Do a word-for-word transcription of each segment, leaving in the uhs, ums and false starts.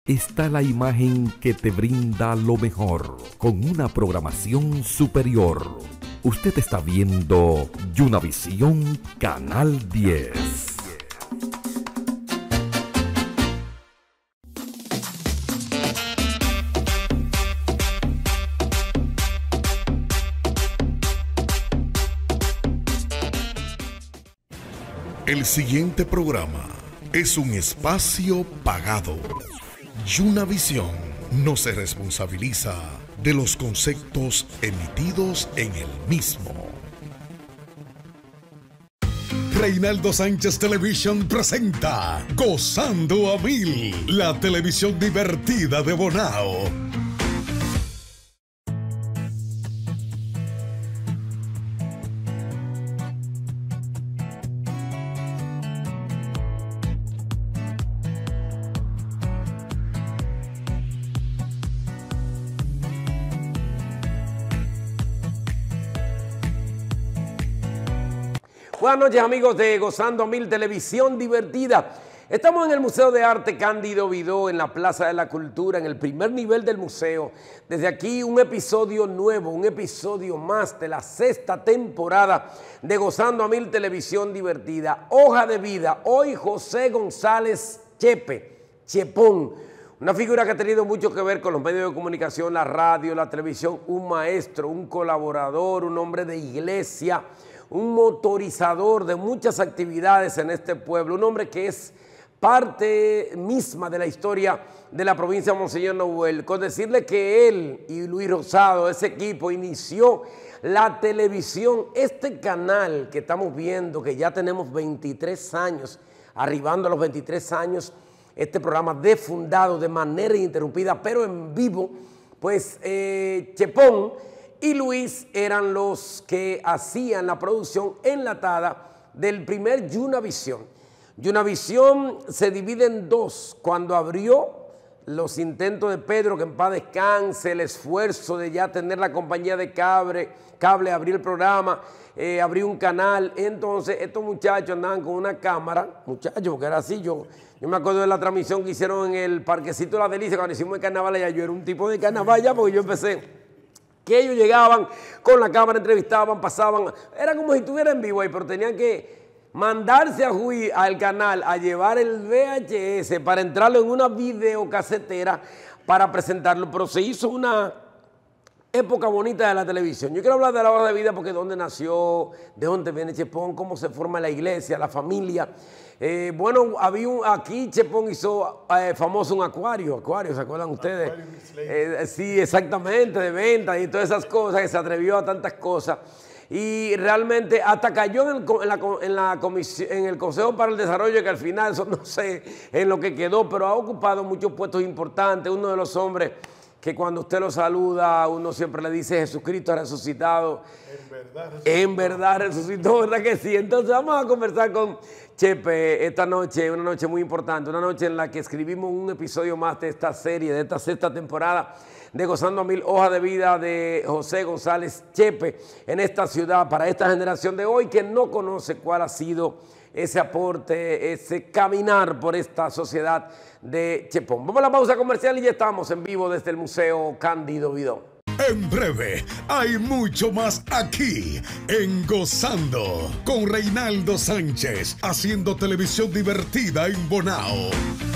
está la imagen que te brinda lo mejor, con una programación superior. Usted está viendo Yunavisión Canal diez. El siguiente programa es un espacio pagado. Yunavisión no se responsabiliza de los conceptos emitidos en el mismo. Reinaldo Sánchez Television presenta Gozando a Mil, la televisión divertida de Bonao. Buenas noches, amigos de Gozando a Mil, televisión divertida. Estamos en el Museo de Arte Cándido Vidó, en la Plaza de la Cultura, en el primer nivel del museo. Desde aquí un episodio nuevo, un episodio más de la sexta temporada de Gozando a Mil, televisión divertida. Hoja de vida, hoy José González Chepe, Chepón. Una figura que ha tenido mucho que ver con los medios de comunicación, la radio, la televisión, un maestro, un colaborador, un hombre de iglesia, un motorizador de muchas actividades en este pueblo, un hombre que es parte misma de la historia de la provincia de Monseñor Noel. Con decirle que él y Luis Rosado, ese equipo, inició la televisión, este canal que estamos viendo, que ya tenemos veintitrés años, arribando a los veintitrés años, este programa defundado de manera ininterrumpida, pero en vivo, pues eh, Chepón y Luis eran los que hacían la producción enlatada del primer Yunavisión. Yunavisión se divide en dos. Cuando abrió, los intentos de Pedro, que en paz descanse, el esfuerzo de ya tener la compañía de cable, cable abrir el programa, eh, abrir un canal. Entonces, estos muchachos andaban con una cámara, muchachos, porque era así. Yo, yo me acuerdo de la transmisión que hicieron en el Parquecito de la Delicia, cuando hicimos el carnaval allá. Yo era un tipo de carnaval ya, porque yo empecé que ellos llegaban con la cámara, entrevistaban, pasaban, era como si estuvieran en vivo ahí, pero tenían que mandarse a Juí, al canal, a llevar el V H S para entrarlo en una videocasetera para presentarlo, pero se hizo una época bonita de la televisión. Yo quiero hablar de la hoja de vida porque dónde nació, de dónde viene Chepón, cómo se forma la iglesia, la familia. Eh, bueno, había un, aquí Chepón hizo eh, famoso un acuario, acuario, ¿se acuerdan ustedes? Eh, sí, exactamente, de venta y todas esas cosas, que se atrevió a tantas cosas. Y realmente hasta cayó en el, en la, en la comisión, en el Consejo para el Desarrollo, que al final, eso no sé en lo que quedó, pero ha ocupado muchos puestos importantes, uno de los hombres que cuando usted lo saluda, uno siempre le dice Jesucristo ha resucitado. En verdad resucitó. En verdad resucitó, ¿verdad que sí? Entonces vamos a conversar con Chepe esta noche, una noche muy importante, una noche en la que escribimos un episodio más de esta serie, de esta sexta temporada de Gozando a Mil, hoja de vida de José González Chepe en esta ciudad, para esta generación de hoy que no conoce cuál ha sido ese aporte, ese caminar por esta sociedad de Chepón. Vamos a la pausa comercial y ya estamos en vivo desde el Museo Cándido Vidó. En breve, hay mucho más aquí en Gozando con Reinaldo Sánchez, haciendo televisión divertida en Bonao.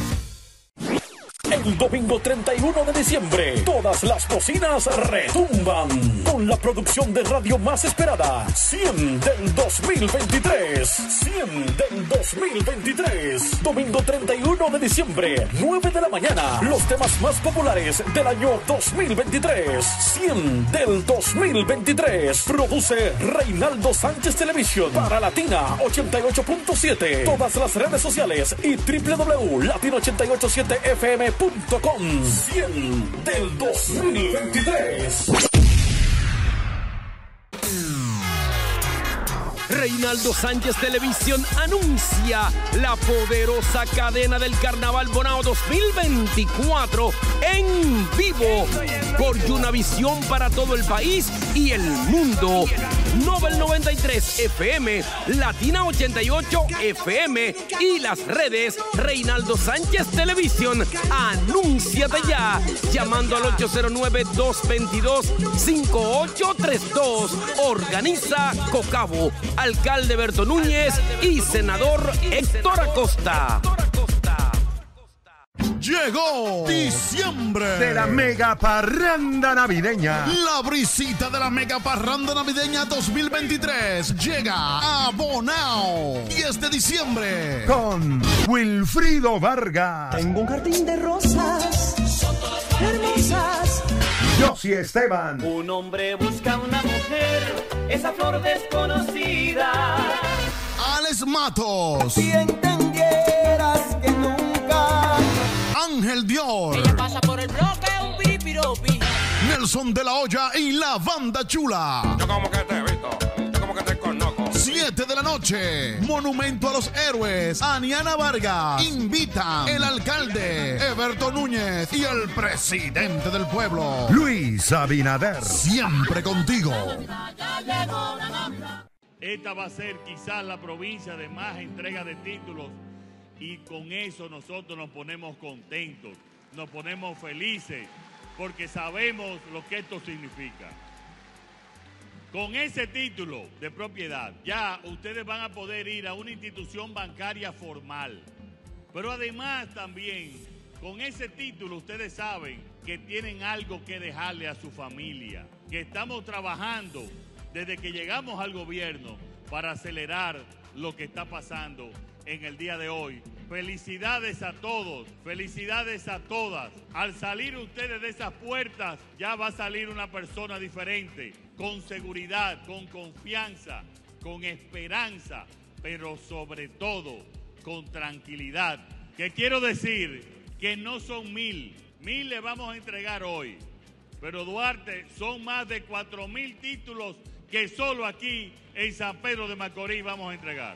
El domingo treinta y uno de diciembre, todas las cocinas retumban con la producción de radio más esperada, cien del dos mil veintitrés. cien del dos mil veintitrés. Domingo treinta y uno de diciembre, nueve de la mañana. Los temas más populares del año dos mil veintitrés. cien del dos mil veintitrés. Produce Reinaldo Sánchez Television para Latina ochenta y ocho punto siete. Todas las redes sociales y w w w punto latino ochenta y ocho siete f m punto com. cien del dos mil veintitrés. Reinaldo Sánchez Televisión anuncia la poderosa cadena del Carnaval Bonao dos mil veinticuatro en vivo por Yunavisión para todo el país y el mundo. Nobel noventa y tres F M, Latina ochenta y ocho F M y las redes Reinaldo Sánchez Televisión. Anúnciate ya llamando al ocho cero nueve, dos dos dos, cinco ocho tres dos. Organiza Cocabo, alcalde Berto Núñez y senador Héctor Acosta. Llegó diciembre de la mega parranda navideña. La brisita de la mega parranda navideña dos mil veintitrés llega a Bonao. diez de diciembre. Con Wilfrido Vargas. Tengo un jardín de rosas, son todas hermosas. Josy Esteban. Un hombre busca una mujer, esa flor desconocida. Alex Matos. Si entendieras que nunca. Ángel Dior. Ella pasa por el bloque, un pipiropi. Nelson de la Hoya y la Banda Chula. Yo como que te he visto, yo como que te conozco. Siete de la noche. Monumento a los héroes. Aniana Vargas. Invitan el alcalde Eberto Núñez y el presidente del pueblo Luis Abinader. Siempre contigo. Esta va a ser quizás la provincia de más entrega de títulos. Y con eso nosotros nos ponemos contentos, nos ponemos felices, porque sabemos lo que esto significa. Con ese título de propiedad, ya ustedes van a poder ir a una institución bancaria formal. Pero además también, con ese título ustedes saben que tienen algo que dejarle a su familia, que estamos trabajando desde que llegamos al gobierno para acelerar lo que está pasando en el día de hoy. Felicidades a todos, felicidades a todas. Al salir ustedes de esas puertas, ya va a salir una persona diferente, con seguridad, con confianza, con esperanza, pero sobre todo con tranquilidad. Que quiero decir que no son mil, mil le vamos a entregar hoy, pero Duarte son más de cuatro mil títulos que solo aquí en San Pedro de Macorís vamos a entregar.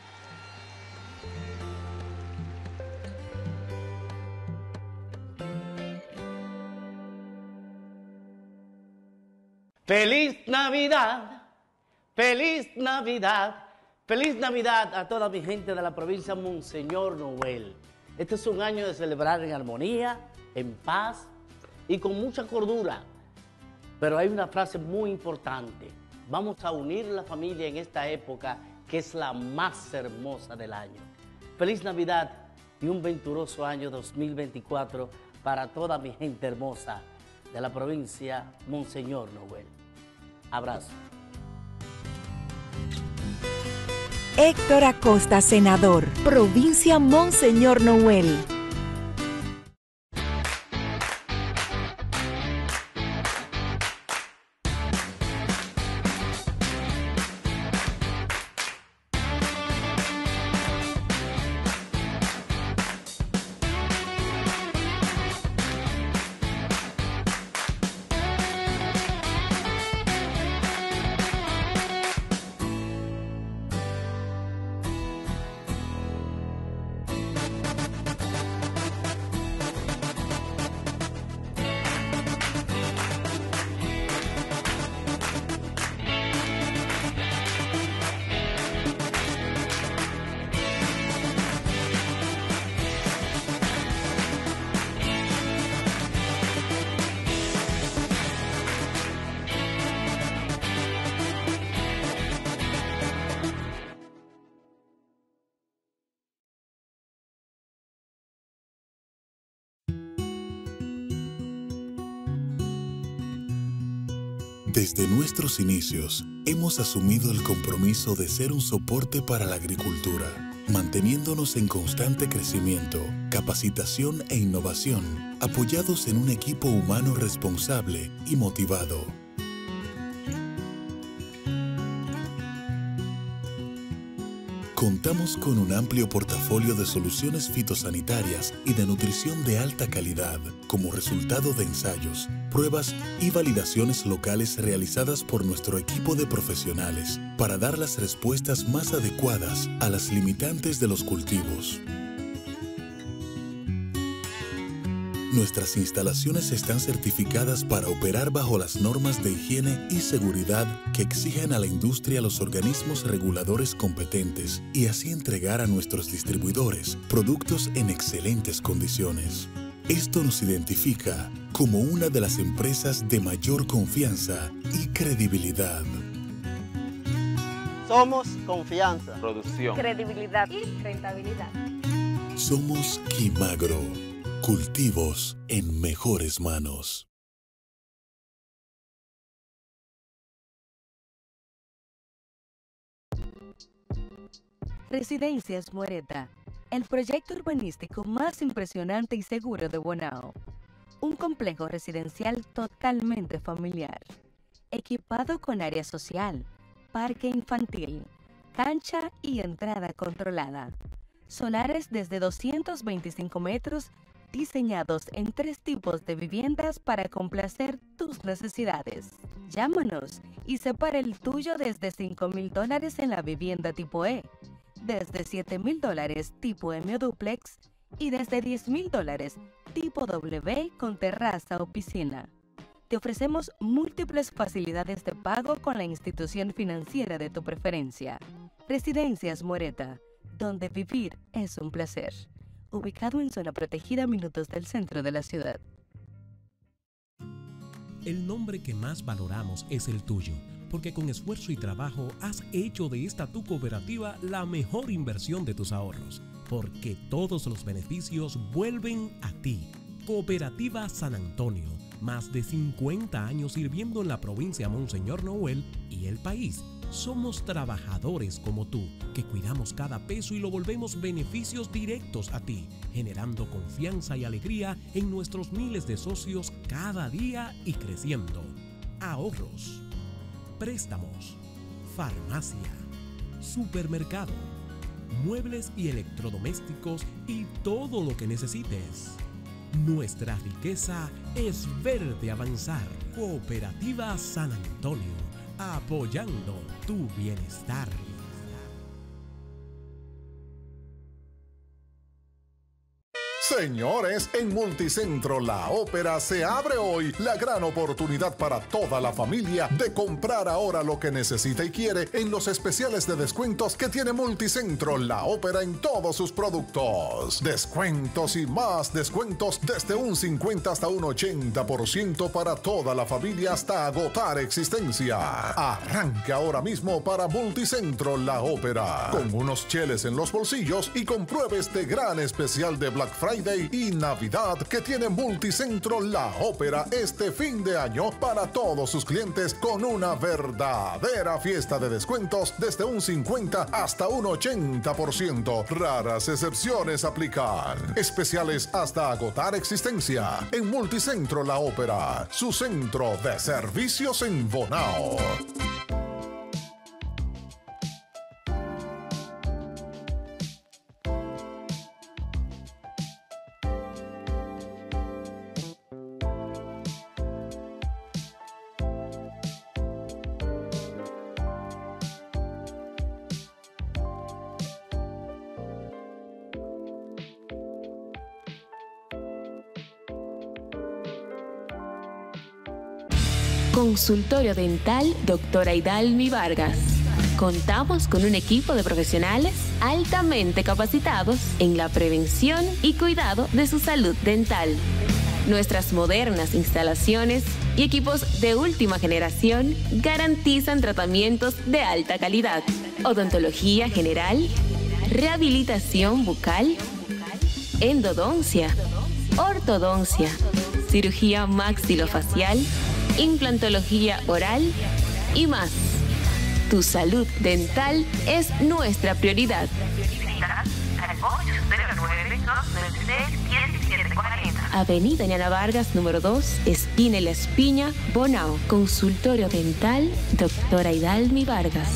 Feliz Navidad, feliz Navidad, feliz Navidad a toda mi gente de la provincia Monseñor Noel. Este es un año de celebrar en armonía, en paz y con mucha cordura. Pero hay una frase muy importante. Vamos a unir la familia en esta época que es la más hermosa del año. Feliz Navidad y un venturoso año dos mil veinticuatro para toda mi gente hermosa de la provincia Monseñor Noel. Abrazo. Héctor Acosta, senador, provincia Monseñor Noel. Desde nuestros inicios, hemos asumido el compromiso de ser un soporte para la agricultura, manteniéndonos en constante crecimiento, capacitación e innovación, apoyados en un equipo humano responsable y motivado. Contamos con un amplio portafolio de soluciones fitosanitarias y de nutrición de alta calidad, como resultado de ensayos, pruebas y validaciones locales realizadas por nuestro equipo de profesionales para dar las respuestas más adecuadas a las limitantes de los cultivos. Nuestras instalaciones están certificadas para operar bajo las normas de higiene y seguridad que exigen a la industria los organismos reguladores competentes y así entregar a nuestros distribuidores productos en excelentes condiciones. Esto nos identifica como una de las empresas de mayor confianza y credibilidad. Somos confianza, producción, credibilidad y rentabilidad. Somos Quimagro, cultivos en mejores manos. Residencias Moreta, el proyecto urbanístico más impresionante y seguro de Bonao. Un complejo residencial totalmente familiar, equipado con área social, parque infantil, cancha y entrada controlada. Solares desde doscientos veinticinco metros, diseñados en tres tipos de viviendas para complacer tus necesidades. Llámanos y separa el tuyo desde cinco mil dólares en la vivienda tipo E, desde siete mil dólares tipo M o duplex y desde diez mil dólares tipo W con terraza o piscina. Te ofrecemos múltiples facilidades de pago con la institución financiera de tu preferencia. Residencias Moreta, donde vivir es un placer. Ubicado en zona protegida a minutos del centro de la ciudad. El nombre que más valoramos es el tuyo, porque con esfuerzo y trabajo has hecho de esta tu cooperativa la mejor inversión de tus ahorros, porque todos los beneficios vuelven a ti. Cooperativa San Antonio, más de cincuenta años sirviendo en la provincia Monseñor Noel y el país. Somos trabajadores como tú, que cuidamos cada peso y lo volvemos beneficios directos a ti, generando confianza y alegría en nuestros miles de socios cada día y creciendo. Ahorros, préstamos, farmacia, supermercado, muebles y electrodomésticos y todo lo que necesites. Nuestra riqueza es verte avanzar. Cooperativa San Antonio, apoyando tu bienestar. Señores, en Multicentro La Ópera se abre hoy la gran oportunidad para toda la familia de comprar ahora lo que necesita y quiere en los especiales de descuentos que tiene Multicentro La Ópera en todos sus productos. Descuentos y más descuentos desde un cincuenta hasta un ochenta por ciento para toda la familia hasta agotar existencia. Arranque ahora mismo para Multicentro La Ópera con unos cheles en los bolsillos y compruebe este gran especial de Black Friday y Navidad que tiene Multicentro La Ópera este fin de año para todos sus clientes con una verdadera fiesta de descuentos desde un cincuenta hasta un ochenta por ciento. Raras excepciones aplican. Especiales hasta agotar existencia en Multicentro La Ópera, su centro de servicios en Bonao. Consultorio Dental Doctora Hidalmi Vargas. Contamos con un equipo de profesionales altamente capacitados en la prevención y cuidado de su salud dental. Nuestras modernas instalaciones y equipos de última generación garantizan tratamientos de alta calidad, odontología general, rehabilitación bucal, endodoncia, ortodoncia, cirugía maxilofacial, implantología oral y más. Tu salud dental es nuestra prioridad. Avenida Ñana Vargas, número dos, esquina La Espiña, Bonao. Consultorio Dental Doctora Hidalmi Vargas.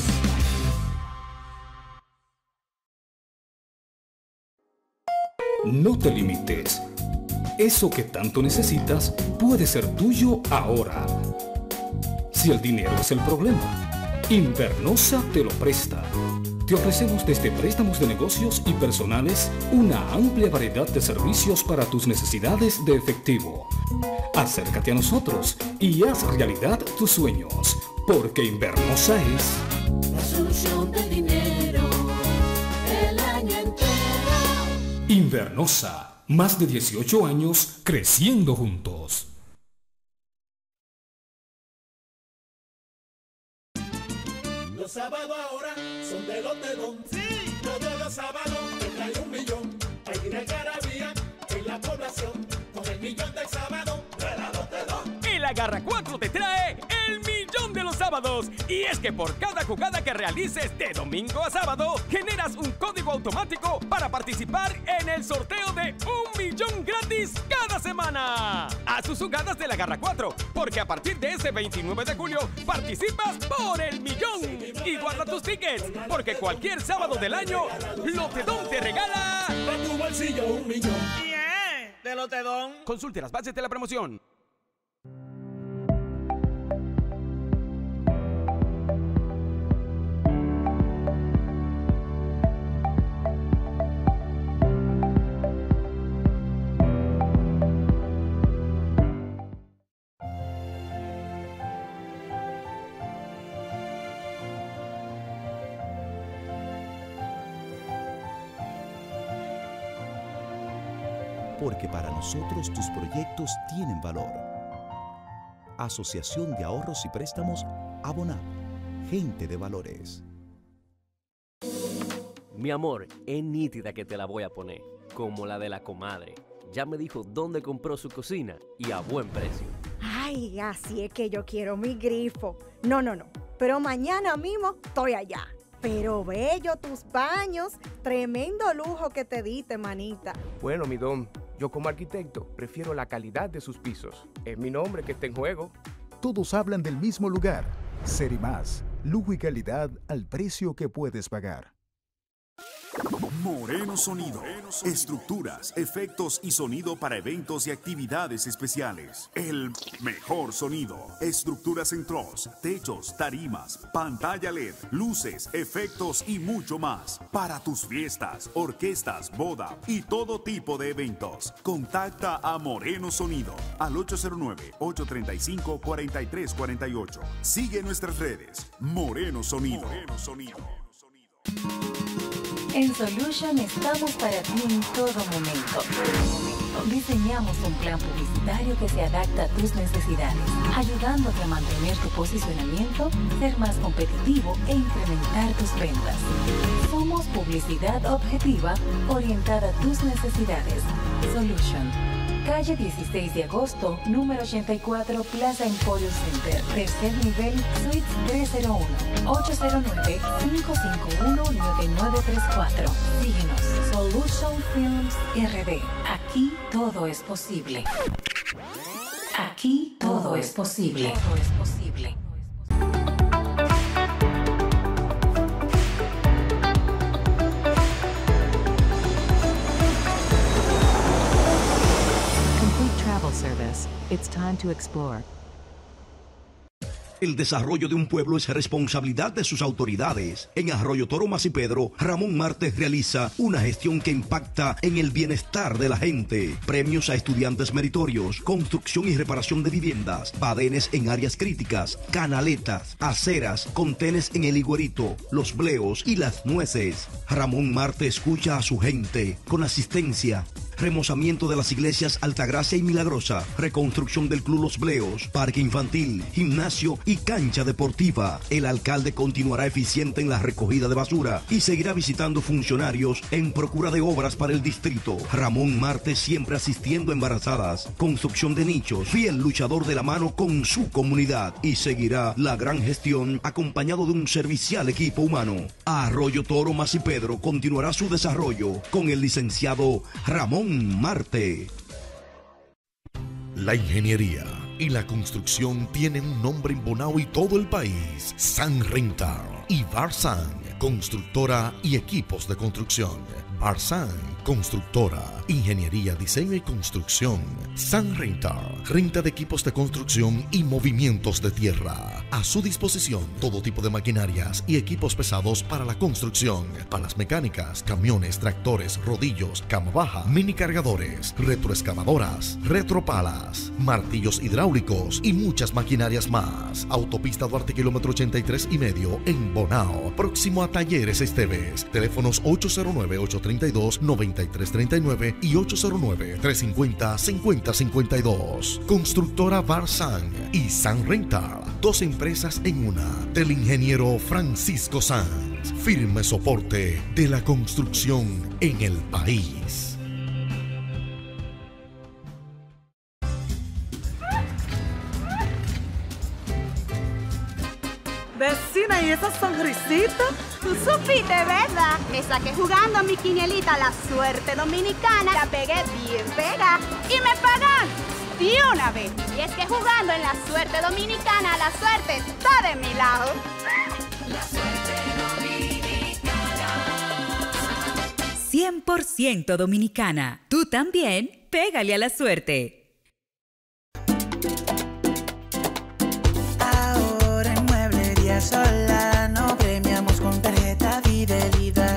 No te limites. Eso que tanto necesitas puede ser tuyo ahora. Si el dinero es el problema, Invernosa te lo presta. Te ofrecemos desde préstamos de negocios y personales una amplia variedad de servicios para tus necesidades de efectivo. Acércate a nosotros y haz realidad tus sueños, porque Invernosa es la solución del dinero el año entero. Invernosa, más de dieciocho años creciendo juntos. Los sábados ahora son de Lotedón. Sí, todos los sábados te trae un millón. Hay una algarabía en la población con el millón del sábado de la Lotedón. El Agarra cuatro te trae el millón de los sábados. Y es que por cada jugada que realices de domingo a sábado, generas un código automático para participar en el sorteo de un millón gratis cada semana. Haz tus jugadas del Agarra cuatro, porque a partir de este veintinueve de julio participas por el millón. Y guarda tus tickets, porque cualquier sábado del año, Lotedón te regala en tu bolsillo un millón. Bien, de Lotedón. Consulte las bases de la promoción. Porque para nosotros tus proyectos tienen valor. Asociación de Ahorros y Préstamos Abonap. Gente de valores. Mi amor, es nítida que te la voy a poner, como la de la comadre. Ya me dijo dónde compró su cocina y a buen precio. Ay, así es que yo quiero mi grifo. No, no, no. Pero mañana mismo estoy allá. Pero bello tus baños. Tremendo lujo que te diste, manita. Bueno, mi don, yo como arquitecto prefiero la calidad de sus pisos. Es mi nombre que está en juego. Todos hablan del mismo lugar. Serimas, lujo y calidad al precio que puedes pagar. Moreno Sonido. Estructuras, efectos y sonido para eventos y actividades especiales. El mejor sonido. Estructuras en troz, techos, tarimas, pantalla L E D, luces, efectos y mucho más. Para tus fiestas, orquestas, boda y todo tipo de eventos. Contacta a Moreno Sonido al ocho cero nueve, ocho tres cinco, cuatro tres cuatro ocho. Sigue nuestras redes. Moreno Sonido. Moreno Sonido. En Solution estamos para ti en todo momento. Diseñamos un plan publicitario que se adapta a tus necesidades, ayudándote a mantener tu posicionamiento, ser más competitivo e incrementar tus ventas. Somos publicidad objetiva orientada a tus necesidades. Solution. Calle dieciséis de agosto, número ochenta y cuatro, Plaza Emporio Center, tercer nivel, Suite trescientos uno, ocho cero nueve, cinco cinco uno, nueve nueve tres cuatro. Síguenos, Solution Films R D. Aquí todo es posible. Aquí todo es posible. Todo es posible. Service. It's time to explore. El desarrollo de un pueblo es responsabilidad de sus autoridades. En Arroyo Toro Masipedro, Ramón Martes realiza una gestión que impacta en el bienestar de la gente. Premios a estudiantes meritorios, construcción y reparación de viviendas, badenes en áreas críticas, canaletas, aceras, contenes en el Higuerito, Los Bleos y Las Nueces. Ramón Martes escucha a su gente con asistencia, remozamiento de las iglesias Altagracia y Milagrosa, reconstrucción del Club Los Bleos, parque infantil, gimnasio y cancha deportiva. El alcalde continuará eficiente en la recogida de basura y seguirá visitando funcionarios en procura de obras para el distrito. Ramón Martes siempre asistiendo a embarazadas, construcción de nichos, fiel luchador de la mano con su comunidad, y seguirá la gran gestión acompañado de un servicial equipo humano. Arroyo Toro Masipedro continuará su desarrollo con el licenciado Ramón Marte. La ingeniería y la construcción tienen un nombre en Bonao y todo el país. San Rental. y Barsan, constructora y equipos de construcción. Barsan, constructora, ingeniería, diseño y construcción. San Rental, renta de equipos de construcción y movimientos de tierra. A su disposición, todo tipo de maquinarias y equipos pesados para la construcción. Palas mecánicas, camiones, tractores, rodillos, cama baja, mini cargadores, retroexcavadoras, retropalas, martillos hidráulicos y muchas maquinarias más. Autopista Duarte, kilómetro ochenta y tres y medio en Bonao, próximo a Talleres Esteves. Teléfonos ocho cero nueve, ocho tres dos, nueve tres tres nueve y ocho cero nueve, tres cinco cero, cinco cero cinco dos. Constructora Barsan y San Rental, dos empresas en una, del ingeniero Francisco Sanz. Firme soporte de la construcción en el país. Vecina, ¿y esa sonrisita? Tú supiste, ¿verdad? Me saqué jugando mi quinielita La Suerte Dominicana. La pegué bien pega. Y me pagan de una vez. Y es que jugando en La Suerte Dominicana, la suerte está de mi lado. La Suerte Dominicana. cien por ciento dominicana. Tú también, pégale a la suerte. Ahora en Mueblería Solano premiamos con tarjeta Fidelidad.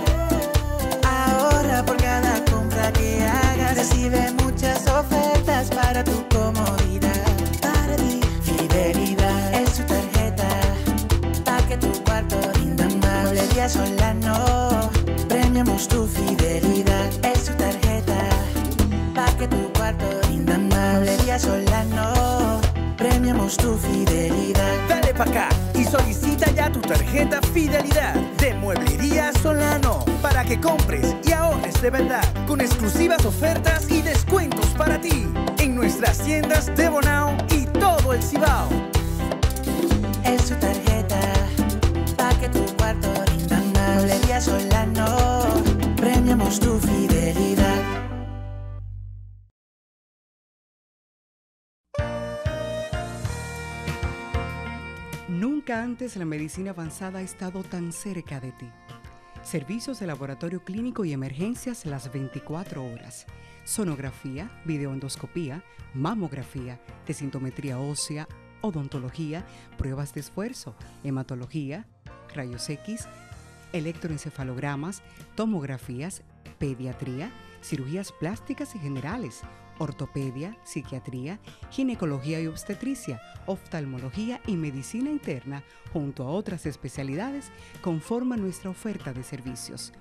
Ahora por cada compra que hagas recibe muchas ofertas para tu comodidad. Para ti, Fidelidad es su tarjeta, para que tu cuarto rinda más. Mueblería Solano, premiamos tu fidelidad. Es su tarjeta, para que tu cuarto rinda más. Mueblería Solano, premiamos tu fidelidad. Dale pa' acá y solicita ya tu tarjeta Fidelidad de Mueblería Solano para que compres y ahorres de verdad, con exclusivas ofertas y descuentos para ti en nuestras tiendas de Bonao y todo el Cibao. Es su tarjeta, para que tu cuarto rinda más. Mueblería Solano, premiamos tu fidelidad. Nunca antes la medicina avanzada ha estado tan cerca de ti. Servicios de laboratorio clínico y emergencias las veinticuatro horas. Sonografía, videoendoscopía, mamografía, desintometría ósea, odontología, pruebas de esfuerzo, hematología, rayos X, electroencefalogramas, tomografías, pediatría, cirugías plásticas y generales, ortopedia, psiquiatría, ginecología y obstetricia, oftalmología y medicina interna, junto a otras especialidades, conforman nuestra oferta de servicios.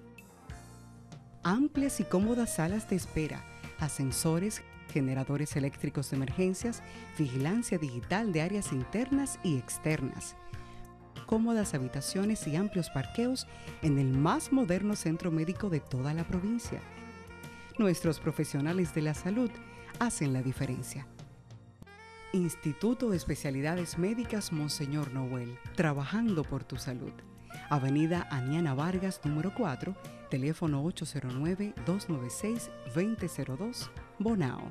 Amplias y cómodas salas de espera, ascensores, generadores eléctricos de emergencias, vigilancia digital de áreas internas y externas. Cómodas habitaciones y amplios parqueos en el más moderno centro médico de toda la provincia. Nuestros profesionales de la salud hacen la diferencia. Instituto de Especialidades Médicas Monseñor Noel, trabajando por tu salud. Avenida Aniana Vargas, número cuatro, teléfono ocho cero nueve, dos nueve seis, dos cero cero dos, Bonao.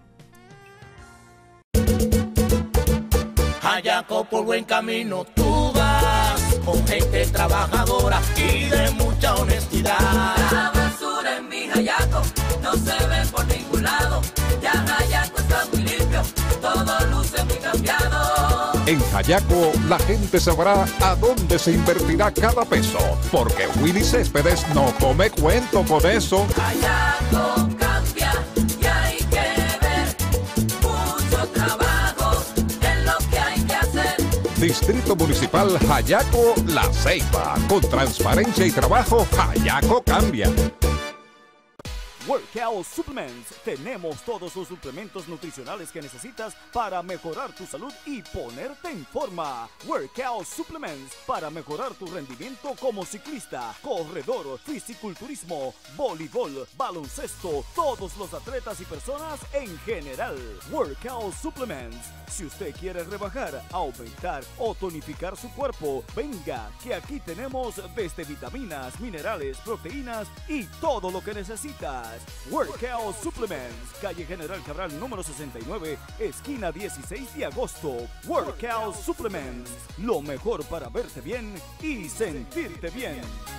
Hayaco, por buen camino tú vas, con gente trabajadora y de mucha honestidad. La basura en mi Hayaco no se ve por ningún lado. Ya Hayaco está muy limpio, todo luce muy cambiado. En Hayaco la gente sabrá a dónde se invertirá cada peso, porque Willy Céspedes no come cuento con eso. Hayaco cambia y hay que ver mucho trabajo en lo que hay que hacer. Distrito Municipal Hayaco La Ceiba. Con transparencia y trabajo, Hayaco cambia. Workout Supplements. Tenemos todos los suplementos nutricionales que necesitas para mejorar tu salud y ponerte en forma. Workout Supplements para mejorar tu rendimiento como ciclista, corredor, fisiculturismo, voleibol, baloncesto, todos los atletas y personas en general. Workout Supplements. Si usted quiere rebajar, aumentar o tonificar su cuerpo, venga, que aquí tenemos desde vitaminas, minerales, proteínas y todo lo que necesitas. Workout Supplements, calle General Cabral número sesenta y nueve, esquina dieciséis de agosto. Workout Supplements, lo mejor para verte bien y sentirte bien.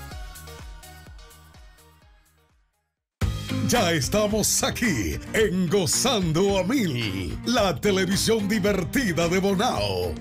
Ya estamos aquí en Gozando a Mil, la televisión divertida de Bonao.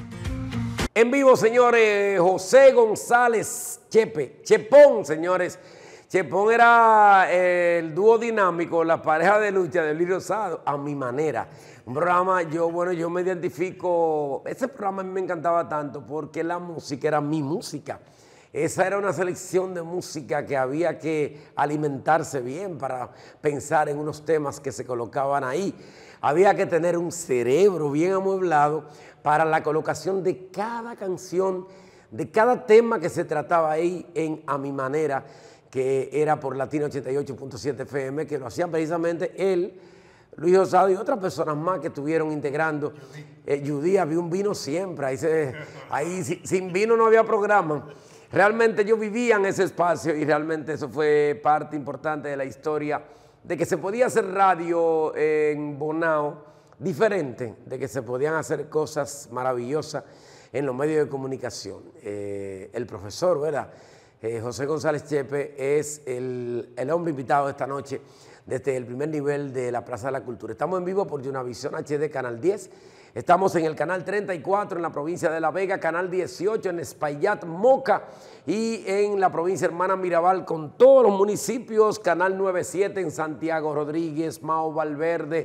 En vivo, señores, José González Chepe, Chepón, señores. Chepón era el dúo dinámico, la pareja de lucha de Luis Rosado, a mi manera. Un programa, yo, bueno, yo me identifico, ese programa a mí me encantaba tanto porque la música era mi música. Esa era una selección de música que había que alimentarse bien para pensar en unos temas que se colocaban ahí. Había que tener un cerebro bien amueblado para la colocación de cada canción, de cada tema que se trataba ahí en A Mi Manera, que era por Latina ochenta y ocho punto siete F M, que lo hacían precisamente él, Luis Rosado y otras personas más que estuvieron integrando. Eh, Judy, había un vino siempre, ahí, se, ahí si, sin vino no había programa. Realmente yo vivía en ese espacio y realmente eso fue parte importante de la historia de que se podía hacer radio en Bonao diferente, de que se podían hacer cosas maravillosas en los medios de comunicación. Eh, el profesor, ¿verdad? Eh, José González Chepe es el, el hombre invitado esta noche desde el primer nivel de la Plaza de la Cultura. Estamos en vivo por Unavisión H D Canal diez. Estamos en el canal treinta y cuatro en la provincia de La Vega, canal dieciocho en Espaillat, Moca, y en la provincia hermana Mirabal con todos los municipios, canal noventa y siete en Santiago Rodríguez, Mao Valverde,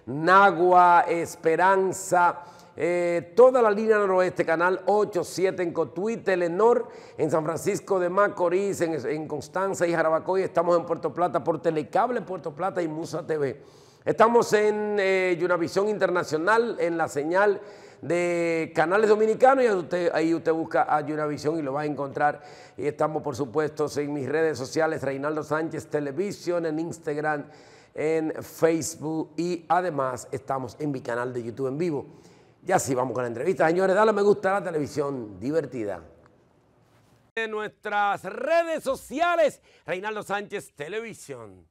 Nagua, Esperanza, eh, toda la línea noroeste, canal ochenta y siete en Cotuí, Telenor, en San Francisco de Macorís, en, en Constanza y Jarabacoy. Estamos en Puerto Plata por Telecable, Puerto Plata y Musa T V. Estamos en eh, Unavisión Internacional, en la señal de canales dominicanos, y usted, ahí usted busca a Unavisión y lo va a encontrar. Y estamos, por supuesto, en mis redes sociales, Reinaldo Sánchez Televisión, en Instagram, en Facebook, y además estamos en mi canal de YouTube en vivo. Ya sí, vamos con la entrevista. Señores, dale me gusta a la televisión divertida. En nuestras redes sociales, Reinaldo Sánchez Televisión.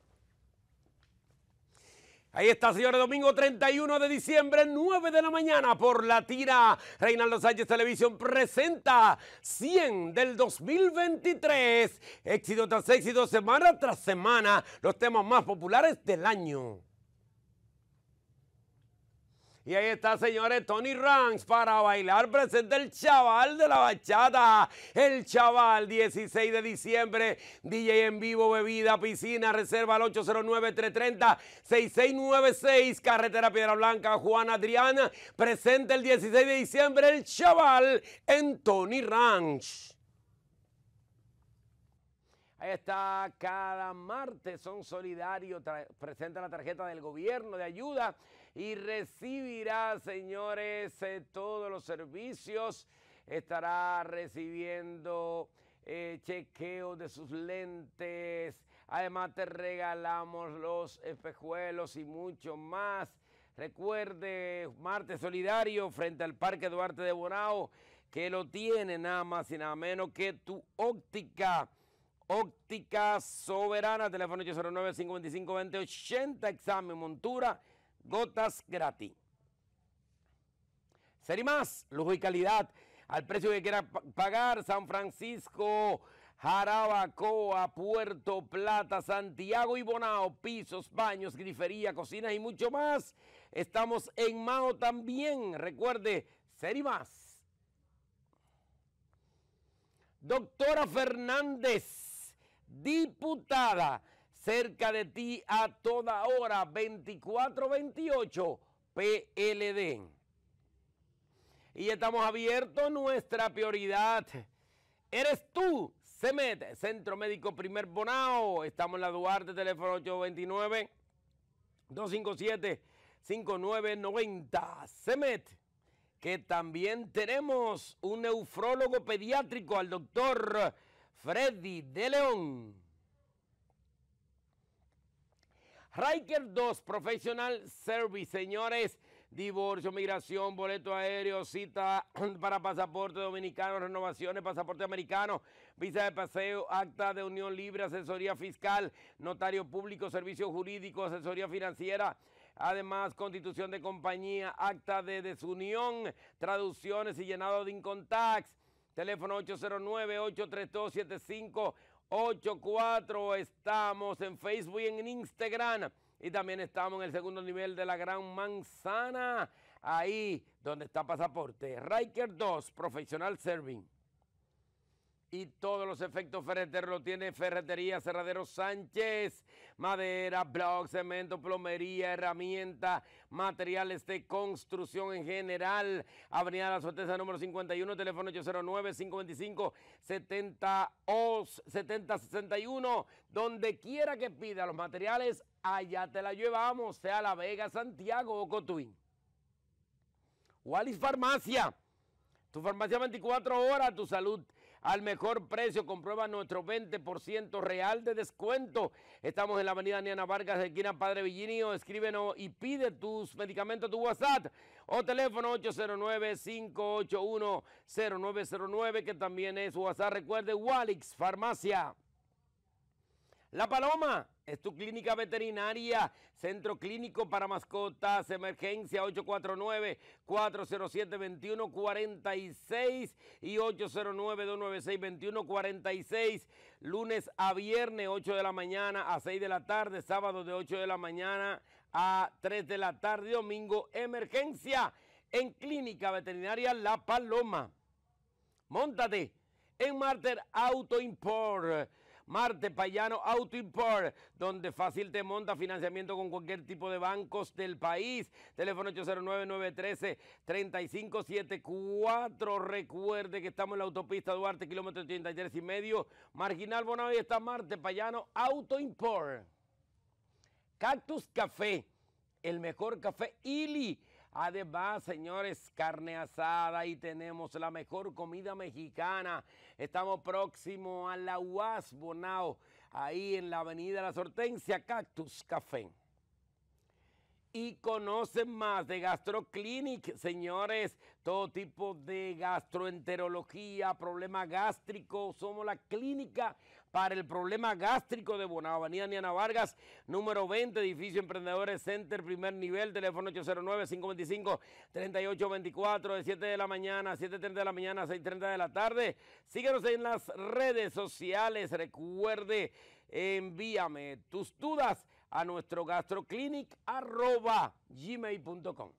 Ahí está, señores, domingo treinta y uno de diciembre, nueve de la mañana, por Latina. Reinaldo Sánchez Televisión presenta cien del dos mil veintitrés. Éxito tras éxito, semana tras semana, los temas más populares del año. Y ahí está, señores, Tony Ranks para bailar. Presenta el chaval de la bachata. El chaval, dieciséis de diciembre. D J en vivo, bebida, piscina. Reserva al ocho cero nueve, tres tres cero, seis seis nueve seis. Carretera Piedra Blanca, Juan Adriana. Presenta el dieciséis de diciembre el chaval en Tony Ranks. Ahí está, cada martes son solidarios, presenta la tarjeta del gobierno de ayuda y recibirá, señores, eh, todos los servicios. Estará recibiendo eh, chequeos de sus lentes. Además te regalamos los espejuelos y mucho más. Recuerde, martes solidario frente al Parque Duarte de Bonao, que lo tiene nada más y nada menos que Tu Óptica. Óptica Soberana, teléfono ocho cero nueve, cinco dos cinco, dos cero ocho cero, examen, montura, gotas gratis. Serimas, lujo y calidad al precio que quiera pagar. San Francisco, Jarabacoa, Puerto Plata, Santiago y Bonao, pisos, baños, grifería, cocinas y mucho más. Estamos en Mao también. Recuerde, Serimas. Doctora Fernández, diputada, cerca de ti a toda hora, veinticuatro veintiocho P L D. Y estamos abiertos, nuestra prioridad eres tú. CEMED, Centro Médico Primer Bonao. Estamos en la Duarte, teléfono ocho dos nueve, dos cinco siete, cinco nueve nueve cero. CEMED, que también tenemos un nefrólogo pediátrico, al doctor Freddy de León. Riker dos Professional Service, señores, divorcio, migración, boleto aéreo, cita para pasaporte dominicano, renovaciones, pasaporte americano, visa de paseo, acta de unión libre, asesoría fiscal, notario público, servicio jurídico, asesoría financiera, además constitución de compañía, acta de desunión, traducciones y llenado de income tax. Teléfono ocho cero nueve, ocho tres dos, siete cinco ocho cuatro. Estamos en Facebook y en Instagram. Y también estamos en el segundo nivel de la Gran Manzana, ahí donde está Pasaporte. Riker dos, Professional Serving. Y todos los efectos ferreteros lo tiene Ferretería Cerradero Sánchez. Madera, block, cemento, plomería, herramienta, materiales de construcción en general. Avenida La Sorteza número cincuenta y uno, teléfono ocho cero nueve, cinco dos cinco, siete cero seis uno. Donde quiera que pida los materiales, allá te la llevamos, sea La Vega, Santiago o Cotuí. Wallis Farmacia. Tu farmacia veinticuatro horas, tu salud al mejor precio. Comprueba nuestro veinte por ciento real de descuento. Estamos en la avenida Niana Vargas, esquina Padre Villinio. Escríbenos y pide tus medicamentos a tu WhatsApp o teléfono ocho cero nueve, cinco ocho uno, cero nueve cero nueve, que también es WhatsApp. Recuerde, Walix Farmacia. La Paloma es tu clínica veterinaria, centro clínico para mascotas, emergencia ocho cuatro nueve, cuatro cero siete, dos uno cuatro seis y ocho cero nueve, dos nueve seis, dos uno cuatro seis, lunes a viernes ocho de la mañana a seis de la tarde, sábado de ocho de la mañana a tres de la tarde, domingo emergencia en Clínica Veterinaria La Paloma. Móntate en Marter Auto Import. Marte Payano Auto Import, donde fácil te monta financiamiento con cualquier tipo de bancos del país. Teléfono ocho cero nueve, nueve uno tres, tres cinco siete cuatro. Recuerde que estamos en la autopista Duarte, kilómetro ochenta y tres y medio. Marginal Bonao, y está Marte Payano Auto Import. Cactus Café, el mejor café Ili. Además, señores, carne asada y tenemos la mejor comida mexicana. Estamos próximos a la U A S Bonao, ahí en la avenida La Hortensia, Cactus Café. Y conocen más de GastroClinic, señores, todo tipo de gastroenterología, problemas gástricos. Somos la clínica para el problema gástrico de Bonao, avenida Niana Vargas, número veinte, edificio Emprendedores Center, primer nivel, teléfono ocho cero nueve, cinco dos cinco, tres ocho dos cuatro, de siete de la mañana a siete treinta de la mañana a seis treinta de la tarde. Síguenos en las redes sociales. Recuerde, envíame tus dudas a nuestro gastroclinic arroba gmail punto com.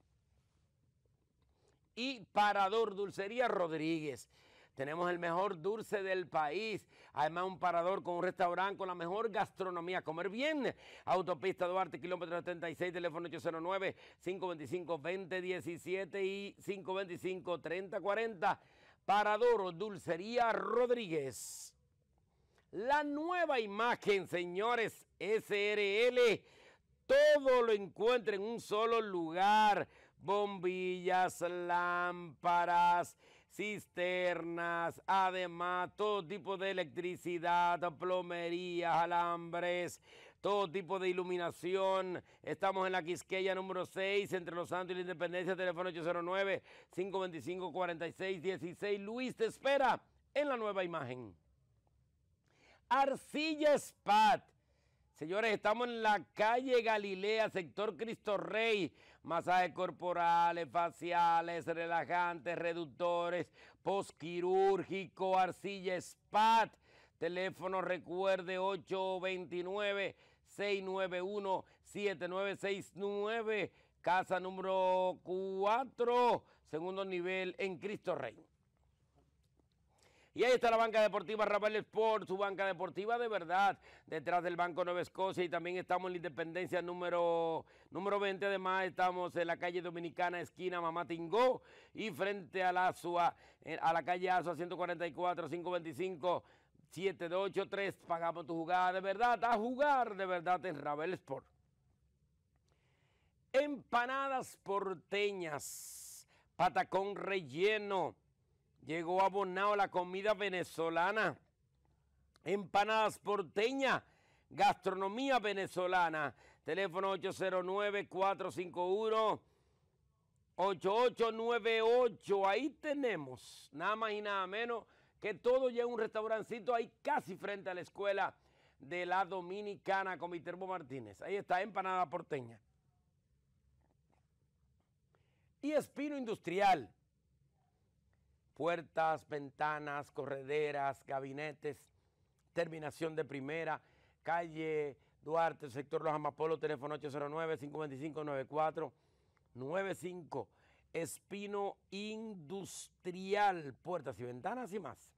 Y Parador Dulcería Rodríguez. Tenemos el mejor dulce del país. Además, un parador con un restaurante con la mejor gastronomía. Comer bien. Autopista Duarte, kilómetro setenta y seis, teléfono ocho cero nueve, cinco dos cinco, dos cero uno siete y cinco dos cinco, tres cero cuatro cero. Parador Dulcería Rodríguez. La nueva imagen, señores, S R L. Todo lo encuentra en un solo lugar. Bombillas, lámparas, cisternas, además todo tipo de electricidad, plomería, alambres, todo tipo de iluminación. Estamos en la Quisqueya número seis, entre Los Santos y la Independencia, teléfono ocho cero nueve, cinco dos cinco, cuatro seis uno seis. Luis te espera en la nueva imagen. Arcilla Spat. Señores, estamos en la calle Galilea, sector Cristo Rey. Masajes corporales, faciales, relajantes, reductores, postquirúrgico, Arcilla Spat. Teléfono, recuerde, ocho dos nueve, seis nueve uno, siete nueve seis nueve. Casa número cuatro, segundo nivel en Cristo Rey. Y ahí está la banca deportiva Ravel Sport, su banca deportiva de verdad, detrás del Banco Nueva Escocia, y también estamos en la Independencia número, número veinte. Además estamos en la calle Dominicana, esquina Mamá Tingó, y frente a la Asua, a la calle Asua ciento cuarenta y cuatro, cinco dos cinco, siete dos ocho tres. Pagamos tu jugada de verdad, a jugar de verdad en Ravel Sport. Empanadas porteñas, patacón relleno. Llegó a Bonao la comida venezolana. Empanadas porteñas, gastronomía venezolana. Teléfono ocho cero nueve, cuatro cinco uno, ocho ocho nueve ocho. Ahí tenemos nada más y nada menos que todo ya en un restaurancito ahí casi frente a la escuela de la Dominicana con Viterbo Martínez. Ahí está, empanada porteña. Y Espino Industrial. Puertas, ventanas, correderas, gabinetes, terminación de primera, calle Duarte, sector Los Amapolos, teléfono ocho cero nueve, cinco dos cinco, nueve cuatro nueve cinco. Espino Industrial, puertas y ventanas y más.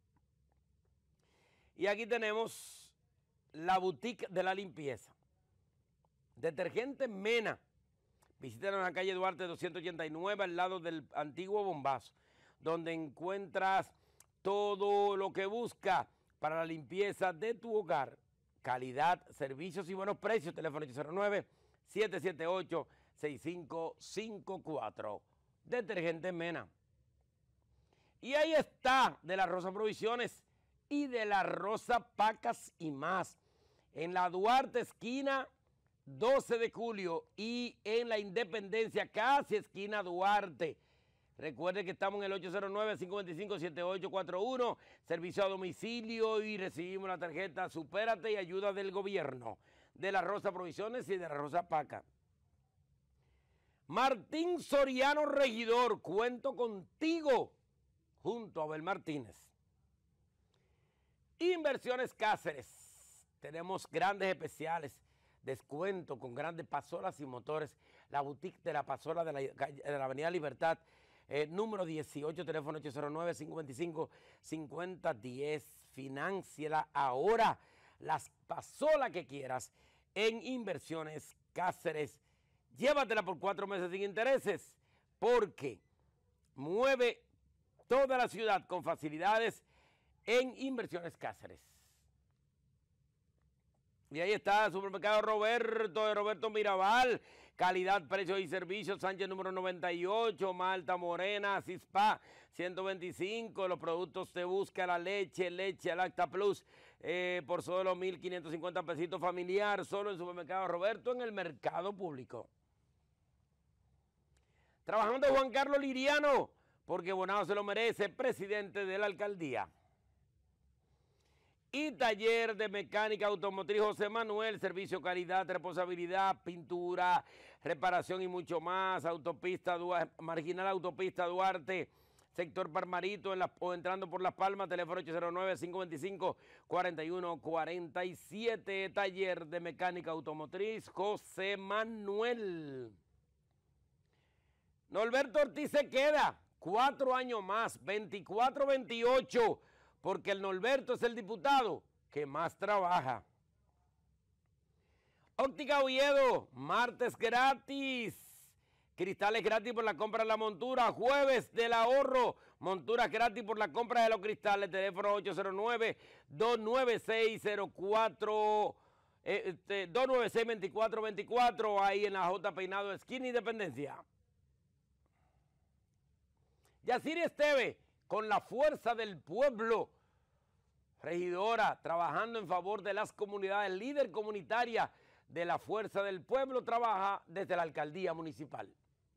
Y aquí tenemos la boutique de la limpieza. Detergente Mena. Visítanos en la calle Duarte doscientos ochenta y nueve, al lado del antiguo Bombazo, donde encuentras todo lo que busca para la limpieza de tu hogar. Calidad, servicios y buenos precios. Teléfono ocho cero nueve, siete siete ocho, seis cinco cinco cuatro. Detergente Mena. Y ahí está, de la Rosa Provisiones y de la Rosa Pacas y más. En la Duarte, esquina doce de julio, y en la Independencia, casi esquina Duarte. Recuerde que estamos en el ocho cero nueve, cinco dos cinco, siete ocho cuatro uno, servicio a domicilio, y recibimos la tarjeta Supérate y ayuda del gobierno, de la Rosa Provisiones y de la Rosa Paca. Martín Soriano Regidor, cuento contigo, junto a Abel Martínez. Inversiones Cáceres, tenemos grandes especiales, descuento con grandes pasolas y motores. La boutique de la pasola de la, de la Avenida Libertad, eh, número dieciocho, teléfono ocho cero nueve, cinco dos cinco, cinco cero uno cero. Finánciela ahora, las pasolas que quieras en Inversiones Cáceres. Llévatela por cuatro meses sin intereses, porque mueve toda la ciudad con facilidades en Inversiones Cáceres. Y ahí está el supermercado Roberto, de Roberto Mirabal, calidad, precios y servicios, Sánchez número noventa y ocho, Malta Morena, Cispa ciento veinticinco, los productos te busca la leche, leche Lacta Plus, eh, por solo mil quinientos cincuenta pesitos familiar, solo en supermercado Roberto, en el mercado público. Trabajando Juan Carlos Liriano, porque Bonao se lo merece, presidente de la alcaldía. Y taller de mecánica automotriz José Manuel, servicio, calidad, responsabilidad, pintura, reparación y mucho más. Autopista Duarte, marginal autopista Duarte, sector Parmarito, en la, o entrando por Las Palmas, teléfono ocho cero nueve, cinco dos cinco, cuatro uno cuatro siete. Taller de mecánica automotriz José Manuel. Norberto Ortiz se queda cuatro años más, veinticuatro veintiocho. Porque el Norberto es el diputado que más trabaja. Óptica Oviedo, martes gratis. Cristales gratis por la compra de la montura. Jueves del ahorro, monturas gratis por la compra de los cristales. Teléfono ocho cero nueve, dos nueve seis, cero cuatro, eh, este, dos nueve seis, veinticuatro veinticuatro, ahí en la J Peinado, esquina Independencia. Yaciri Esteve, con la fuerza del pueblo, regidora, trabajando en favor de las comunidades, líder comunitaria de la fuerza del pueblo, trabaja desde la alcaldía municipal.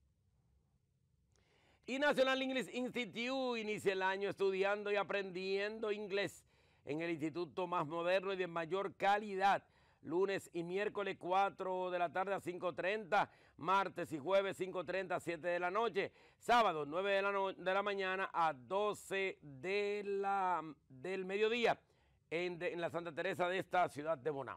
Y National English Institute inicia el año estudiando y aprendiendo inglés en el instituto más moderno y de mayor calidad. Lunes y miércoles cuatro de la tarde a cinco treinta, martes y jueves cinco treinta a siete de la noche, sábado nueve de la, no de la mañana a doce de la, del mediodía en, de, en la Santa Teresa de esta ciudad de Bonao.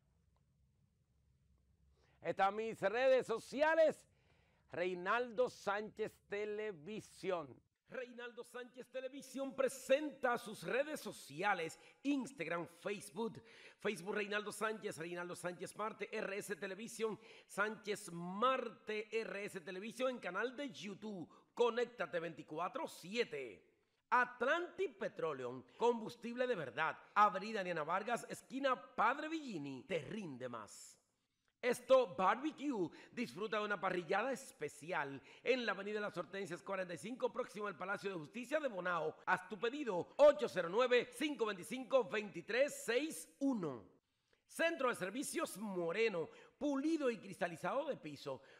Están mis redes sociales, Reinaldo Sánchez Televisión. Reinaldo Sánchez Televisión presenta sus redes sociales, Instagram, Facebook, Facebook Reinaldo Sánchez, Reinaldo Sánchez Marte, R S Televisión, Sánchez Marte, R S Televisión, en canal de YouTube, Conéctate veinticuatro siete. Atlantic Petroleum, combustible de verdad, Avenida Diana Vargas, esquina Padre Villini, te rinde más. Esto Barbecue, disfruta de una parrillada especial en la Avenida Las Hortensias cuarenta y cinco, próximo al Palacio de Justicia de Bonao. Haz tu pedido ocho cero nueve, cinco dos cinco, dos tres seis uno. Centro de Servicios Moreno, pulido y cristalizado de piso,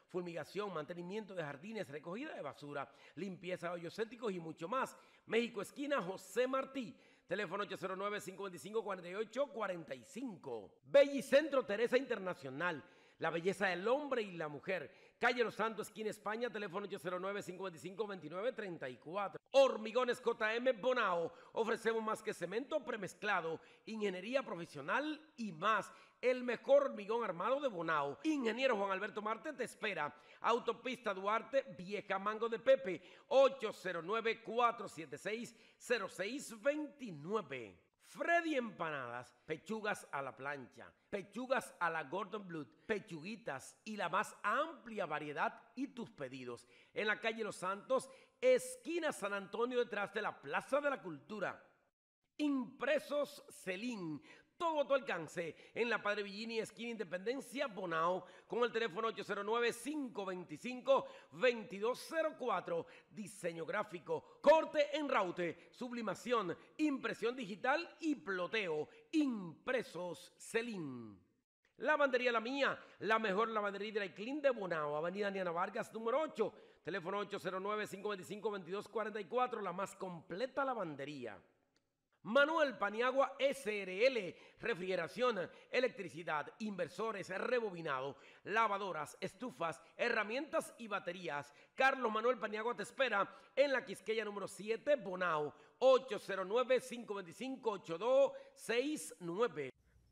fulmigación, mantenimiento de jardines, recogida de basura, limpieza de hoyos sépticos y mucho más. México, esquina José Martí. Teléfono ocho cero nueve, cinco dos cinco, cuatro ocho cuatro cinco. Bellicentro Teresa Internacional. La belleza del hombre y la mujer. Calle Los Santos, esquina España, teléfono ocho cero nueve, cinco dos cinco, dos nueve tres cuatro. Hormigones J M Bonao. Ofrecemos más que cemento premezclado, ingeniería profesional y más. El mejor hormigón armado de Bonao. Ingeniero Juan Alberto Marte te espera. Autopista Duarte, Vieja Mango de Pepe, ocho cero nueve, cuatro siete seis, cero seis dos nueve. Freddy Empanadas, pechugas a la plancha, pechugas a la Gordon Blood, pechuguitas y la más amplia variedad y tus pedidos. En la calle Los Santos, esquina San Antonio, detrás de la Plaza de la Cultura. Impresos Celín, todo a tu alcance en la Padre Villini, esquina Independencia, Bonao, con el teléfono ocho cero nueve, cinco dos cinco, dos dos cero cuatro. Diseño gráfico, corte en raute, sublimación, impresión digital y ploteo. Impresos Celín. Lavandería La Mía, la mejor lavandería de la Clean de Bonao, Avenida Niana Vargas, número ocho, teléfono ocho cero nueve, cinco dos cinco, dos dos cuatro cuatro, la más completa lavandería. Manuel Paniagua S R L, refrigeración, electricidad, inversores, rebobinado, lavadoras, estufas, herramientas y baterías. Carlos Manuel Paniagua te espera en la Quisqueya número siete, Bonao, ocho cero nueve, cinco dos cinco, ocho dos seis nueve.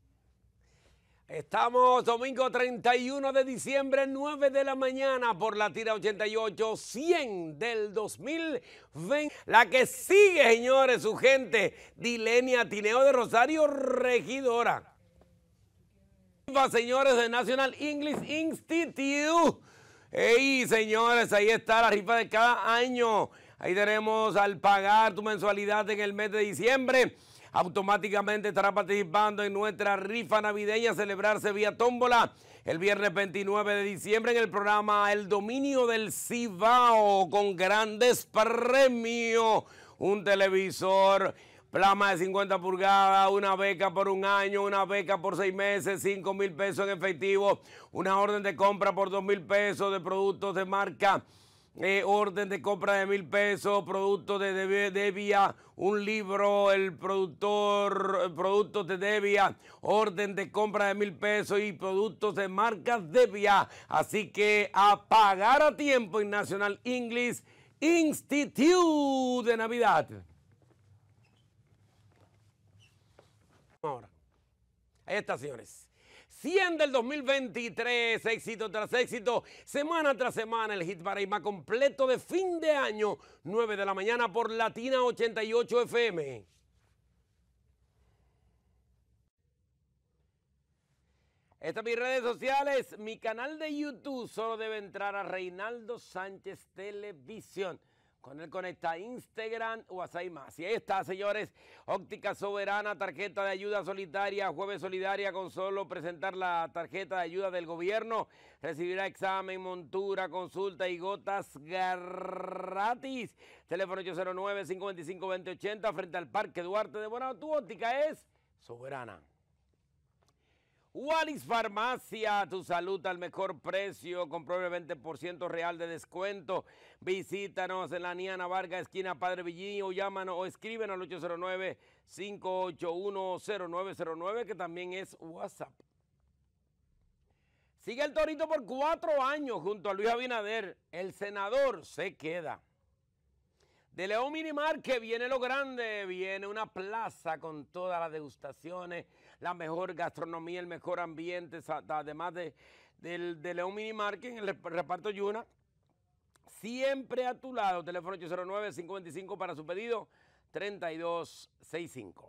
Estamos domingo treinta y uno de diciembre, nueve de la mañana, por la tira ochenta y ocho, cien del dos mil veinte. La que sigue, señores, su gente, Dilenia Tineo de Rosario, regidora. Señores, de National English Institute. Hey, señores, ahí está la rifa de cada año. Ahí tenemos, al pagar tu mensualidad en el mes de diciembre, automáticamente estará participando en nuestra rifa navideña, celebrarse vía tómbola el viernes veintinueve de diciembre en el programa El Dominio del Cibao, con grandes premios, un televisor, plasma de cincuenta pulgadas, una beca por un año, una beca por seis meses, cinco mil pesos en efectivo, una orden de compra por dos mil pesos de productos de marca. Eh, orden de compra de mil pesos, productos de, de Devia, un libro, el productor, productos de Devia, orden de compra de mil pesos y productos de marcas Devia. Así que a pagar a tiempo en National English Institute de Navidad. Ahora, ahí está, señores. cien del dos mil veintitrés, éxito tras éxito, semana tras semana, el hit parade más completo de fin de año, nueve de la mañana por Latina ochenta y ocho F M. Estas mis redes sociales, mi canal de YouTube, solo debe entrar a Reinaldo Sánchez Televisión. Con él conecta Instagram, WhatsApp y más. Y ahí está, señores. Óptica Soberana, tarjeta de ayuda solidaria, jueves solidaria, con solo presentar la tarjeta de ayuda del gobierno. Recibirá examen, montura, consulta y gotas gratis. Teléfono ocho cero nueve, cinco dos cinco, dos cero ocho cero, frente al Parque Duarte de Bonao. Tu óptica es Soberana. Wallis Farmacia, tu salud al mejor precio, con probable veinte por ciento real de descuento. Visítanos en la Niana Vargas, esquina Padre Villini, o llámanos o escríbenos al ocho cero nueve, cinco ocho uno, cero nueve cero nueve, que también es WhatsApp. Sigue el Torito por cuatro años junto a Luis Abinader. El senador se queda. De León Minimar, que viene lo grande, viene una plaza con todas las degustaciones, la mejor gastronomía, el mejor ambiente, además de, de, de León Minimar, que en el reparto Yuna, siempre a tu lado. Teléfono ocho cero nueve, cinco dos cinco para su pedido, treinta y dos sesenta y cinco.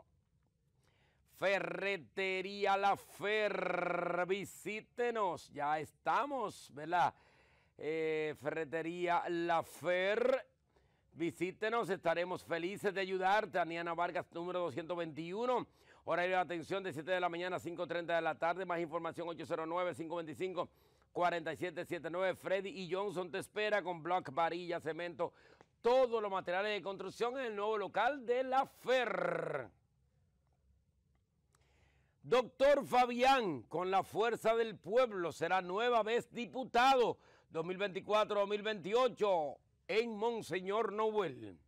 Ferretería La Fer, visítenos, ya estamos, ¿verdad? Eh, Ferretería La Fer. Visítenos, estaremos felices de ayudarte. Aniana Vargas, número doscientos veintiuno. Horario de atención de siete de la mañana a cinco treinta de la tarde. Más información ocho cero nueve, cinco dos cinco, cuatro siete siete nueve. Freddy y Johnson te espera con block, varilla, cemento, todos los materiales de construcción en el nuevo local de La Fer. Doctor Fabián, con la fuerza del pueblo, será nueva vez diputado. dos mil veinticuatro dos mil veintiocho en Monseñor Noel.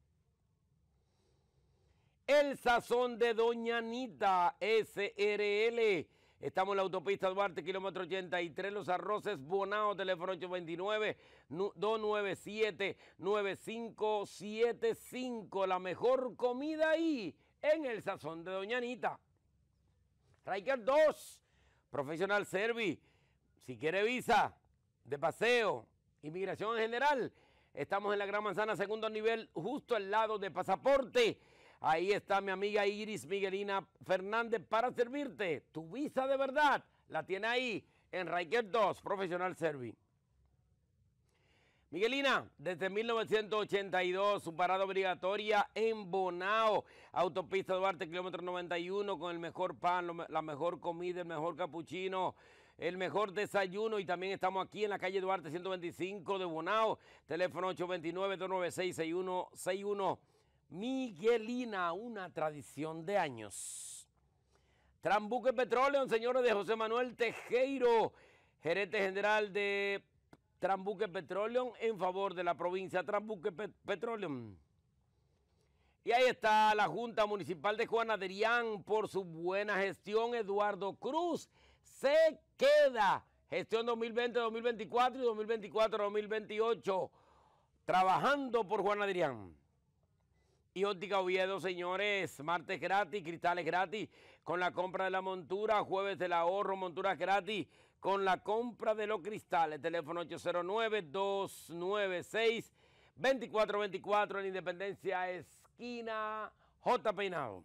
El Sazón de Doña Anita S R L. Estamos en la autopista Duarte, kilómetro ochenta y tres, Los Arroces, Bonao, teléfono ocho dos nueve, dos nueve siete, nueve cinco siete cinco. La mejor comida ahí en el Sazón de Doña Anita. Riker dos, Professional Service. Si quiere visa de paseo, inmigración en general, estamos en la Gran Manzana, segundo nivel, justo al lado de Pasaporte. Ahí está mi amiga Iris Miguelina Fernández para servirte. Tu visa de verdad la tiene ahí en Riker dos, Professional Service. Miguelina, desde mil novecientos ochenta y dos, su parada obligatoria en Bonao, autopista Duarte, kilómetro noventa y uno, con el mejor pan, lo, la mejor comida, el mejor capuchino, el mejor desayuno, y también estamos aquí en la calle Duarte ciento veinticinco de Bonao, teléfono ocho dos nueve, dos nueve seis, seis uno seis uno. Miguelina, una tradición de años. Trambuque Petroleum, señores, de José Manuel Tejero, gerente general de Trambuque Petroleum en favor de la provincia Trambuque Pet Petroleum. Y ahí está la Junta Municipal de Juan Adrián por su buena gestión. Eduardo Cruz se queda. Gestión dos mil veinte dos mil veinticuatro y dos mil veinticuatro dos mil veintiocho. Trabajando por Juan Adrián. Y Óptica Oviedo, señores, martes gratis, cristales gratis con la compra de la montura, jueves del ahorro, monturas gratis con la compra de los cristales. Teléfono ocho cero nueve, dos nueve seis, dos cuatro dos cuatro en Independencia, esquina J. Peinado.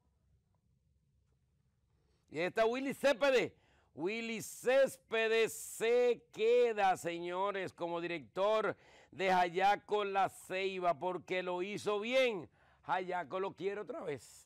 Y ahí está Willy Céspedes. Willy Céspedes se queda, señores, como director de Jayaco La Ceiba, porque lo hizo bien. Jayaco lo quiere otra vez.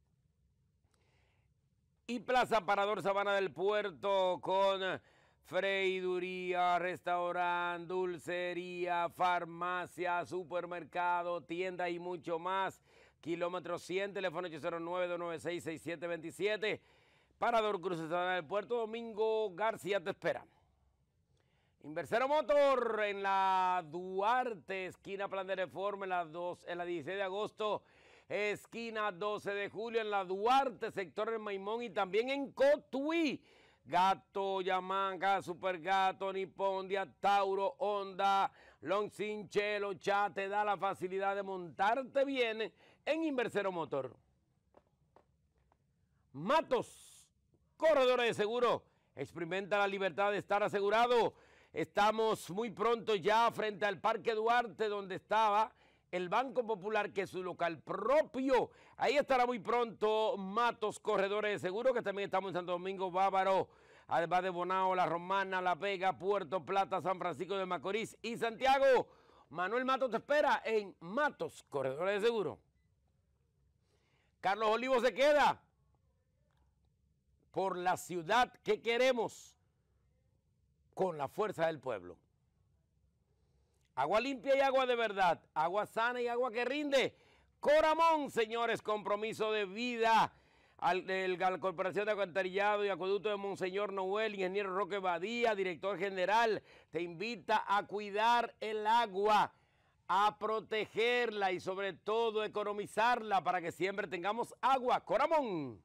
Y Plaza Parador Sabana del Puerto con freiduría, restaurante, dulcería, farmacia, supermercado, tienda y mucho más. Kilómetro cien, teléfono ocho cero nueve, dos nueve seis, seis siete dos siete. Parador Cruces Sabana del Puerto, Domingo García te espera. Inversero Motor en la Duarte, esquina Plan de Reforma, en la, dos, en la dieciséis de agosto, esquina doce de julio, en la Duarte, sector del Maimón, y también en Cotuí. Gato, Yamaha, Supergato, Nipondia, Tauro, Honda, Longsin, Chelo, Cha, te da la facilidad de montarte bien en Inversero Motor. Matos, corredores de seguro, experimenta la libertad de estar asegurado. Estamos muy pronto ya frente al Parque Duarte, donde estaba el Banco Popular, que es su local propio. Ahí estará muy pronto Matos, corredores de seguro, que también estamos en Santo Domingo, Bávaro, además de Bonao, La Romana, La Vega, Puerto Plata, San Francisco de Macorís y Santiago. Manuel Matos te espera en Matos, corredores de seguro. Carlos Olivo se queda por la ciudad que queremos, con la fuerza del pueblo. Agua limpia y agua de verdad, agua sana y agua que rinde. Coramón, señores, compromiso de vida. Al, el, la Corporación de Alcantarillado y Acueducto de Monseñor Noel, ingeniero Roque Badía, director general, te invita a cuidar el agua, a protegerla y sobre todo economizarla para que siempre tengamos agua. Coramón.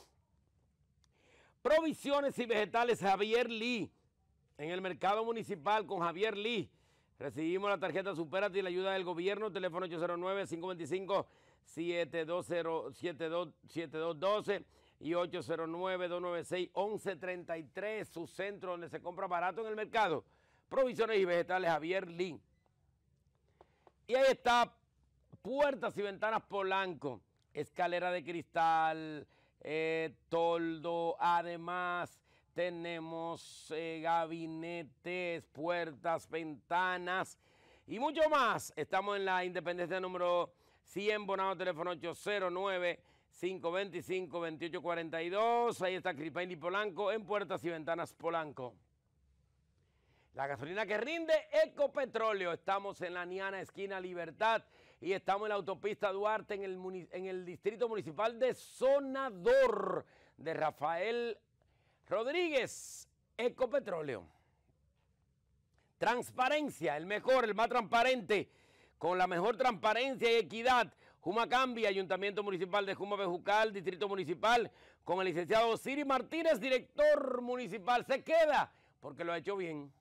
Provisiones y vegetales Javier Lee. En el mercado municipal con Javier Lee. Recibimos la tarjeta Supérate y la ayuda del gobierno. Teléfono ocho cero nueve, cinco dos cinco, siete dos cero siete dos uno dos y ocho cero nueve, dos nueve seis, once treinta y tres. Su centro donde se compra barato en el mercado. Provisiones y vegetales Javier Lee. Y ahí está Puertas y Ventanas Polanco. Escalera de cristal, eh, toldo, además tenemos eh, gabinetes, puertas, ventanas y mucho más. Estamos en la Independencia número cien, Bonao, teléfono ocho cero nueve, cinco dos cinco, dos ocho cuatro dos. Ahí está Cripain y Polanco en Puertas y Ventanas Polanco. La gasolina que rinde, Ecopetróleo. Estamos en la Niana, esquina Libertad, y estamos en la autopista Duarte, en el, en el distrito municipal de Sonador, de Rafael Rodríguez. Ecopetróleo. Transparencia, el mejor, el más transparente, con la mejor transparencia y equidad. Jumacambi, Ayuntamiento Municipal de Juma Bejucal, Distrito Municipal, con el licenciado Siri Martínez, director municipal. Se queda porque lo ha hecho bien.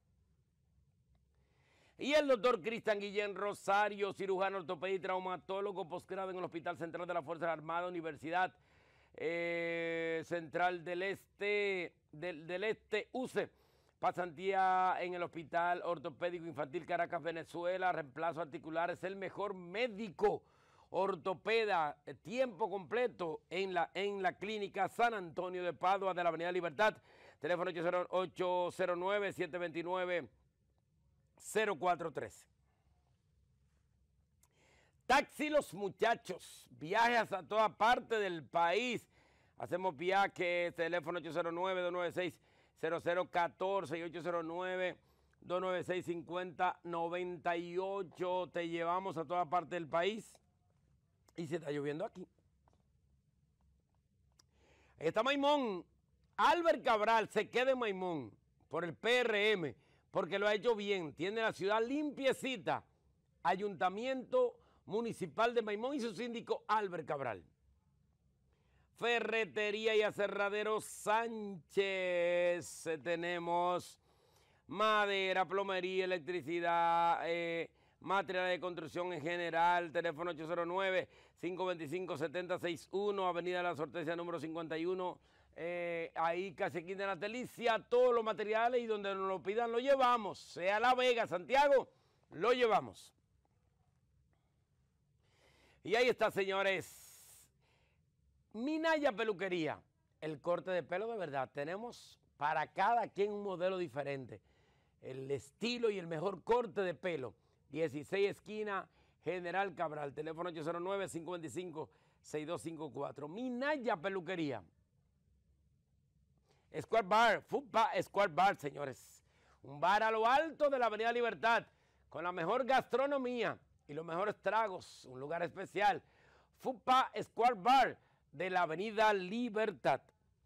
Y el doctor Cristian Guillén Rosario, cirujano ortopedista y traumatólogo, posgrado en el Hospital Central de las Fuerzas Armadas, Universidad eh, Central del Este, del, del Este, U C E. Pasantía en el Hospital Ortopédico Infantil Caracas, Venezuela, reemplazo articular, es el mejor médico ortopeda, tiempo completo en la, en la clínica San Antonio de Padua de la Avenida Libertad, teléfono ocho cero nueve, siete dos nueve, cero cuatro uno tres. Taxi Los Muchachos, viajes a toda parte del país, hacemos viajes, teléfono ocho cero nueve, dos nueve seis, cero cero uno cuatro y ocho cero nueve, dos nueve seis, cinco cero nueve ocho. Te llevamos a toda parte del país y se está lloviendo aquí. Ahí está Maimón. Albert Cabral se queda en Maimón por el P R M porque lo ha hecho bien. Tiene la ciudad limpiecita. Ayuntamiento Municipal de Maimón y su síndico Albert Cabral. Ferretería y Aserradero Sánchez. Tenemos madera, plomería, electricidad, eh, materiales de construcción en general. Teléfono ocho cero nueve, cinco dos cinco, siete cero seis uno, Avenida La Sortesia número cincuenta y uno. Eh, ahí casi aquí de la Delicia, todos los materiales y donde nos lo pidan lo llevamos. Sea La Vega, Santiago, lo llevamos. Y ahí está, señores. Minaya Peluquería, el corte de pelo de verdad. Tenemos para cada quien un modelo diferente. El estilo y el mejor corte de pelo. dieciséis esquina General Cabral. Teléfono ocho cero nueve, cinco dos cinco, seis dos cinco cuatro. Minaya Peluquería. Square Bar, Fupa Square Bar, señores. Un bar a lo alto de la Avenida Libertad, con la mejor gastronomía y los mejores tragos. Un lugar especial. Fupa Square Bar, de la Avenida Libertad.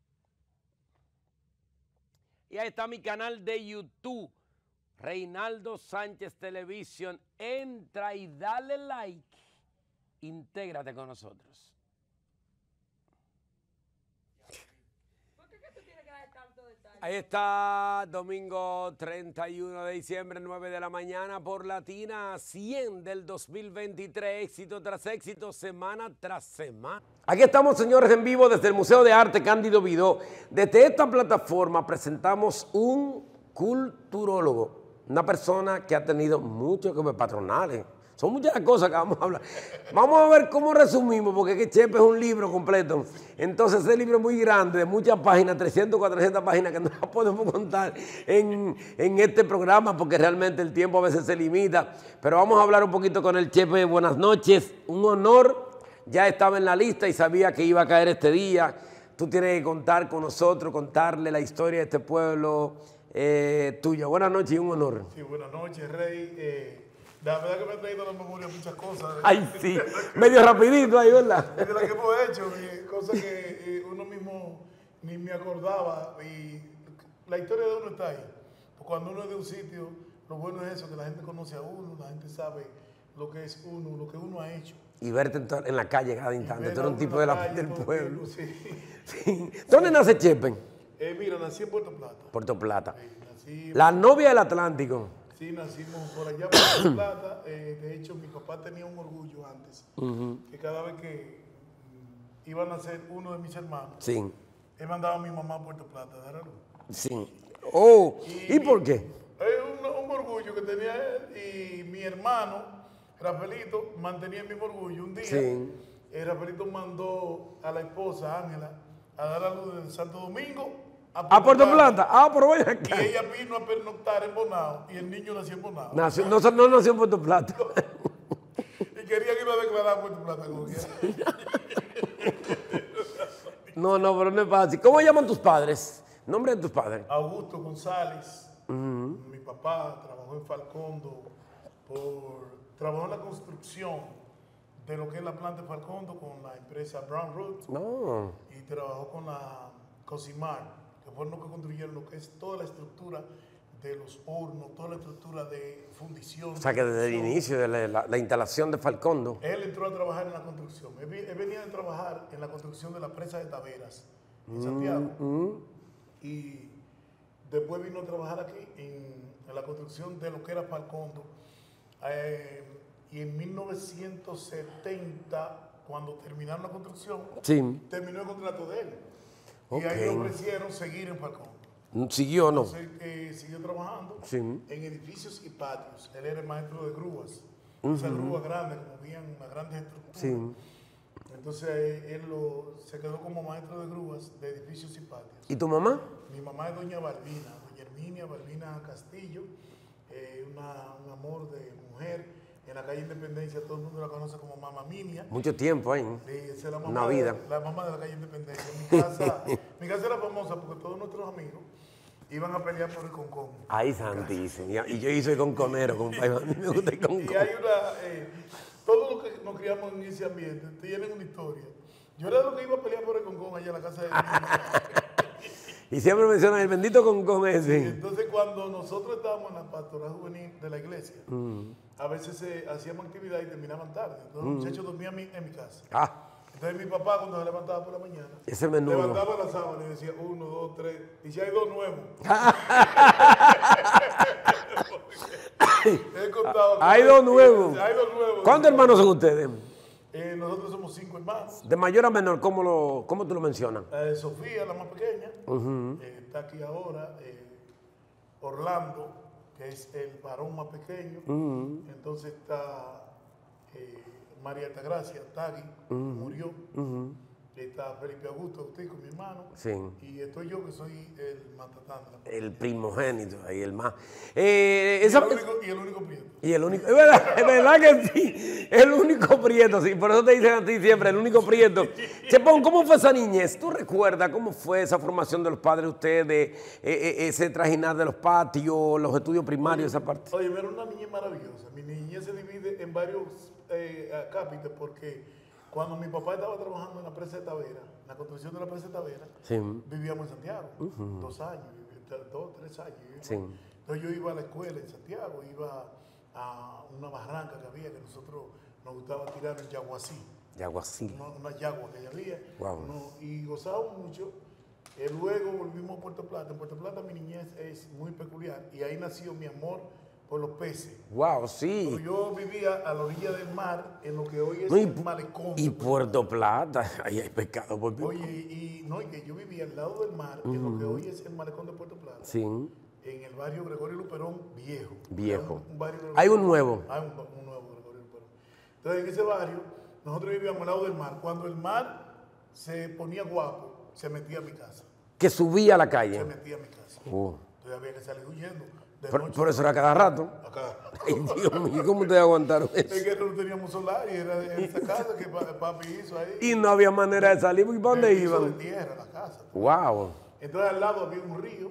Y ahí está mi canal de YouTube, Reinaldo Sánchez Televisión. Entra y dale like. Intégrate con nosotros. Ahí está, domingo treinta y uno de diciembre, nueve de la mañana, por Latina cien del dos mil veintitrés, éxito tras éxito, semana tras semana. Aquí estamos, señores, en vivo desde el Museo de Arte Cándido Vidó. Desde esta plataforma presentamos un culturólogo, una persona que ha tenido mucho que ver, patronales. Son muchas cosas que vamos a hablar. Vamos a ver cómo resumimos, porque es que Chepe es un libro completo. Entonces, ese libro es muy grande, de muchas páginas, trescientas, cuatrocientas páginas, que no las podemos contar en, en este programa, porque realmente el tiempo a veces se limita. Pero vamos a hablar un poquito con el Chepe. Buenas noches, un honor. Ya estaba en la lista y sabía que iba a caer este día. Tú tienes que contar con nosotros, contarle la historia de este pueblo eh, tuyo. Buenas noches y un honor. Sí, buenas noches, Rey. Eh... La verdad que me ha traído a la memoria muchas cosas. Ay, sí, medio rapidito ahí, ¿verdad? De las que hemos hecho, y cosas que eh, uno mismo ni me acordaba. Y la historia de uno está ahí. Cuando uno es de un sitio, lo bueno es eso, que la gente conoce a uno, la gente sabe lo que es uno, lo que uno ha hecho. Y verte en, en la calle cada instante. Tú eres un tipo de la, del pueblo. Tiempo, sí. Sí. ¿Dónde sí. nace Chepe? Eh, mira, nací en Puerto Plata. Puerto Plata. Sí, nací la novia del Atlántico. Sí, nacimos por allá por Puerto Plata. Eh, de hecho, mi papá tenía un orgullo antes, uh-huh. que cada vez que mm, iba a nacer uno de mis hermanos, sí. él mandaba a mi mamá a Puerto Plata, ¿verdad? Sí. Oh, ¿y, ¿y por qué? Es un, un orgullo que tenía él, y mi hermano, Rafaelito, mantenía el mismo orgullo. Un día, sí. eh, Rafaelito mandó a la esposa, Ángela, a dar a luz en Santo Domingo, a Puerto, ¿A Puerto Plata? Plata. Ah, pero vaya acá. Y ella vino a pernoctar en Bonao y el niño nació en Bonao. Nació, no, no nació en Puerto Plata. Y quería que iba a declarar a Puerto Plata como quiera. No, no, pero no es fácil. ¿Cómo llaman tus padres? ¿Nombre de tus padres? Augusto González. Uh-huh. Mi papá trabajó en Falcondo, por, trabajó en la construcción de lo que es la planta de Falcondo con la empresa Brown Root. No. Y trabajó con la Cosimar, que fueron los que construyeron lo que es toda la estructura de los hornos, toda la estructura de fundición. O sea, que desde el inicio de la, la- la instalación de Falcondo. Él entró a trabajar en la construcción. Él, vi- él venía a trabajar en la construcción de la presa de Taveras, en Santiago. Mm, Y después vino a trabajar aquí en, en la construcción de lo que era Falcondo. Eh, y en mil novecientos setenta, cuando terminaron la construcción, Sí. terminó el contrato de él. Ok. Y ahí le ofrecieron seguir en Falcondo. ¿Siguió o no? Entonces, eh, siguió trabajando Sí. en edificios y patios. Él era el maestro de grúas. Ujú. Esas grúas grandes, como veían las grandes estructuras. Sí. Entonces eh, él lo- se quedó como maestro de grúas de edificios y patios. ¿Y tu mamá? Mi mamá es doña Balbina, doña Herminia Balbina Castillo, eh, una- un amor de mujer. En la calle Independencia todo el mundo la conoce como Mamá Minia. Mucho tiempo ahí. Sí, esa es la mamá Una de- vida. la mamá de la calle Independencia. Mi casa, mi casa era famosa porque todos nuestros amigos iban a pelear por el concón. Ay, santísimo. Y y yo soy conconero, compadre. A mí me gusta el Y concón. hay una, eh, todos los que nos criamos en ese ambiente tienen una historia. Yo era lo que iba a pelear por el concón allá en la casa de mi mamá. Y siempre mencionan el bendito concón ese. Entonces cuando nosotros estábamos en la pastoral juvenil de la iglesia, Mm. a veces eh, hacíamos actividad y terminaban tarde. Entonces Mm. los muchachos dormían mi- en mi casa. Ah, Entonces mi papá cuando se levantaba por la mañana, ese menudo. levantaba la sábana y decía uno, dos, tres, y si hay dos nuevos. Él contaba, Hay dos nuevos. Hay dos nuevos. ¿Cuántos hermanos son ustedes? Eh, nosotros somos cinco hermanos. De mayor a menor, ¿cómo, lo, cómo tú lo mencionas? Eh, Sofía, la más pequeña, Ujú. eh, está aquí ahora. eh, Orlando, que es el varón más pequeño. Ujú. Entonces está eh, María Altagracia, Tagui, que Ujú. murió. Ujú. Está Felipe Augusto, Autico, mi hermano. Sí. Y estoy yo, que soy el matatán. de la El primogénito, ahí el más. Eh, esa- y, el único, y el único prieto. y el único, es verdad, es verdad que sí, el único prieto, sí, por eso te dicen a ti siempre, el único prieto. Chepón, ¿cómo fue esa niñez? ¿Tú recuerdas cómo fue esa formación de los padres de ustedes, eh, eh, ese trajinar de los patios, los estudios primarios, esa parte? Oye, era una niñez maravillosa. Mi niñez se divide en varios eh, acápites porque cuando mi papá estaba trabajando en la presa de Tavera, en la construcción de la presa de Tavera, Sí. vivíamos en Santiago, Ujú. dos años, dos, tres años. Sí. Entonces yo iba a la escuela en Santiago, iba a una barranca que había que nosotros nos gustaba tirar en Yaguasí, Yaguasí. una, una yagua que había, Guau. no, y gozábamos mucho. Eh, luego volvimos a Puerto Plata. En Puerto Plata mi niñez es muy peculiar y ahí nació mi amor por los peces. Wow, sí. Pero yo vivía a la orilla del mar, en lo que hoy es No, y, el malecón. y Puerto Plata, ahí hay pescado por Oye, y no, y que yo vivía al lado del mar, en lo que hoy es el malecón de Puerto Plata, Sí, en el barrio Gregorio Luperón Viejo. viejo. Un, un barrio Gregorio Hay un Luperón. nuevo. Hay un, un nuevo Gregorio Luperón. Entonces, en ese barrio, nosotros vivíamos al lado del mar. Cuando el mar se ponía guapo, se metía a mi casa. Que subía a la calle. Se metía a mi casa. Oh. Entonces había que salir huyendo. De Por, noche. por eso era cada rato. Acá. Ay, Dios mío, ¿cómo ustedes aguantaron eso? Es que no teníamos solar y era en esa casa que pa- papi hizo ahí. Y no había manera de salir, ¿y para dónde El piso iban? de tierra, la casa. Wow. Entonces al lado había un río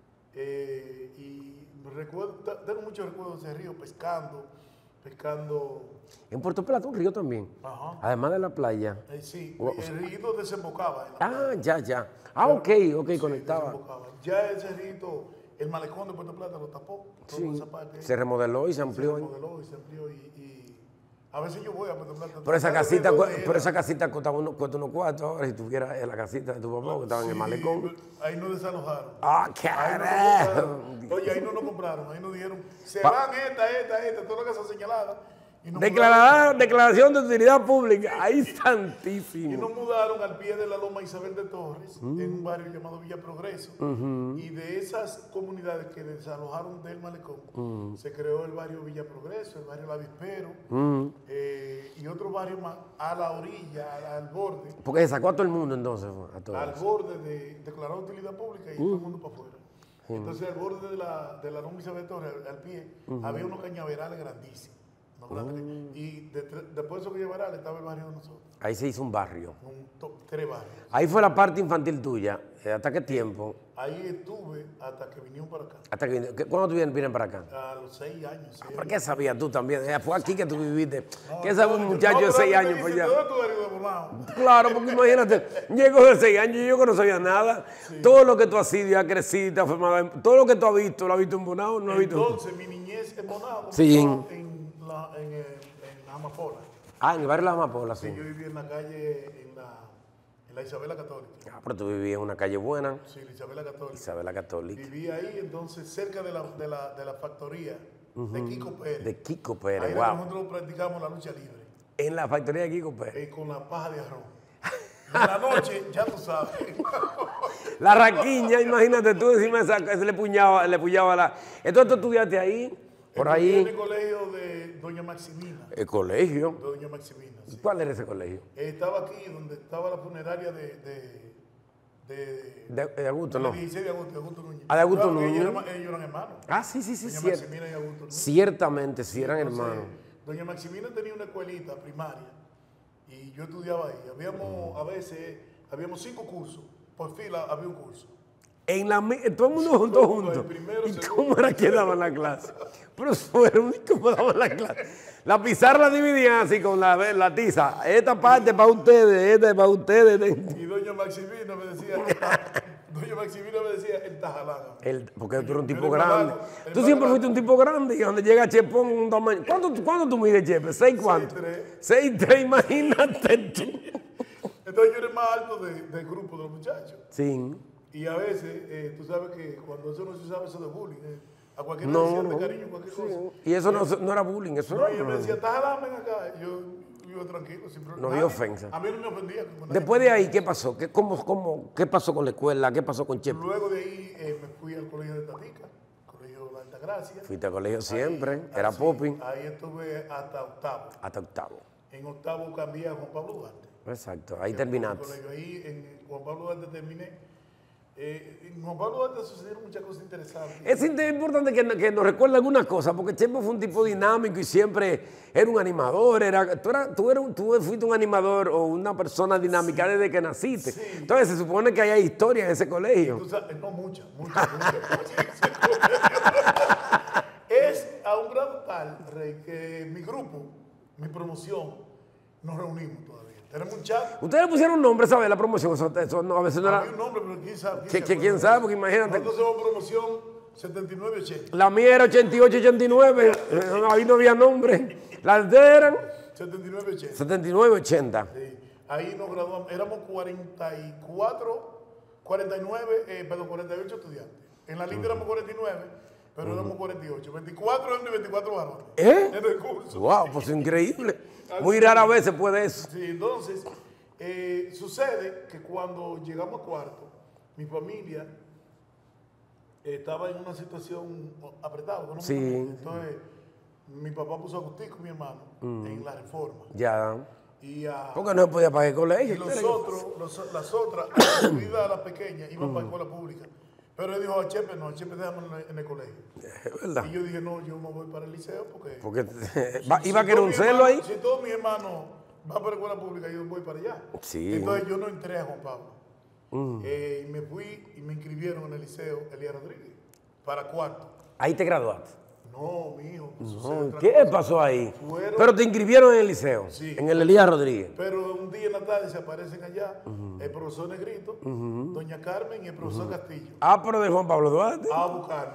eh, y recuerdo, te- tengo muchos recuerdos de ese río, pescando, pescando. En Puerto Plata, un río también. Ajá. Además de la playa. Eh, sí, Wow. el río desembocaba. En la Ah, ya, ya. Ah, ok, ok, conectaba. desembocaba. Ya ese río, el malecón de Puerto Plata lo tapó. Toda Sí. esa parte ahí. Se remodeló y se Se amplió. remodeló y se amplió y, y a veces yo voy a Puerto Plata. Pero esa tratar de ver casita, dónde cu- era. pero esa casita costaba uno, cuesta unos cuartos ahora si tuviera en la casita de tu papá que estaba en el Sí, malecón. ahí nos desalojaron. Ah, Ahí no carajo. compraron. Oye, ahí no nos compraron, ahí nos dijeron, se Pa- van esta, esta, esta, todas las casas señaladas. Y nos Declarada, declaración de utilidad pública. Ay, Y santísimo. nos mudaron al pie de la Loma Isabel de Torres, Mm. en un barrio llamado Villa Progreso. Ujú. Y de esas comunidades que desalojaron del malecón, Mm. se creó el barrio Villa Progreso, el barrio La Avispero, Mm. eh, y otro barrio más a la orilla, al, al borde, Porque se sacó a todo el mundo entonces. A todos. al borde de declarado utilidad pública y todo el mundo para afuera. Sí. Entonces, al borde de la, de la Loma Isabel de Torres, al, al pie, Ujú. había unos cañaverales grandísimos. No, claro que- Y de- después de eso que llevará, estaba el barrio de nosotros. Ahí se hizo un barrio. Un to- tres barrios. Ahí fue la parte infantil tuya. Eh, ¿Hasta qué tiempo? Ahí estuve hasta que vinieron para acá. Hasta que, vine- ¿qué- ¿Cuándo tú vienes, vienes para acá? A los seis años. seis ¿Por años. qué sabías tú también? Eh, Fue aquí que tú viviste. No, ¿Qué sabe un no, muchacho no, de pero seis tú me años? Pues dices, ya? ¿dónde tú eres de Bonao? Claro, porque imagínate, llego de seis años y yo que no sabía nada. Todo lo que tú has sido y has crecido, te has formado, en- todo lo que tú has visto, lo has visto en Bonao, no has visto. Entonces, mi niñez en Bonao Sí. comenzó en, la, en, eh, en la Amapola. Ah, en el barrio de la Amapola, sí. Sí, yo vivía en la calle, en la, en la Isabela Católica. Ah, pero tú vivías en una calle buena. Sí, la Isabela Católica. Isabela Católica. Vivía ahí, entonces, cerca de la, de la, de la factoría de Ujú. Kiko Pérez. De Kiko Pérez, Ahí era que wow. nosotros practicamos la lucha libre. En la factoría de Kiko Pérez. eh, con la paja de arroz. En la noche, ya tú sabes. La raquiña, imagínate tú encima de esa, se le puñaba, le puñaba la. Entonces tú estudiaste ahí, por Estudié ahí. en el colegio de Doña Maximina. El colegio. De Doña Maximina. ¿Y cuál era ese colegio? Eh, Estaba aquí donde estaba la funeraria de. de, de De, de Augusto, no. dieciséis de Augusto, de Augusto Núñez. Ah, de Augusto Claro, ellos Núñez. eran- Ellos eran hermanos. Ah, sí, sí, sí, Doña cierto. Maximina y Augusto Núñez. Ciertamente, sí eran Entonces, hermanos. Doña Maximina tenía una escuelita primaria y yo estudiaba ahí. Habíamos, a veces, habíamos cinco cursos. Por fila había un curso. En la, mi- todo el mundo junto, junto. ¿Y cómo era que daban la clase? Pero fueron, ¿cómo daban la clase? La pizarra la dividían así con la, la tiza. Esta parte para ustedes, esta es para ustedes. Y doña Maximina me decía, doña Maximina me decía, el tajalán. El- porque tú eres un tipo el grande. balazo, el Tú siempre balazo. fuiste un tipo grande y donde llega Chepón un tamaño. ¿Cuánto, tú- ¿Cuánto tú mides, Chepe? ¿Seis cuánto? Seis tres, imagínate tú. Entonces yo era el más alto de- del grupo de los muchachos. Sí. Y a veces, eh, tú sabes que cuando eso no se usaba eso de bullying, eh, a cualquiera le No, decían de no. cariño cualquier Sí. cosa. Y eso no, no era bullying, eso No, era. y él me decía, tajalán, ven acá. Yo vivo tranquilo, sin problema. No había Nadie- ofensa. A mí no me ofendía. como nadie. Después de ahí, ¿qué pasó? ¿Qué, cómo, cómo, ¿Qué pasó con la escuela? ¿Qué pasó con Chepe? Luego de ahí eh, me fui al colegio de Tatica, colegio de Altagracia. Fuiste al colegio siempre, Ahí- era así, Popi, Ahí estuve hasta octavo. hasta octavo. En octavo cambié a Juan Pablo Duarte. Exacto, ahí Que terminaste. fue el colegio. Ahí en Juan Pablo Duarte terminé. Eh, en Juan Pablo Duarte sucedieron muchas cosas interesantes. Es inte- importante que, que nos recuerde algunas cosas, porque Chepo fue un tipo dinámico y siempre era un animador. Era, tú, eras- tú, eras un- tú fuiste un animador o una persona dinámica desde que naciste. Entonces se supone que hay historia en ese colegio. Tú sabes, no muchas, muchas, muchas, muchas. Es a un grado tal, Rey, que mi grupo, mi promoción, nos reunimos todavía. Tenemos un chat. Ustedes le pusieron un nombre, ¿sabes? La promoción, eso, eso no, a veces no era. Había un nombre, pero quién sabe. Que, se que acuerda. quién sabe, porque imagínate. Nosotros somos promoción setenta y nueve ochenta. La mía era ochenta y ocho, ochenta y nueve, eh, ahí no había nombre. Las de eran setenta y nueve ochenta. setenta y nueve, ochenta. Sí. Ahí nos graduamos, éramos cuarenta y cuatro, cuarenta y nueve, eh, perdón, cuarenta y ocho estudiantes. En la línea éramos cuarenta y nueve, pero éramos cuarenta y ocho. veinticuatro hembras y veinticuatro varones. ¿Eh? En el curso. Wow, pues increíble. Muy rara vez se puede eso. Sí, entonces, eh, sucede que cuando llegamos a cuarto, mi familia estaba en una situación apretada. Sí. Entonces, mi papá puso a Gustico, mi hermano, Mm. en la reforma. Ya. Y a, Porque no se podía pagar el colegio. y los otros, los- las otras, incluida la pequeña, iban para la escuela pública. Pero él dijo a Chepe, no, a Chepe déjame en, la- en el colegio. Es verdad. Y yo dije, no, yo me voy para el liceo porque... Porque va- iba a querer todos un mis celo hermanos- ahí. Si todos mis hermanos van para la escuela pública, yo voy para allá. Sí. Entonces yo no entré a Juan Pablo. Mm. Eh, y me fui y me inscribieron en el liceo Elías Rodríguez para cuarto. Ahí te graduaste. No, mi hijo. No, ¿qué pasó ahí? Fueron- Pero te inscribieron en el liceo, Sí. en el Elías Rodríguez. Pero un día en la tarde se aparecen allá el profesor Negrito, doña Carmen y el profesor Castillo. Ah, pero de Juan Pablo Duarte. A buscarme.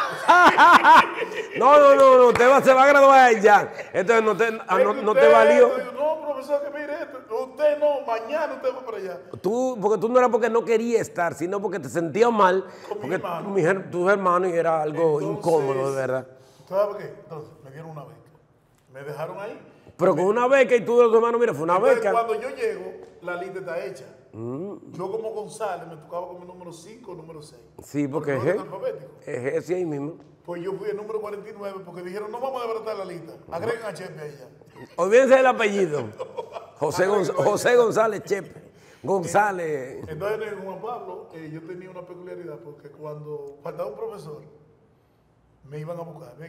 No, no, no, no, usted va, se va a graduar ya. Entonces no te, ah, no, no te valió. Yo digo, no, profesor, que mire esto. Usted no, mañana usted va para allá. Tú, porque tú no era porque no querías estar, sino porque te sentías mal, porque mi her- tus hermanos y era algo incómodo, de verdad. ¿Sabes qué? Entonces me dieron una beca. Me dejaron ahí. Pero con una beca y tú de los hermanos, mira, fue una Entonces, beca. cuando yo llego, la lista está hecha. Mm, Yo como González me tocaba como el número cinco o número seis. sí, porque Porque es no era alfabético. es ese ahí mismo. Pues yo fui el número cuarenta y nueve porque dijeron, no vamos a desbaratar la lista. Agreguen a Chepe ahí ya. Olvídense del apellido. José, Gonz- José González Chepe. González. Entonces en Juan Pablo eh, yo tenía una peculiaridad porque cuando faltaba un profesor, me iban a buscar. Ven,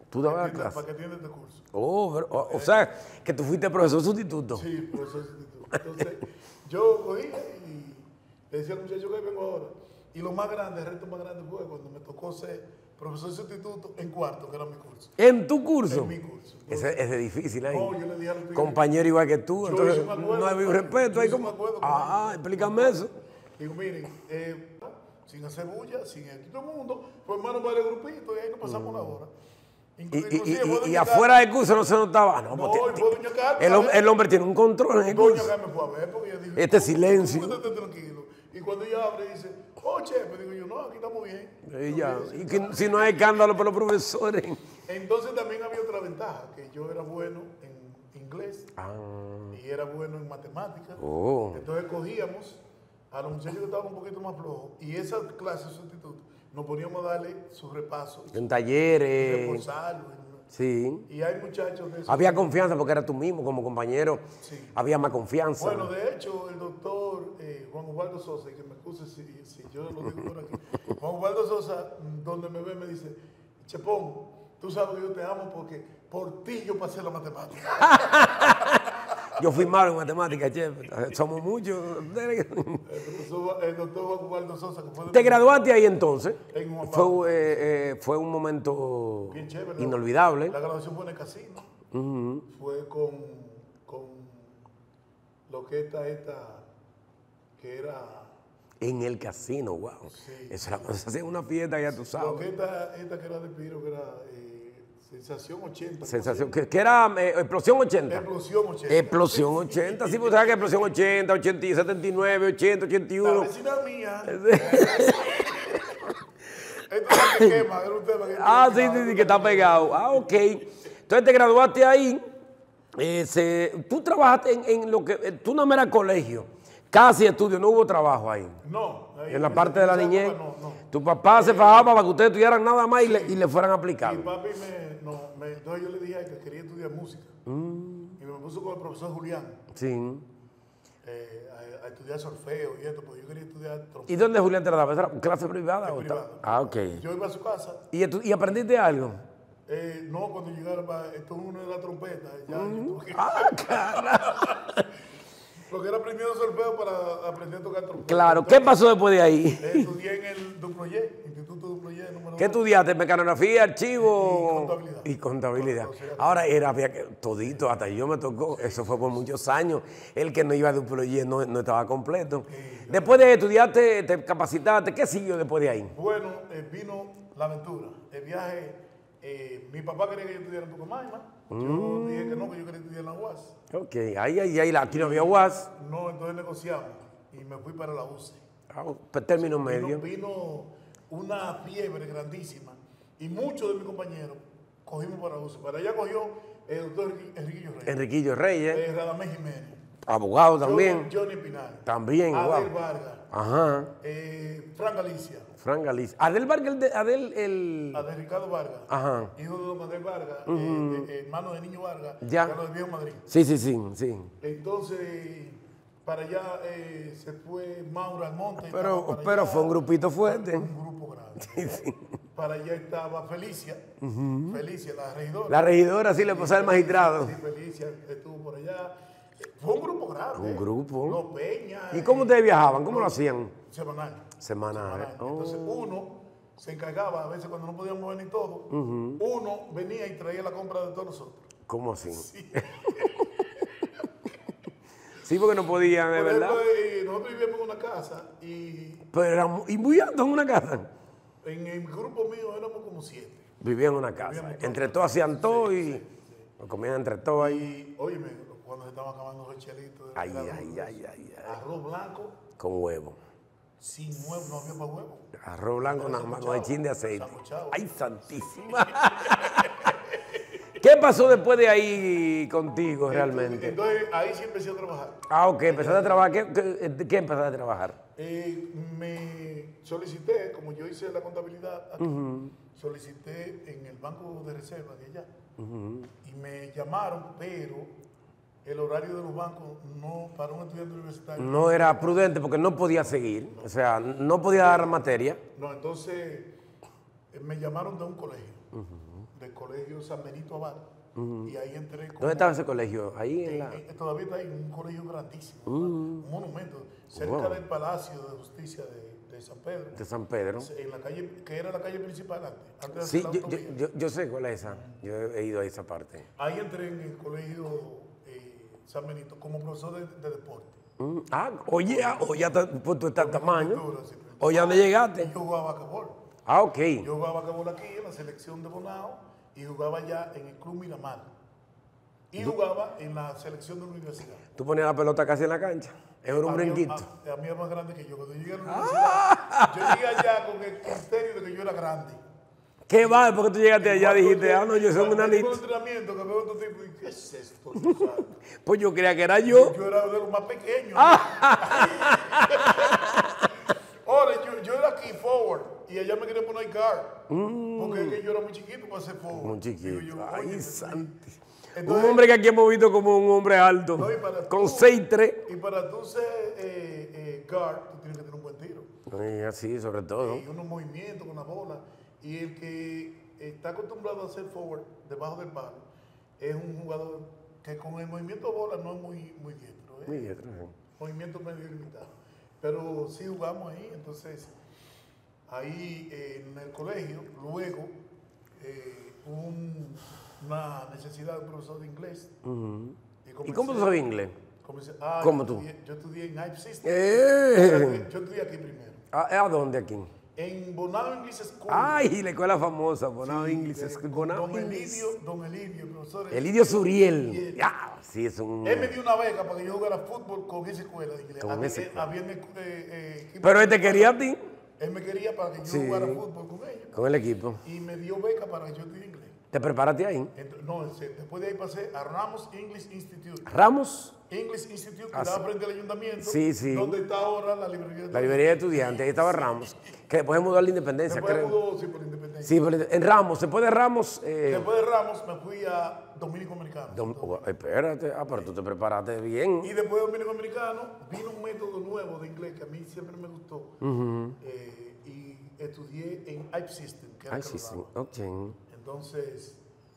¿Tú dabas atienda- clase? Para que atienda este curso. Oh, pero- o, o sea, que tú fuiste profesor sustituto. Sí, profesor sustituto. Entonces, yo cogía y le decía al muchacho que vengo ahora. Y lo más grande, el reto más grande fue cuando me tocó ser profesor sustituto en cuarto, que era mi curso. ¿En tu curso? En mi curso. Ese, ese es difícil ahí. No, yo le dije a los tigres- Compañero igual que tú, Yo entonces hice un acuerdo no hay con- respeto. yo Ahí hice un como, acuerdo con ah, explícame eso. Digo, miren, eh, sin hacer bulla, sin esto, y todo el mundo, formamos varios grupitos y ahí nos pasamos la hora. Y, y- Inclusive y- fue y Doña afuera Carmen. del curso no se notaba. No, No, porque y fue Doña Carmen, el, hom- a ver. el hombre tiene un control en el Doña curso. Carmen fue a ver porque ella dijo, Este "¿Cómo- silencio". cómo que tú estás tranquilo? Y cuando ella abre dice, oh, chefe, digo yo, no, aquí estamos bien. Y ya, y que si no hay escándalo por los profesores. Entonces también había otra ventaja, que yo era bueno en inglés y era bueno en matemáticas. Oh. Entonces cogíamos a los muchachos que estaban un poquito más flojos y esa clase de sustituto nos poníamos a darle su repaso. En y talleres. reforzarlo. Sí. Y hay muchachos de esos- Había confianza porque era tú mismo como compañero. Había más confianza. Bueno, de hecho, el doctor eh, Juan Osvaldo Sosa, y que me excuse si, si yo lo digo por aquí, Juan Osvaldo Sosa, donde me ve, me dice, Chepón, tú sabes que yo te amo porque por ti yo pasé la matemática. Yo fui malo en matemáticas, chef. Somos muchos. El profesor- el doctor Juan Osvaldo Sosa, que fue de ¿Te mi- graduaste ahí entonces? En Juan Pablo. Fue, eh, eh, fue un momento Bien chévere. inolvidable. La graduación fue en el casino. Ujú. Fue con, con lo que está esta, que era... En el casino, wow. Eso era cuando se hacía una fiesta, ya tú Lo sabes. que esta, esta que era de Piro, que era eh, Sensación ochenta. Sensación, que, que era eh, Explosión ochenta. Explosión ochenta. Explosión ochenta, sí, pues sabes que Explosión ochenta, ochenta, setenta y nueve, ochenta, ochenta y uno. La vecina mía. Esto se quema, era un tema que... Ah, sí, sí, sí, que está pegado. Ah, ok. Entonces te graduaste ahí. eh, se- tú trabajaste en, en lo que... eh, tú no eras colegio. Casi estudio, no hubo trabajo ahí. No. ahí En la en parte esa- de la en esa niñez. época no, no. Tu papá se fajaba para que ustedes estudiaran nada más y, le, y le fueran a aplicar. Mi papi me, no, me... Entonces yo le dije a él que quería estudiar música. Mm, Y me puso con el profesor Julián sí. eh, a, a estudiar solfeo y esto, porque yo quería estudiar trompeta. ¿Y dónde Julián te la daba? ¿Era clase privada? o privada. tal? Ah, ok. Yo iba a su casa. ¿Y, estu- y aprendiste algo? Eh, no, cuando llegara para... Esto es uno de la trompeta. Ya, Mm. yo tuve que- Ah, Porque era aprendiendo solfeo para aprender a tocar trompeta. Claro. ¿Qué pasó después de ahí? Eh, estudié en el Duproyet, Instituto Duproyet número ¿Qué dos. estudiaste? ¿Mecanografía, archivo? Y contabilidad. Y contabilidad. Ahora era, había que, todito, hasta yo me tocó, eso fue por muchos años. El que no iba de un proyecto no, no estaba completo. Después de estudiarte, te capacitaste, ¿qué siguió después de ahí? Bueno, eh, vino la aventura, el viaje. eh, mi papá quería que yo estudiara en Pucamaima. Yo Mm. dije que no, que yo quería estudiar en la U A S. Ok, ahí, ahí, ahí, aquí no había U A S. No, entonces negociamos y me fui para la U C E. Ah, pues, término Vino, medio. vino una fiebre grandísima y muchos de mis compañeros cogimos para la U C E. Para allá cogió el doctor Enriquillo Reyes. Enriquillo Reyes, Eh, Radamés Jiménez. abogado también. Johnny Pinal. También, Adel wow. Vargas. Ajá, Eh, Fran Galicia. Fran Galicia. Adel Vargas, el de- Adel, el... Adel Ricardo Vargas. Ajá. Hijo de don Adel Vargas. Ujú. eh, eh, hermano de Niño Vargas. Ya. De los Viejo Madrid. Sí, sí, sí, sí. Entonces, para allá eh, se fue Mauro Almonte. Pero, estaba para pero allá. fue un grupito fuerte. Un grupo grande. Sí, sí. Para allá estaba Felicia. Ujú. Felicia, la regidora. La regidora sí le pasó al magistrado. Sí, Felicia estuvo por allá. Fue un grupo grande. Un grupo. Los Peña. ¿Y cómo ustedes viajaban? ¿Cómo lo hacían? Semanal. Semanal. Oh. Entonces uno se encargaba, a veces cuando no podíamos venir todos, Ujú. uno venía y traía la compra de todos nosotros. ¿Cómo así? Sí, porque no podían, de Por verdad. ejemplo, eh, nosotros vivíamos en una casa y Pero eran muy- y muy altos en una casa. en el grupo mío éramos como siete. Vivían en una casa. Entre todos hacían todo y comían entre todos ahí. Y, óyeme, cuando se estaban acabando los chelitos, Ay, era ay, arroz, ay, ay, ay. arroz blanco, Con huevo. sin huevo, no había más huevo. Arroz blanco nada más con el chin de aceite. Sancochado. Ay, santísima. ¿Qué pasó después de ahí contigo realmente? Entonces ahí sí empecé a trabajar. Ah, ok, empezaste a trabajar. ¿Qué, qué, qué empezaste a trabajar? Eh, me solicité, como yo hice la contabilidad aquí, Ujú. solicité en el Banco de Reserva de allá. Ujú. Y me llamaron, pero el horario de los bancos no, para un estudiante universitario. No era prudente porque no podía seguir. O sea, no podía dar materia. No, entonces eh, me llamaron de un colegio, de del colegio San Benito Abad. Ujú. Y ahí entré. como- ¿Dónde estaba ese colegio? Ahí en la... Eh, eh, todavía está ahí, un colegio grandísimo, Mm. un monumento, cerca Wow. del Palacio de Justicia de, de San Pedro. De San Pedro. En la calle, que era la calle principal antes. antes de Sí, hacer la yo, yo, autovía. yo- yo sé cuál es esa. Yo he ido a esa parte. Ahí entré en el colegio eh, San Benito como profesor de, de deporte. Mm, Ah, oye, ah, oye, hasta por tu tal tamaño. Oye, ¿a dónde llegaste? Yo jugaba basquetbol. Ah, ok. Yo jugaba basquetbol aquí en la selección de Bonao y jugaba ya en el Club Miramar. Y Du- jugaba en la selección de la universidad. Tú ponías la pelota casi en la cancha. Era un A mí- brinquito. A, a mí era más grande que yo. Cuando yo llegué a la Ah. universidad, yo llegué allá con el criterio de que yo era grande. ¿Qué va? Porque tú llegaste allá y dijiste, ah, no, yo soy un Cuando llegué nanito. a un entrenamiento que veo otro tipo y ¿qué es esto? Dios santo? Pues yo creía que era yo. Yo era de los más pequeños. Ah. Ahora, yo, yo era aquí forward y allá me quería poner guard. Mm. Porque es que yo era muy chiquito para ser forward. Muy chiquito. Ay, santi. Un Entonces- hombre que aquí hemos visto como un hombre alto. No, y para Con tú- seis tres. Y para tú ser eh, eh, guard, tú tienes que tener un buen tiro. Ay, así, sobre todo. Y unos movimientos con la bola. Y el que está acostumbrado a hacer forward debajo del palo es un jugador que con el movimiento de bola no es muy, muy diestro. ¿eh? Muy diestro, sí. Movimiento medio limitado. Pero sí jugamos ahí, entonces ahí eh, en el colegio, luego eh, hubo un- una necesidad de un profesor de inglés. Ujú. Y ¿Y comencé- cómo tú sabes inglés? comencé- ah, ¿Cómo yo tú? estudié- yo estudié en I P System. Eh. Yo estudié aquí primero. ¿A, a dónde aquí? En Bonao English School. Ay, la escuela famosa, Bonao Sí, English de- School. con Bonao don English. Elidio, don Elidio, el profesor. Elidio Suriel. Ya, sí, es un... Él me dio una beca para que yo jugara fútbol con esa escuela de inglés. Con Había- esa escuela. había, eh, eh, equipo- Pero él te quería a ti. Él me quería para que yo Sí. jugara fútbol con ellos. Con el equipo. Y me dio beca para que yo estudie inglés. ¿Te preparaste ahí? Ent- No, ese- después de ahí pasé a Ramos English Institute. ¿Ramos? English Institute, que Ah, estaba sí. frente al ayuntamiento. Sí, sí. Donde está ahora la librería de La librería de estudiantes, ahí estaba Ramos. Que después mudó a la Independencia, Después creo. mudó, sí, por la Independencia. Sí, pero en Ramos, después de Ramos... eh, Después de Ramos me fui a Dominico Americano. dom- oh, espérate, ah, pero tú te preparaste bien. Y después de Dominico Americano vino un método nuevo de inglés que a mí siempre me gustó. Ujú. Eh, y estudié en I P System, que era Ay, que sí, lo sí, daba. ok. Entonces,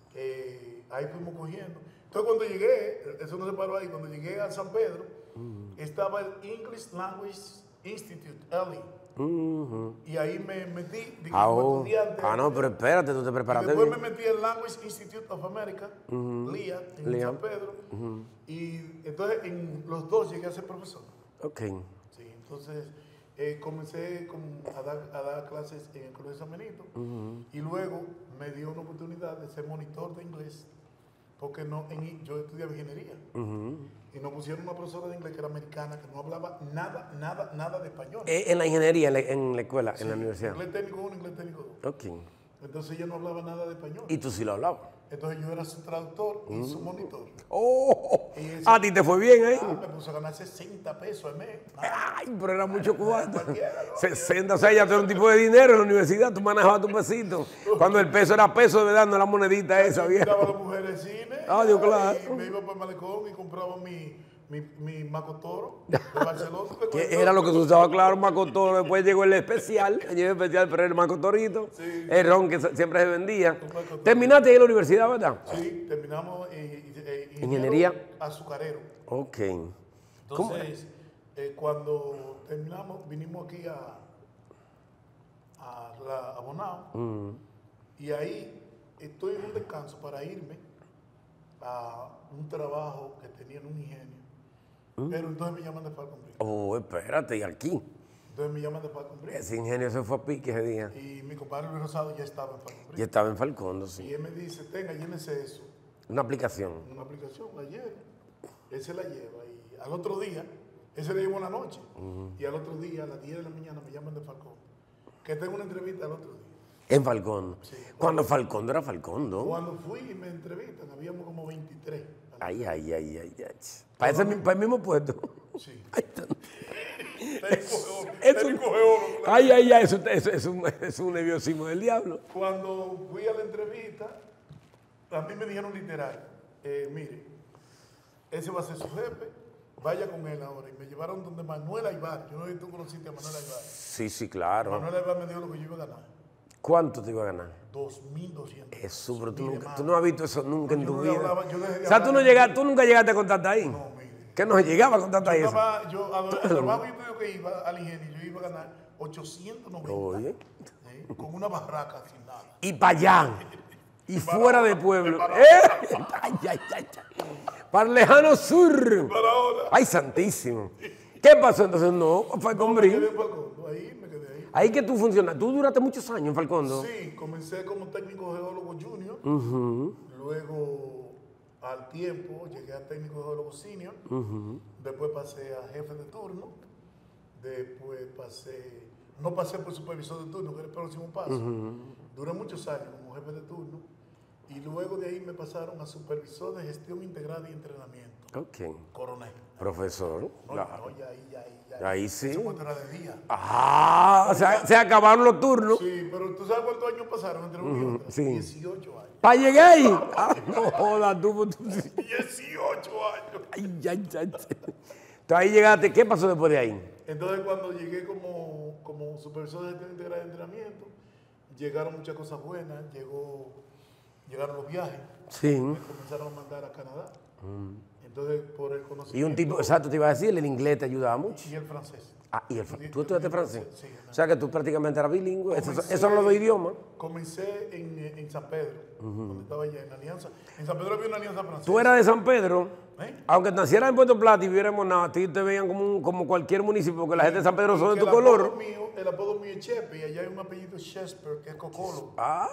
eh, ahí fuimos cogiendo. Entonces, cuando llegué, eso no se paró ahí, cuando llegué a San Pedro, estaba el English Language Institute, E L I. Ujú. Y ahí me metí, dije, Ah, como oh. estudiante. Ah, no, pero espérate, tú te Y preparaste después bien. me metí en Language Institute of America, Ujú. L I A, en L I A. San Pedro. Ujú. Y entonces en los dos llegué a ser profesor. Ok. Sí, entonces eh, comencé con- a, dar, a dar clases en el Colegio San Benito. Ujú. Y luego me dio una oportunidad de ser monitor de inglés, porque no, en- yo estudiaba ingeniería. Ujú. Y nos pusieron una profesora de inglés que era americana, que no hablaba nada, nada, nada de español. Eh, en la ingeniería, en la, en la escuela, Sí, en la universidad. Inglés técnico uno, inglés técnico dos. Ok. Entonces ella no hablaba nada de español. Y tú sí lo hablabas. Entonces yo era su traductor y su monitor. Oh, Y ese- a ti te fue bien ahí. Ah, me puso a ganar sesenta pesos al mes. Ay, pero era mucho cuarto. Cualquiera, ¿no? sesenta, o sea, ya tú eras un tipo de dinero en la universidad, tú manejabas tu pesito. Cuando el peso era peso, de verdad, no la monedita esa, Yo invitaba a viejo. las mujeres al cine. Ah, Dios, y claro. me iba para el malecón y compraba mi, mi, mi macotoro de Barcelona. Que era lo que se usaba, claro, macotoro. Después llegó el especial, llegó el especial, pero el macotorito, el ron que se- siempre se vendía. Terminaste ahí en la universidad, ¿verdad? Sí, terminamos eh, eh, Ingeniería. azucarero. Ok. ¿Cómo? Entonces, eh, cuando terminamos, vinimos aquí a, a, la, a Bonao. Mm. Y ahí estoy en un descanso para irme a un trabajo que tenía en un ingenio. Pero entonces me llaman de Falcon Bridge. Oh, espérate, y aquí. Entonces me llaman de Falcon Bridge. Ese ingenio se fue a pique ese día. Y mi compadre Luis Rosado ya estaba en Falcon Bridge. Y estaba en Falcondo, Y sí. él me dice, tenga, llénese eso. Una aplicación. Una aplicación, la lleva. Él se la lleva. Y al otro día, él se la llevó en la noche. Ujú. Y al otro día, a las diez de la mañana, me llaman de Falcón. Que tengo una entrevista al otro día. En Falcondo. Cuando Falcondo era Falcondo. Cuando fui y me entrevistan, habíamos como veintitrés. Ay, ay, ay, ay, ay. Para, ese, mi- para el mismo puesto. Sí. Ay, tan- Es un, Ay, ay, ay, eso, eso- es, un, es un nerviosismo del diablo. Cuando fui a la entrevista, a mí me dijeron literal, eh, mire, ese va a ser su jefe, vaya con él ahora. Y me llevaron donde Manuel Aybar. Yo no sé si tú conociste a Manuel Aybar. Sí, sí, claro. Manuel Aybar me dijo lo que yo iba a ganar. ¿Cuánto te iba a ganar? dos mil doscientos. Eso, pero tú, Mire, nunca, mano. tú no has visto eso nunca No, en yo tu no vida. hablaba, yo dejé de O sea, tú, hablar no de- llegaste, tú nunca llegaste a contarte ahí. No, mire. Que no llegaba a contarte ahí Yo, eso. estaba, yo a- al trabajo yo te digo que iba al ingenio, yo iba a ganar ochocientos noventa. Oye. ¿eh? Con una barraca sin nada. Y para allá. Y fuera de pueblo. para ¿Eh? Ay, ay, ay, ay. Para el lejano sur. Ay, santísimo. ¿Qué pasó entonces? No, Falcón Me Brin. quedé en Falcondo, ahí me quedé ahí. Ahí que tú funcionas. Tú duraste muchos años en Falcondo. Sí, comencé como técnico geólogo junior, Ujú, luego al tiempo llegué a técnico geólogo senior, ujú. después pasé a jefe de turno, después pasé, no pasé por supervisor de turno, que era el próximo paso. Ujú. Duré muchos años como jefe de turno y luego de ahí me pasaron a supervisor de gestión integrada y entrenamiento, Ok. coronel. Profesor. No, Claro. no, ya ahí, ya ahí, ya Ahí sí. Ese puesto era de día. Ah, o sea, se acabaron los turnos. Sí, pero ¿tú sabes cuántos años pasaron entre uno y Ujú, otro? sí. dieciocho años. ¿Para llegar ahí? Ah, no jodas, tú. tú- dieciocho años. Ay, ay, ay. Tú ahí llegaste. ¿Qué pasó después de ahí? Entonces, cuando llegué como, como supervisor de gestión integrada de entrenamiento, llegaron muchas cosas buenas, llegó, llegaron los viajes, Sí. me comenzaron a mandar a Canadá. Entonces, por el conocimiento... Y un tipo, exacto, te iba a decir, el inglés te ayudaba mucho. Y el francés. Ah, y el fr- ¿Tú estudiaste francés? Sí. O sea que tú prácticamente eras bilingüe. Eso, Comencé- eso son los dos idiomas. Comencé en, en San Pedro, donde estaba allá en la Alianza. En San Pedro había una alianza francesa. Tú eras de San Pedro. ¿Eh? Aunque nacieras en Puerto Plata y viviéramos nada, a ti te veían como, un- como cualquier municipio, porque la gente de San Pedro son de tu El apodo color. mío, el apodo mío es Chepe y allá hay un apellido Shakespeare que es Cocolo. Ah.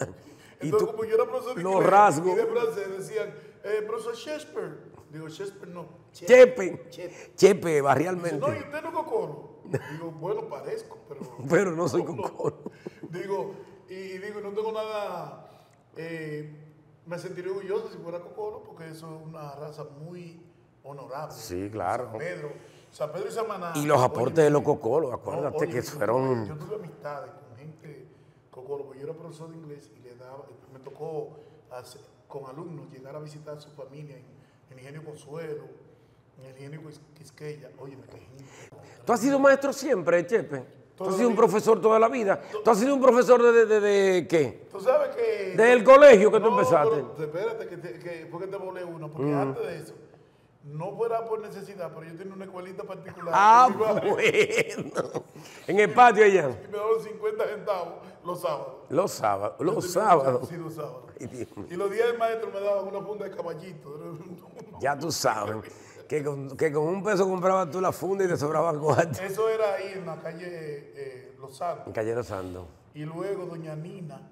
Y Entonces, tú, como yo era profesor de los inglés rasgos. y de francés, decían, eh, profesor Shakespeare. Digo, Shakespeare no. Chepe. Chepe. Chepe, Dice, barrialmente. no, y usted no es Cocolo. Digo, bueno, parezco, pero... Pero no soy Cocolo. Digo, y, y digo, no tengo nada... eh, me sentiría orgulloso si fuera Cocolo, porque eso es una raza muy honorable. Sí, claro. San Pedro, San Pedro y Samaná. Y los aportes oye, de los cocolos, acuérdate no, oye, que yo fueron... tuve- Yo tuve amistades con gente Cocolo, porque yo era profesor de inglés y le daba, me tocó hacer- con alumnos llegar a visitar a su familia en, en Ingenio Consuelo, en el Ingenio Quis- Quisqueya. Oye, me quejé. ¿Tú has sido maestro siempre, Chepe? ¿Tú Toda has sido la un vida. profesor toda la vida? ¿Tú has sido un profesor de, de, de- de qué? Tú sabes que... Del colegio que tú No, empezaste. pero espérate, que, te, que fue que te volé uno, porque Mm. antes de eso, no fuera por necesidad, pero yo tenía una escuelita particular. Ah, en mi barrio, bueno. En el patio allá. Y me daban cincuenta centavos los sábados. Los sábados. Yo Los tenía- sábados. Sí, los sábados. Ay, Dios mío. Y los días del maestro me daban una funda de caballito. Ya tú sabes. Que con, que con un peso comprabas tú la funda y te sobraba cuatro. Eso era ahí en la calle eh, Los Santos. En Calle Rosando. Y luego doña Nina,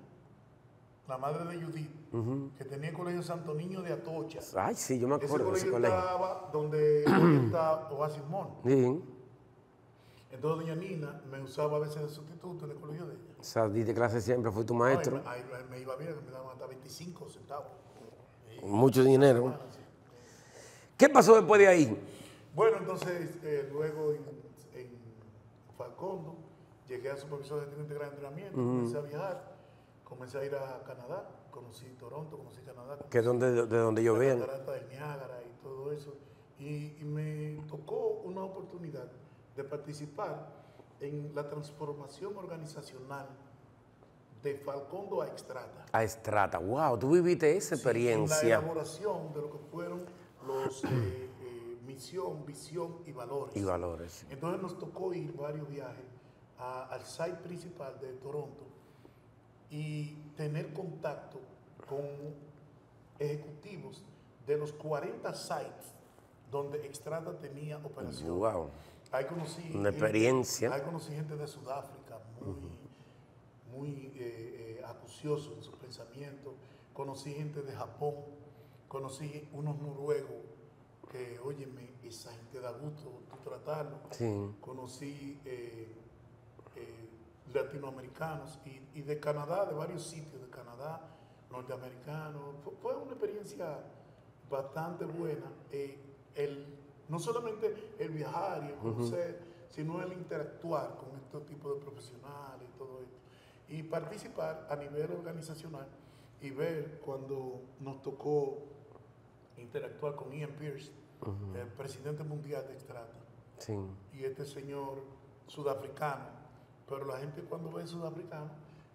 la madre de Judith, Ujú. que tenía el colegio Santo Niño de Atocha. Ay, sí, yo me Ese acuerdo de ese colegio colegio. estaba donde hoy está Oasis Mall. Sí. Entonces doña Nina me usaba a veces de sustituto en el colegio de ella. O sea, diste clase siempre, fue tu No, maestro. y me, ahí me iba bien, me daban hasta veinticinco centavos. Mucho dinero. ¿Qué pasó después de ahí? Bueno, entonces eh, luego en, en Falcondo llegué a supervisor de gestión integrada de entrenamiento, Ujú. comencé a viajar, comencé a ir a Canadá, conocí Toronto, conocí Canadá. Que es donde, de donde yo la vengo. catarata del Niágara y todo eso. Y, y me tocó una oportunidad de participar en la transformación organizacional de Falcondo a Extrata. A Estrata. Wow, tú viviste esa En la experiencia. elaboración de lo que fueron los eh, eh, misión, visión y valores. Y valores. Entonces nos tocó ir varios viajes a- al site principal de Toronto y tener contacto con ejecutivos de los cuarenta sites donde Extrata tenía operación. Wow. Ahí conocí Una experiencia. Ahí conocí gente de Sudáfrica muy, muy eh, eh, acucioso en sus pensamientos. Conocí gente de Japón. Conocí unos noruegos que, óyeme, esa gente da gusto tú tratarlo. Sí. Conocí eh, eh, latinoamericanos y, y de Canadá, de varios sitios de Canadá, norteamericanos. Fue, fue una experiencia bastante buena. Eh, el, no solamente el viajar y el conocer, sino el interactuar con estos tipos de profesionales y todo esto. Y participar a nivel organizacional y ver cuando nos tocó interactuar con Ian Pierce, Ujú. el presidente mundial de Extrata, Sí. y este señor sudafricano. Pero la gente cuando ve sudafricano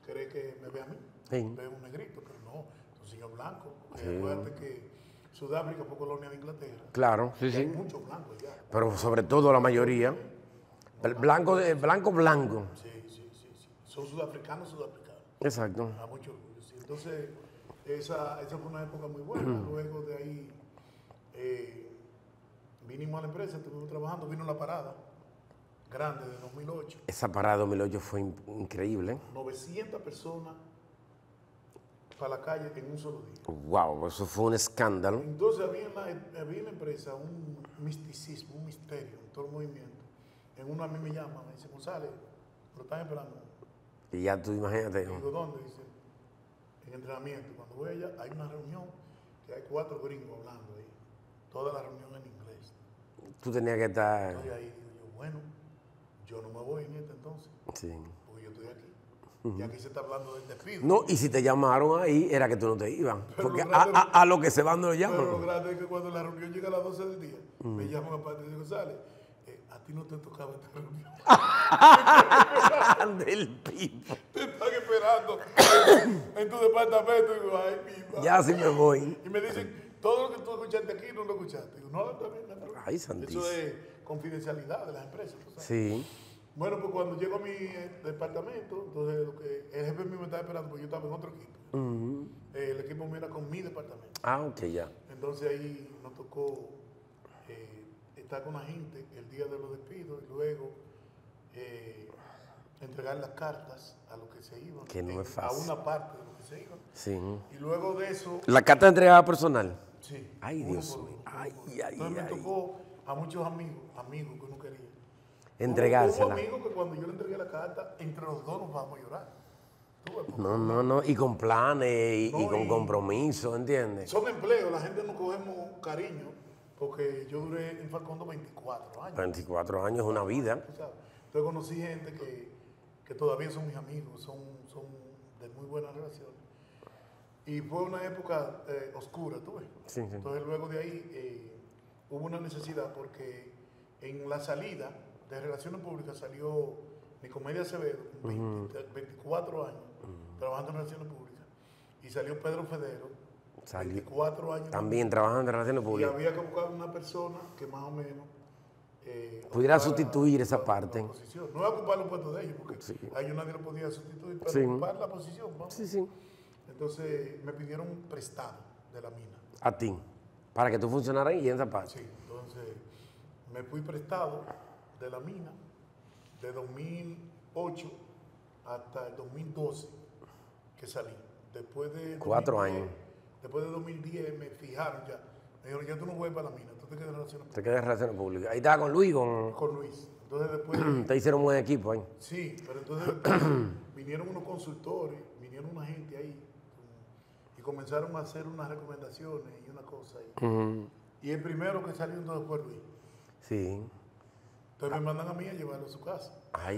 cree que me ve a mí. Sí. Ve un negrito, pero no, es un señor blanco. Sí. Acuérdate que Sudáfrica fue colonia de Inglaterra. Claro, sí, Y sí. hay muchos blancos ya. Pero sobre todo la mayoría. El blanco, de, blanco, blanco. Sí, sí, sí, sí. Son sudafricanos, sudafricanos. Exacto. A mucho orgullo, sí. Entonces, esa, esa fue una época muy buena. Luego de ahí, eh, vinimos a la empresa, estuvimos trabajando, vino la parada grande de dos mil ocho. Esa parada de dos mil ocho fue in- increíble. novecientas personas para la calle en un solo día. Wow, eso fue un escándalo. Entonces había en, la, había en la empresa un misticismo, un misterio en todo el movimiento. En uno a mí me llama, me dice, González, lo están esperando. Y ya tú imagínate. Y digo, ¿dónde? Dice, en entrenamiento. Cuando voy allá, hay una reunión que hay cuatro gringos hablando ahí. Toda la reunión en inglés. Tú tenías que estar. Estoy ahí, digo yo, bueno, yo no me voy en este entonces, Sí. porque yo estoy aquí. Ujú. Y aquí se está hablando del despido. No, y si te llamaron ahí, era que tú no te ibas. Pero Porque lo a, grande- a, a lo que se van no lo Pero lo llaman. grande es que cuando la reunión llega a las doce del día, Mm. me llaman aparte y digo, González, eh, a ti no te tocaba esta reunión. Del pipo. Te están esperando en tu departamento. Y digo, ay, mi madre. Ya sí me voy. Y me dicen, todo lo que tú escuchaste aquí no lo escuchaste. Digo, no, está bien, no hay problema. Ay, santísimo. Eso es confidencialidad de las empresas. ¿tú sabes? Sí. Bueno, pues cuando llego a mi eh, departamento, entonces lo que el jefe mío me estaba esperando porque yo estaba en otro equipo. Ujú. Eh, el equipo mío era con mi departamento. Ah, ok, ya. Entonces ahí nos tocó eh, estar con la gente el día de los despidos y luego eh, entregar las cartas a los que se iban. Que no en- es fácil. A una parte de los que se iban. Sí. Y luego de eso... La carta de entregada personal. Sí. Ay, uno Dios por mío. uno, Ay, uno por uno. ay, Entonces ay. me tocó a muchos amigos, amigos que uno quería. Entregársela. Hubo amigos que cuando yo le entregué la carta, entre los dos nos vamos a llorar. Tú ves, porque No, no, no. Y con planes y, y No, con y- compromiso, ¿entiendes? Son empleos, la gente nos cogemos cariño, porque yo duré en Falcondo veinticuatro años. veinticuatro años es una vida. Tú sabes. Entonces conocí gente que, que todavía son mis amigos, son, son de muy buenas relaciones. Y fue una época eh, oscura, tú ves. Sí, sí. Entonces luego de ahí eh, hubo una necesidad porque en la salida de Relaciones Públicas salió Nicomedia Acevedo, con veinte, veinticuatro años, trabajando en Relaciones Públicas. Y salió Pedro Federo, Salió. veinticuatro años. También trabajando en relaciones Y públicas. había que buscar una persona que más o menos eh, Pudiera ocupara sustituir esa la- parte. la posición. No iba a ocupar los puestos de ellos, porque Sí. a ellos nadie lo podía sustituir, pero Sí. ocupar la posición. Vamos. Sí, sí. Entonces me pidieron un prestado de la mina. A ti. Para que tú funcionaras ahí en esa parte. Sí, entonces me fui prestado de la mina de dos mil ocho hasta el dos mil doce que salí. Después de Cuatro dos mil diez, años. Después de dos mil diez me fijaron ya. Me dijeron, ya tú no vuelves a la mina, tú te quedas en relaciones Te quedas en relaciones públicas. Ahí estaba con Luis, con. con Luis. Entonces después... Te hicieron un buen equipo ahí. Sí, pero entonces después vinieron unos consultores, vinieron una gente ahí y comenzaron a hacer unas recomendaciones y una cosa ahí. Ujú. Y el primero que salió entonces fue Luis. Sí. Entonces me mandan a mí a llevarlo a su casa. Ay,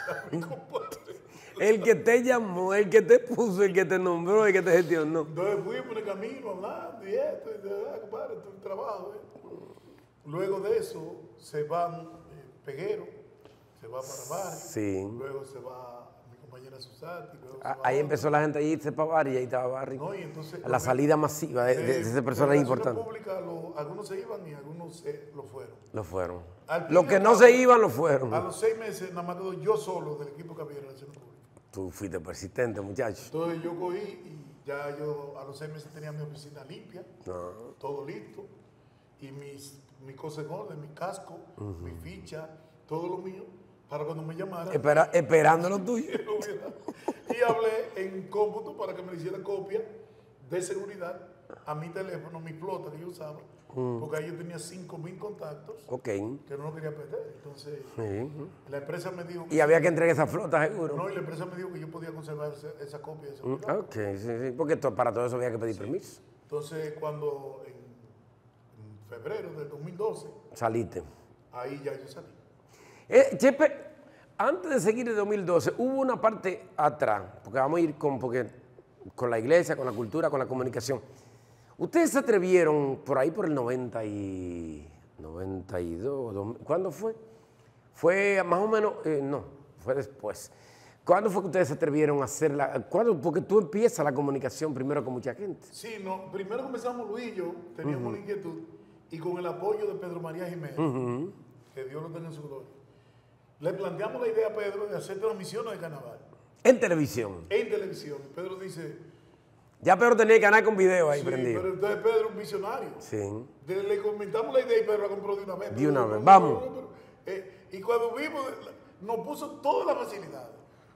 el que te llamó, el que te puso, el que te nombró, el que te gestionó. Entonces fuimos en el camino hablando y esto, y de, ah, compadre, esto es un trabajo. ¿eh? Luego de eso se van eh, Peguero, se va para Barrio, Sí. luego se va mi compañera Susati, luego se Ah, va Ahí otro. empezó la gente a irse para Barrio y ahí estaba Barrio. No, y entonces, la salida masiva de, de, de esas personas importantes. Pública, lo, algunos se iban y algunos se, lo fueron. Lo fueron. Al fin Los y que al no cabo, se iban, lo fueron. A los seis meses nada más quedo yo solo del equipo que había en Relaciones Públicas. Tú fuiste persistente, muchacho. Entonces yo cogí y ya yo a los seis meses tenía mi oficina limpia, No. todo listo, y mis, mi cosa en orden, mi casco, Ujú. mi ficha, todo lo mío, para cuando me llamaran. Espera, esperando lo tuyo. Y hablé en cómputo para que me le hiciera copia de seguridad a mi teléfono, mi flota que yo usaba, Mm. porque ahí yo tenía cinco mil contactos Ok. que no lo quería perder. Entonces, Sí. la empresa me dijo... Y había que entregar esa flota, seguro. No, y la empresa me dijo que yo podía conservar esa, esa copia de Mm, seguridad. Ok, sí, sí. Porque to- para todo eso había que pedir permiso. Entonces, cuando en, en febrero del dos mil doce, Saliste. ahí ya yo salí. Eh, Chepe, antes de seguir el dos mil doce, hubo una parte atrás, porque vamos a ir con, porque, con la iglesia, con la cultura, con la comunicación. Ustedes se atrevieron por ahí por el noventa y, noventa y dos, dos- ¿cuándo fue? Fue más o menos, eh, no, fue después. ¿Cuándo fue que ustedes se atrevieron a hacer la... ¿Cuándo? Porque tú empiezas la comunicación primero con mucha gente. Sí, no, primero comenzamos Luis y yo, teníamos Uh-huh. una inquietud, y con el apoyo de Pedro María Jiménez, Uh-huh. que Dios lo tenga en su gloria, le planteamos la idea a Pedro de hacer transmisiones de carnaval. En televisión. En televisión. Pedro dice... Ya Pedro tenía el canal con video ahí Sí, prendido. pero entonces Pedro es un visionario. Sí. De- le comentamos la idea y Pedro la compró de una vez. De una Pedro, vez, no, vamos. no, no, no, eh, y cuando vimos, nos puso todas las facilidades.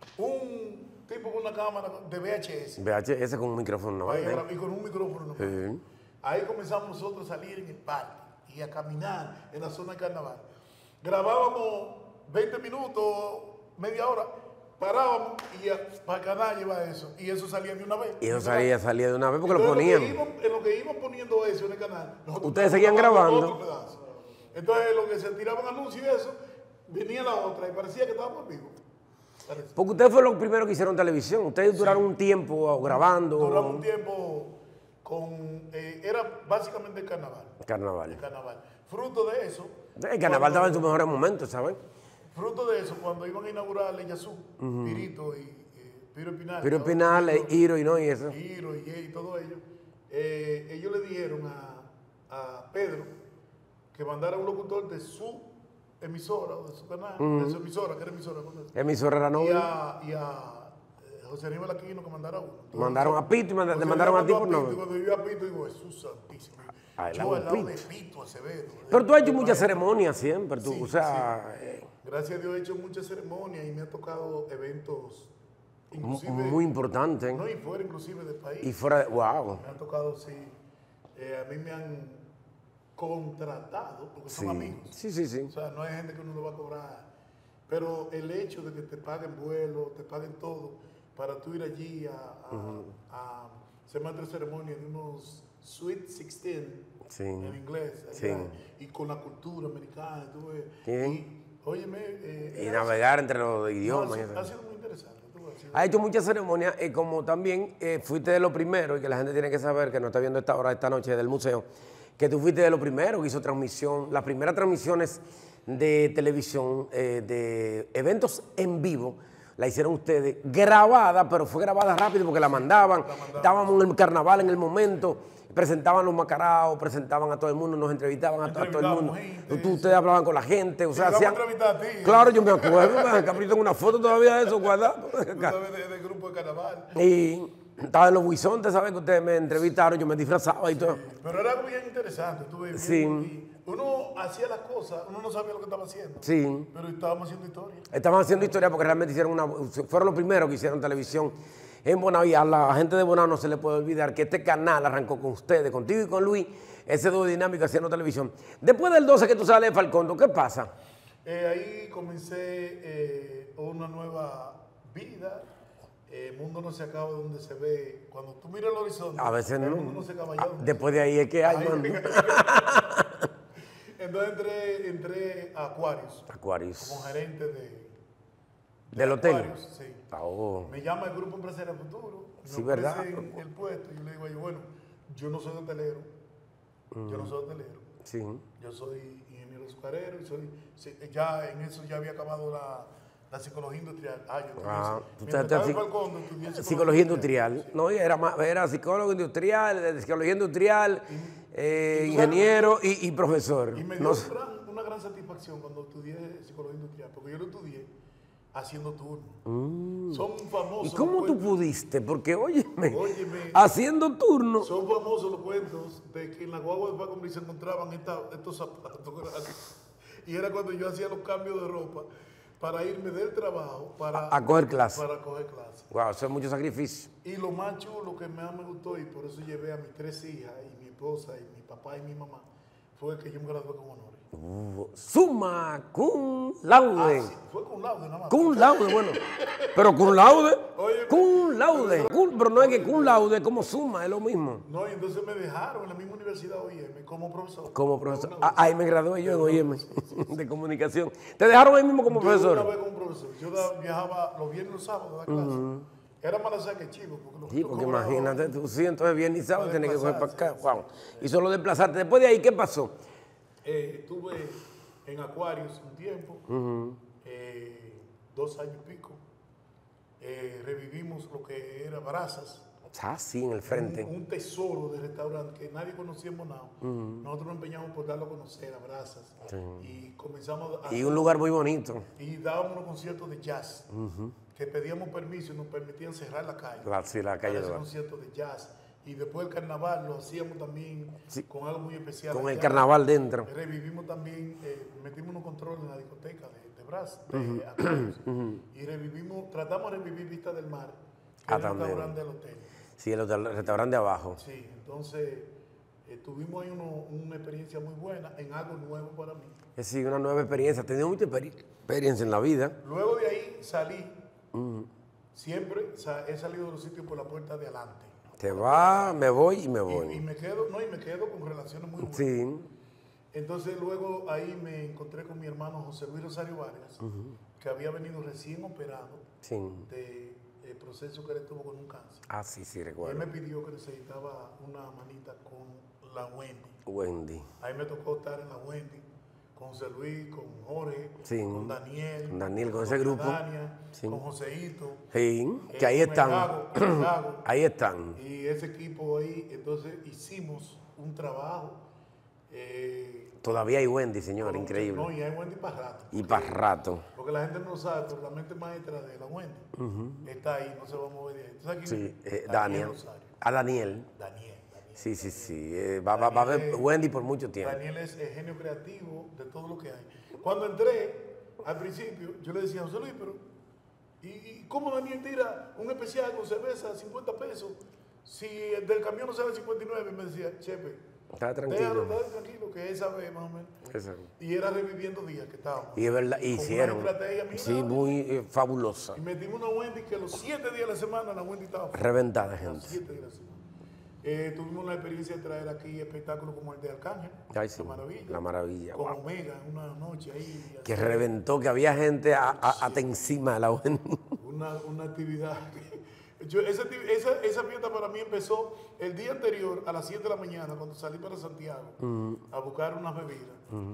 Un tipo con una cámara de V H S. V H S con un micrófono. ¿no? Ahí, ¿Eh? y con un micrófono. ¿no? Sí. Ahí comenzamos nosotros a salir en el parque y a caminar en la zona de carnaval. Grabábamos veinte minutos, media hora, parábamos y ya, para el canal lleva eso. Y eso salía de una vez. Y eso salía, salía de una vez porque lo Entonces, ponían. Lo que íbamos- en lo que íbamos poniendo eso en el canal, nosotros Ustedes seguían grabando grabando. otro pedazo. Entonces, lo que se tiraban anuncios y eso, venía la otra y parecía que estábamos en vivo. Porque ustedes fueron los primeros que hicieron televisión. Ustedes duraron un tiempo grabando. Duramos un tiempo con... eh, era básicamente el carnaval. Carnaval. El carnaval. Fruto de eso... El carnaval estaba en sus mejores momentos, ¿sabes? Fruto de eso, cuando iban a inaugurar el Yazú, Ujú. Pirito y eh, Piro Espinal. Piro ¿no? Espinal, Piro- Iro y no, y eso. Iro y, y todo ello. Eh, ellos le dijeron a, a Pedro que mandara un locutor de su emisora o de su canal, Ujú. de su emisora, que era emisora. ¿no? Emisora era Y novia. a, y a eh, José Aníbal Aquino que mandara uno. Entonces, Mandaron a Pito y manda- José le mandaron a ti Aníbal por mandó no. Pito, y cuando yo vi a Pito digo, Jesús santísimo. Ay, la Yo al lado Pito. de Pito Acevedo. Pero tú has hecho Eh, muchas eh, ceremonias siempre, tú, sí, o sea, sí. eh, Gracias a Dios he hecho muchas ceremonias y me ha tocado eventos, inclusive... muy importante. No, y fuera inclusive del país. Y fuera de- wow. Me ha tocado, sí. Eh, a mí me han contratado, porque son Sí. amigos. Sí, sí, sí. O sea, no hay gente que uno le va a cobrar. Pero el hecho de que te paguen vuelo, te paguen todo, para tú ir allí a, a, Ujú. a hacer más de ceremonia de unos Sweet dieciséis Sí. en inglés, allá, Sí. y con la cultura americana, y tú ves. Sí. Y, óyeme, eh, Y es- navegar entre los no, idiomas. ha, y sido, eso. ha sido muy interesante. tú ves, ha sido- Ha hecho muchas ceremonias, eh, como también eh, fuiste de lo primero, y que la gente tiene que saber, que no está viendo esta hora, esta noche del museo, que tú fuiste de lo primero que hizo transmisión, las primeras transmisiones de televisión, eh, de eventos en vivo, la hicieron ustedes, grabada, pero fue grabada rápido porque la mandaban, estábamos en el carnaval en el momento, presentaban los macaraos, presentaban a todo el mundo, nos entrevistaban a, a todo el mundo. Tú- ustedes hablaban con la gente, o Sí, sea, vamos a hacían... entrevistar a ti. Claro, yo me acuerdo, Caprito, tengo una foto todavía de eso guardada. Tú sabes de- del grupo de carnaval. Y estaba en los buizontes, ¿sabes? Que ustedes me entrevistaron, yo me disfrazaba y todo. Pero era algo bien interesante. Estuve bien, Sí. y uno hacía las cosas, uno no sabía lo que estaba haciendo. Sí. Pero estábamos haciendo historia. Estaban haciendo historia porque realmente hicieron una, fueron los primeros que hicieron televisión en Bonao. Y a la gente de Bonao no se le puede olvidar que este canal arrancó con ustedes, contigo y con Luis, ese dúo dinámico haciendo televisión. Después del doce que tú sales de Falcondo, ¿qué pasa? Eh, ahí comencé eh, una nueva vida. Eh, el mundo no se acaba donde se ve. Cuando tú miras el horizonte, A veces el no. mundo no se acaba allá Ah, donde después de ahí es que hay, Ahí- mano. Entonces entré, entré a Aquarius. Aquarius. Como gerente de, ¿Del hotel? Aquarius, sí. Ah, oh. Me llama el Grupo Empresarial Futuro. Me Sí, ¿verdad? ofrecen el puesto. Y yo le digo a ellos, bueno, yo no soy hotelero. Yo no soy hotelero. Sí. Yo soy ingeniero azucarero y soy, sí, ya en eso ya había acabado la, la psicología industrial. Ah, yo estudié- Ah, tú mientras estás- estaba en psic- Falcón, estudié psicología industrial. No, era, más- era psicólogo industrial, de psicología industrial, eh, y tú sabes- ingeniero y, y profesor. Y me dio No un sé. gran- una gran satisfacción cuando estudié psicología industrial, porque yo lo estudié haciendo turno. Mm. Son famosos. ¿Y cómo los tú cuentos- pudiste? Porque, óyeme, Óyeme, haciendo turno. Son famosos los cuentos de que en la guagua de Paco se encontraban esta- estos zapatos grandes. Y era cuando yo hacía los cambios de ropa para irme del trabajo para, A- a coger clase. Para coger clase. Wow, eso es mucho sacrificio. Y lo más chulo que más me gustó, y por eso llevé a mis tres hijas, y mi esposa, y mi papá y mi mamá, fue que yo me gradué con honores. Uh, summa cum laude. Ah, sí, fue con laude nada más. Cum laude, bueno. Pero cum laude. Oye, Cum laude. Cum- pero no es que cum laude es como suma, es lo mismo. No, y entonces me dejaron en la misma universidad O I M como profesor. Como profesor. Ah, ahí me gradué yo en O I M de comunicación. ¿Te dejaron ahí mismo como Yo una profesor? vez como profesor. Yo da- viajaba los viernes y los sábados a dar clase. Ujú. Era más la saque chivo. Porque los Sí, yo porque cobraba- imagínate, tú sí, entonces bien y sábado Para tienes que coger para desplazarse, acá. Wow. Y solo desplazarte. Después de ahí, ¿qué pasó? Eh, estuve en Aquarius un tiempo, Ujú. eh, dos años y pico. eh, revivimos lo que era Brasas. Ah, sí, en el frente. Un, un tesoro de restaurante que nadie conocía en Bonao. Ujú. Nosotros nos empeñamos por darlo a conocer a Brasas. Sí. Y comenzamos a... Y un lugar muy bonito. Y dábamos unos conciertos de jazz. Ujú. Que pedíamos permiso y nos permitían cerrar la calle. La, sí, la calle para de ese Bar- concierto de jazz. Y después el carnaval lo hacíamos también con algo muy especial. Con el allá. carnaval dentro. Revivimos también, eh, metimos unos controles en la discoteca de, de Brasas. Ujú. Uh Y revivimos, tratamos de revivir Vista del Mar, que Ah, es el también. restaurante del hotel. Sí, el, hotel- el restaurante de abajo. Sí, entonces eh, tuvimos ahí uno- una experiencia muy buena en algo nuevo para mí. Es sí, una nueva experiencia. He tenido mucha experi- experiencia en la vida. Luego de ahí salí, Ujú. siempre sa- he salido de los sitios por la puerta de adelante. Te va, me voy y me Y, voy. y me quedo, no, y me quedo con relaciones muy buenas. Sí. Entonces luego ahí me encontré con mi hermano José Luis Rosario Vargas, Ujú. que había venido recién operado Sí. del proceso que él tuvo con un cáncer. Ah, sí, sí, Él recuerdo. me pidió que necesitaba una manita con la Wendy. Wendy. Ahí me tocó estar en la Wendy, con José Luis, con Jorge, Sí. con Daniel. Con Daniel, con ese grupo. Dania, Sí. con Joseito. Sí, eh, que ahí con el están. Gago, con el Gago. Ahí están. Y ese equipo ahí, entonces hicimos un trabajo. eh, Todavía hay Wendy, señor, con- increíble. No, y hay Wendy para rato. Y para rato. Porque la gente no lo sabe, pero la mente maestra de la Wendy Ujú. está ahí, no se va a mover de ahí. ¿Tú sabes quién Sí, es? eh, Daniel. Rosario. A Daniel. Daniel. Sí, sí, sí. eh, va, va- va a haber Daniel es- Wendy por mucho tiempo. Daniel es el genio creativo de todo lo que hay. Cuando entré, al principio, yo le decía a José Luis, pero ¿y, y cómo Daniel tira un especial con cerveza a cincuenta pesos? Si el del camión no sale cincuenta y nueve, me decía, Chepe, Está tranquilo. déjalo, déjalo tranquilo, que esa vez más o menos. Eso. Y era reviviendo días que estábamos. Y es verdad, Con una hicieron. estrategia, mira, Sí, muy eh, fabulosa. Y metimos una Wendy que los siete días de la semana la Wendy estaba fuera. Reventada, Los gente. siete días de la semana. Eh, tuvimos la experiencia de traer aquí espectáculos como el de Arcángel, Ay, sí. La Maravilla, La maravilla. con Wow. Omega, una noche ahí. Que reventó, que había gente a- a- hasta encima de la Wendy. Una, una actividad. que- Yo, esa, acti- esa, esa fiesta para mí empezó el día anterior a las siete de la mañana cuando salí para Santiago Ujú. a buscar unas bebidas. Ujú.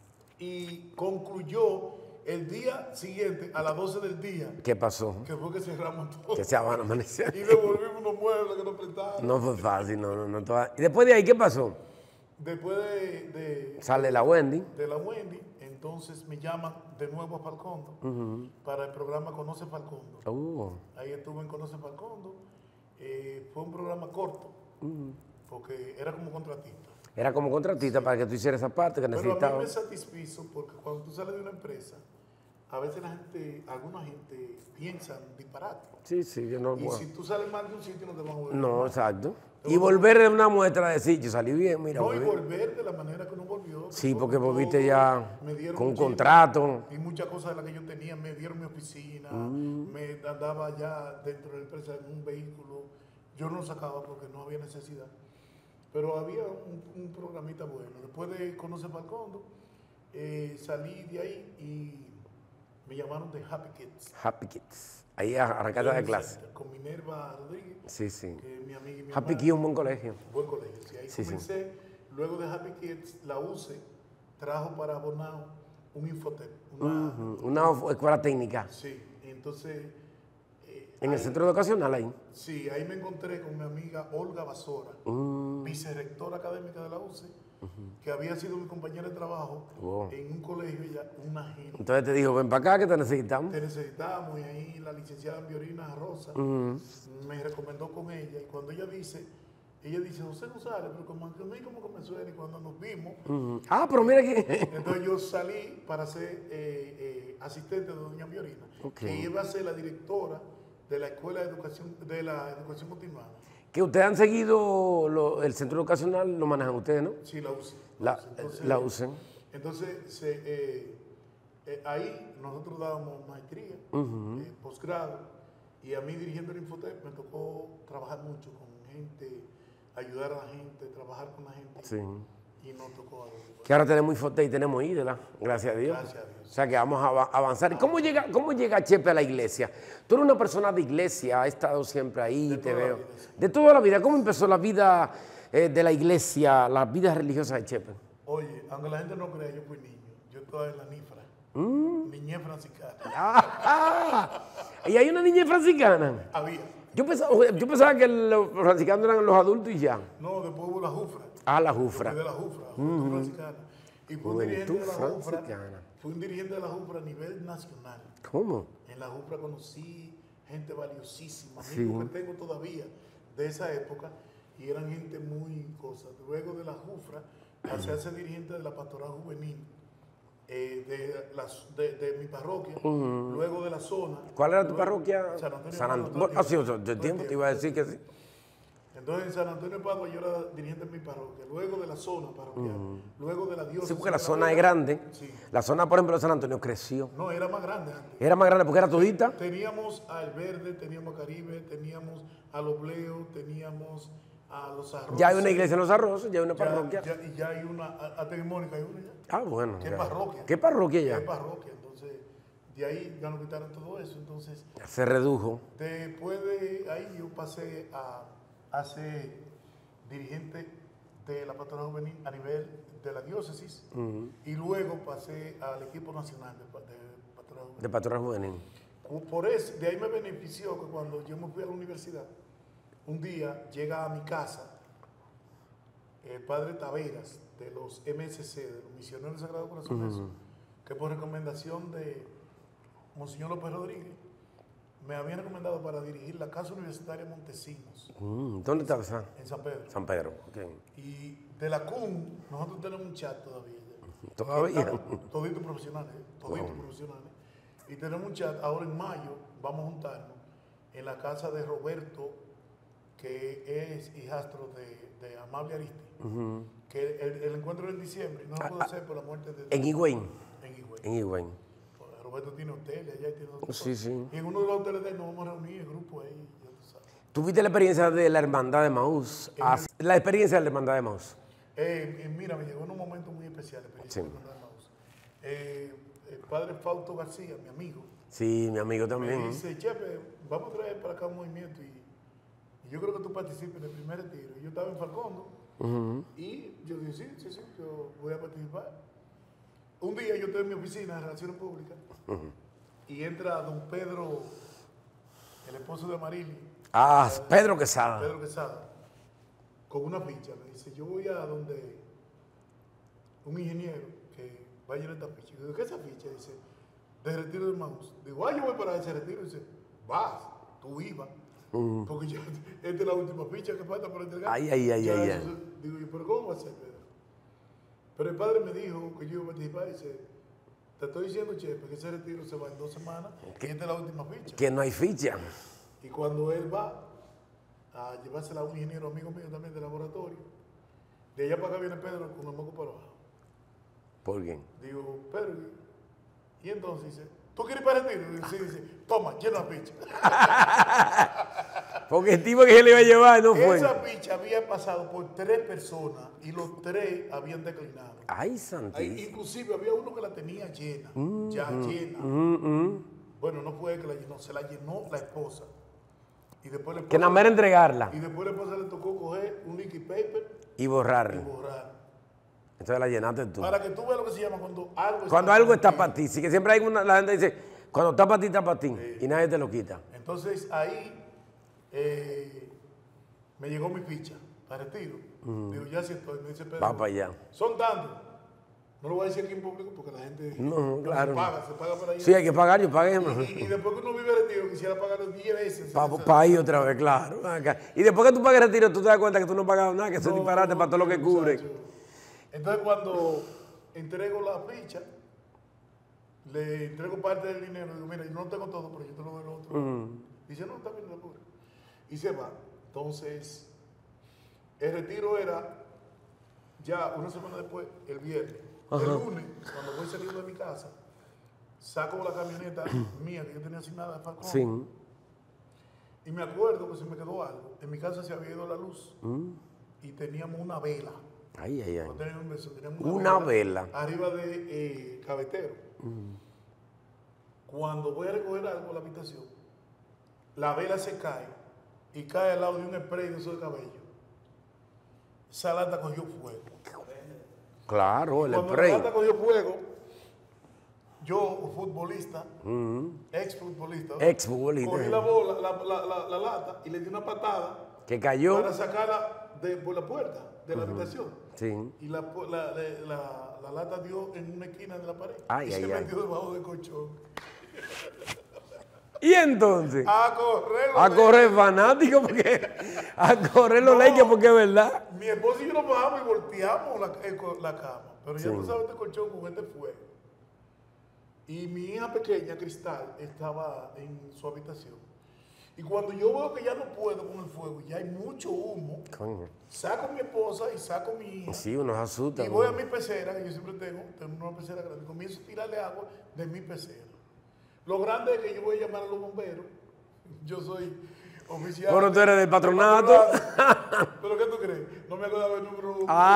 Y concluyó el día siguiente a las doce del día, ¿Qué pasó? que fue que cerramos todo. Que se van a amanecer. Y devolvimos unos muebles que nos prestaron. No fue fácil, no, no, no. toda- Y después de ahí, ¿qué pasó? Después de, de- Sale la Wendy. de la Wendy, entonces me llaman de nuevo a Falcondo Ujú. para el programa Conoce Falcondo. Uh. Ahí estuve en Conoce Falcondo. Eh, fue un programa corto, Ujú. porque era como contratista. Era como contratista para que tú hicieras esa parte que Pero a mí necesitaba. me satisfizo porque cuando tú sales de una empresa, a veces la gente, alguna gente piensa en disparate. Sí, sí, yo no. Y bueno. si tú sales mal de un sitio, no te van a volver No, mal. exacto. Y volver de una muestra a decir, yo salí bien, mira. No, y volví. volver de la manera que uno volvió. Sí, fue porque con volviste todo, ya me dieron con un muchísimo, contrato. Y muchas cosas de las que yo tenía, me dieron mi oficina, Mm. me andaba ya dentro de la empresa en un vehículo. Yo no lo sacaba porque no había necesidad. Pero había un, un programita bueno. Después de Conocer Falcondo, eh, salí de ahí y me llamaron de Happy Kids. Happy Kids. Ahí arrancaste de clase. Con Minerva Rodríguez. Sí, sí. que es mi amiga y mi Happy hermana. Kids es un buen colegio. Buen colegio, sí. Ahí Sí, sí. comencé. Luego de Happy Kids, la U C E trajo para Bonao un Infotep. Una, Ujú. Una escuela técnica. Sí, entonces... En el centro educacional ahí. Sí, ahí me encontré con mi amiga Olga Basora, Mm. vicerrectora académica de la U C E, que había sido mi compañera de trabajo Wow. en un colegio, ella, una gente. Entonces te dijo, ven para acá que te necesitamos. Te necesitábamos y ahí la licenciada Viorina Rosa Ujú. me recomendó con ella y cuando ella dice, ella dice, José González, pero como que a mí como comenzó él y cuando nos vimos, Ujú. Ah, pero mira que... entonces yo salí para ser eh, eh, asistente de doña Viorina, Ok. que iba a ser la directora de la Escuela de Educación, de la Educación Continuada. Que ustedes han seguido lo- el centro educacional, lo manejan ustedes, ¿no? Sí, la U C E. La, Entonces, la usen. Entonces, se, eh, eh, ahí nosotros dábamos maestría, Ujú. eh, posgrado, y a mí dirigiendo el Infotep me tocó trabajar mucho con gente, ayudar a la gente, trabajar con la gente. Sí. Y nos tocó algo. Que ahora tenemos Infote y tenemos Ídela, gracias a Dios. Gracias a Dios. O sea que vamos a ava- avanzar. ¿Y ¿Cómo llega, cómo llega Chepe a la iglesia? Tú eres una persona de iglesia, has estado siempre ahí, te toda la veo. vida, sí. De toda la vida. ¿Cómo empezó la vida eh, de la iglesia, la vida religiosa de Chepe? Oye, aunque la gente no crea, yo fui niño. Yo estaba en la NIFRA. Mm. Niñez franciscana. Ah, ah. ¿Y hay una niñez franciscana? Había. Yo pensaba, yo pensaba que los franciscanos eran los adultos y ya. No, después hubo la Jufra. Ah, la Jufra. De la Jufra, Mm. Juventud franciscana. Y fue un dirigente Juventud de la Jufra. franciscana. Fue un dirigente de la Jufra a nivel nacional. ¿Cómo? En la Jufra conocí gente valiosísima, Sí. amigos que tengo todavía de esa época, y eran gente muy cosa. Luego de la Jufra, pasé a ser dirigente de la pastoral juvenil eh, de, las- de, de mi parroquia, Ujú. luego de la zona. ¿Cuál era tu luego- parroquia? San Antonio. San Padua, Ant- todo el Ah, sí, o tiempo, sea, de todo el tiempo te iba a decir que sí. Entonces en San Antonio de Padua yo era dirigente de mi parroquia, luego de la zona parroquial, Ujú. luego de la diócesis. Sí, porque la de zona es Vega. grande. Sí. La zona, por ejemplo, de San Antonio creció. No, era más grande antes. Era más grande porque era todita. Teníamos al Verde, teníamos a Caribe, teníamos a los Bleos, teníamos a los Arroces. Ya hay una iglesia en Los Arroces, ya hay una Ya- parroquia. ya- y ya hay una, a- hasta en Mónica hay una ya. Ah, bueno. ¿Qué ya. parroquia? ¿Qué parroquia ya? ¿Qué parroquia? Entonces, de ahí ya nos quitaron todo eso. Entonces, Se redujo. después de ahí yo pasé a, a ser dirigente de la pastoral juvenil a nivel de la diócesis Ujú. y luego pasé al equipo nacional de, pa- de pastoral juvenil. De pastoral juvenil. Por eso, de ahí me benefició que cuando yo me fui a la universidad, un día llega a mi casa el padre Taveras de los M S C, de los Misioneros del Sagrado Corazón, Ujú. que por recomendación de Monseñor López Rodríguez, me habían recomendado para dirigir la Casa Universitaria Montesinos, Mm, ¿Dónde estaba esa? en San Pedro. San Pedro, ok. Y de la C U M, nosotros tenemos un chat todavía. ya. Todavía. Estamos Toditos profesionales, ¿eh? toditos Wow. profesionales. Y tenemos un chat, ahora en mayo vamos a juntarnos en la casa de Roberto, que es hijastro de, de Amable Aristi, Ujú. que el, el encuentro era en diciembre, y no lo pudo hacer por la muerte de... En Higüey. En Higüey. En Higüey. Roberto tiene hoteles allá y tiene otras Sí, cosas. sí. Y en uno de los hoteles de él nos vamos a reunir, el grupo ahí, ya tú sabes. ¿Tuviste la experiencia de la hermandad de Maús? En Ah, el- La experiencia de la hermandad de Maús. Eh, eh, mira, me llegó en un momento muy especial, la experiencia Sí. de Hermandad de Maús. Eh, el padre Fausto García, mi amigo, Sí, mi amigo también. me dice, Chepe, vamos a traer para acá un movimiento y, y yo creo que tú participes en el primer retiro. Y yo estaba en Falcondo Ujú. y yo dije, sí, sí, sí, yo voy a participar. Un día yo estoy en mi oficina de Relaciones Públicas Ujú. y entra don Pedro, el esposo de Marili, Ah, Pedro Quesada. Pedro Quesada, con una ficha. Me dice, yo voy a donde un ingeniero que va a llenar esta ficha. Yo digo, ¿qué es esa ficha? Dice, de retiro de Maús. Digo, ah, yo voy para ese retiro. Dice, vas, tú ibas. Ujú. Porque ya, esta es la última ficha que falta para entregar. Ay, ay, ay, Ya ay, eso ay. se- Digo, yo, ¿pero cómo va a ser, Pedro? Pero el padre me dijo que yo iba a participar y dice, te estoy diciendo, Chepe, que ese retiro se va en dos semanas y esta es la última ficha. Que no hay ficha. Y cuando él va a llevársela a un ingeniero amigo mío también de laboratorio, de allá para acá viene Pedro con el moco para abajo. ¿Por qué? Digo, Pedro, y y entonces dice, ¿tú quieres ir para el retiro? Y sí, dice, toma, llena la ficha. Porque el tipo que se le iba a llevar no fue. Esa ficha había pasado por tres personas y los tres habían declinado. Ay, Ahí, santísimo. inclusive había uno que la tenía llena, Mm, ya mm, llena. mm, mm. Bueno, no fue que la llenó, se la llenó la esposa. Y después la Que nada más era entregarla Y después la esposa le tocó coger un liquid paper y y borrarla. borrar. Entonces la llenaste tú. Para que tú veas lo que se llama cuando algo Cuando está algo para está ti. para ti. Sí que siempre hay una, la gente dice, cuando está para ti, está para ti. Y nadie te lo quita. Entonces ahí eh, me llegó mi ficha para retiro. Ujú. Digo, ya sí estoy. Me dice Pedro. Va para allá. Son tantos. No lo voy a decir aquí en público porque la gente No, claro. se paga, se paga para ir. Sí, hay que pagar, yo pagué. Y, y después que uno vive retiro, quisiera pagar diez veces. Para ir otra vez, claro. Acá. Y después que tú pagues retiro, tú te das cuenta que tú no has pagado nada, que eso es No, disparate para todo lo que cubre. muchacho. Entonces cuando entrego la ficha, le entrego parte del dinero, digo, mira, yo no tengo todo, pero yo te lo doy lo otro. Ujú. Dice, no, está bien, no apures. Y se va. Entonces, el retiro era ya una semana después, el viernes. Ajá. El lunes, cuando voy saliendo de mi casa, saco la camioneta mía que yo tenía asignada a Falcón. Sí. Y me acuerdo que se me quedó algo. En mi casa se había ido la luz Mm. y teníamos una vela. Ay, ay, ay. No teníamos un beso, teníamos Una vela. arriba de eh, cabetero. Mm. Cuando voy a recoger algo a la habitación, la vela se cae y cae al lado de un spray de esos de cabello. Esa lata cogió fuego. Claro, el Cuando spray. la lata cogió fuego, yo, futbolista, Ujú. ex futbolista, Ex futbolista. cogí la bola, la, la, la, la lata y le di una patada Que cayó. para sacarla de, por la puerta de la Ujú. habitación. Sí. Y la, la, la, la, la lata dio en una esquina de la pared. Ay, y ay, se ay. metió debajo del colchón. Y entonces, A correr. a correr fanático, porque a correr los leches, porque es verdad. Mi esposo y yo nos bajamos y volteamos la, el co- la cama. Pero ya Sí. tú sabes, este colchón con este fuego. Y mi hija pequeña, Cristal, estaba en su habitación. Y cuando yo veo que ya no puedo con el fuego, ya hay mucho humo, Coño. saco a mi esposa y saco a mi hija. Sí, uno se asusta. Y voy a ¿no? mi pecera, que yo siempre tengo, tengo una pecera grande, y comienzo a tirarle agua de mi pecera. Lo grande es que yo voy a llamar a los bomberos. Yo soy oficial. Pero tú eres del patronato. ¿Pero qué tú crees? No me acordaba el número.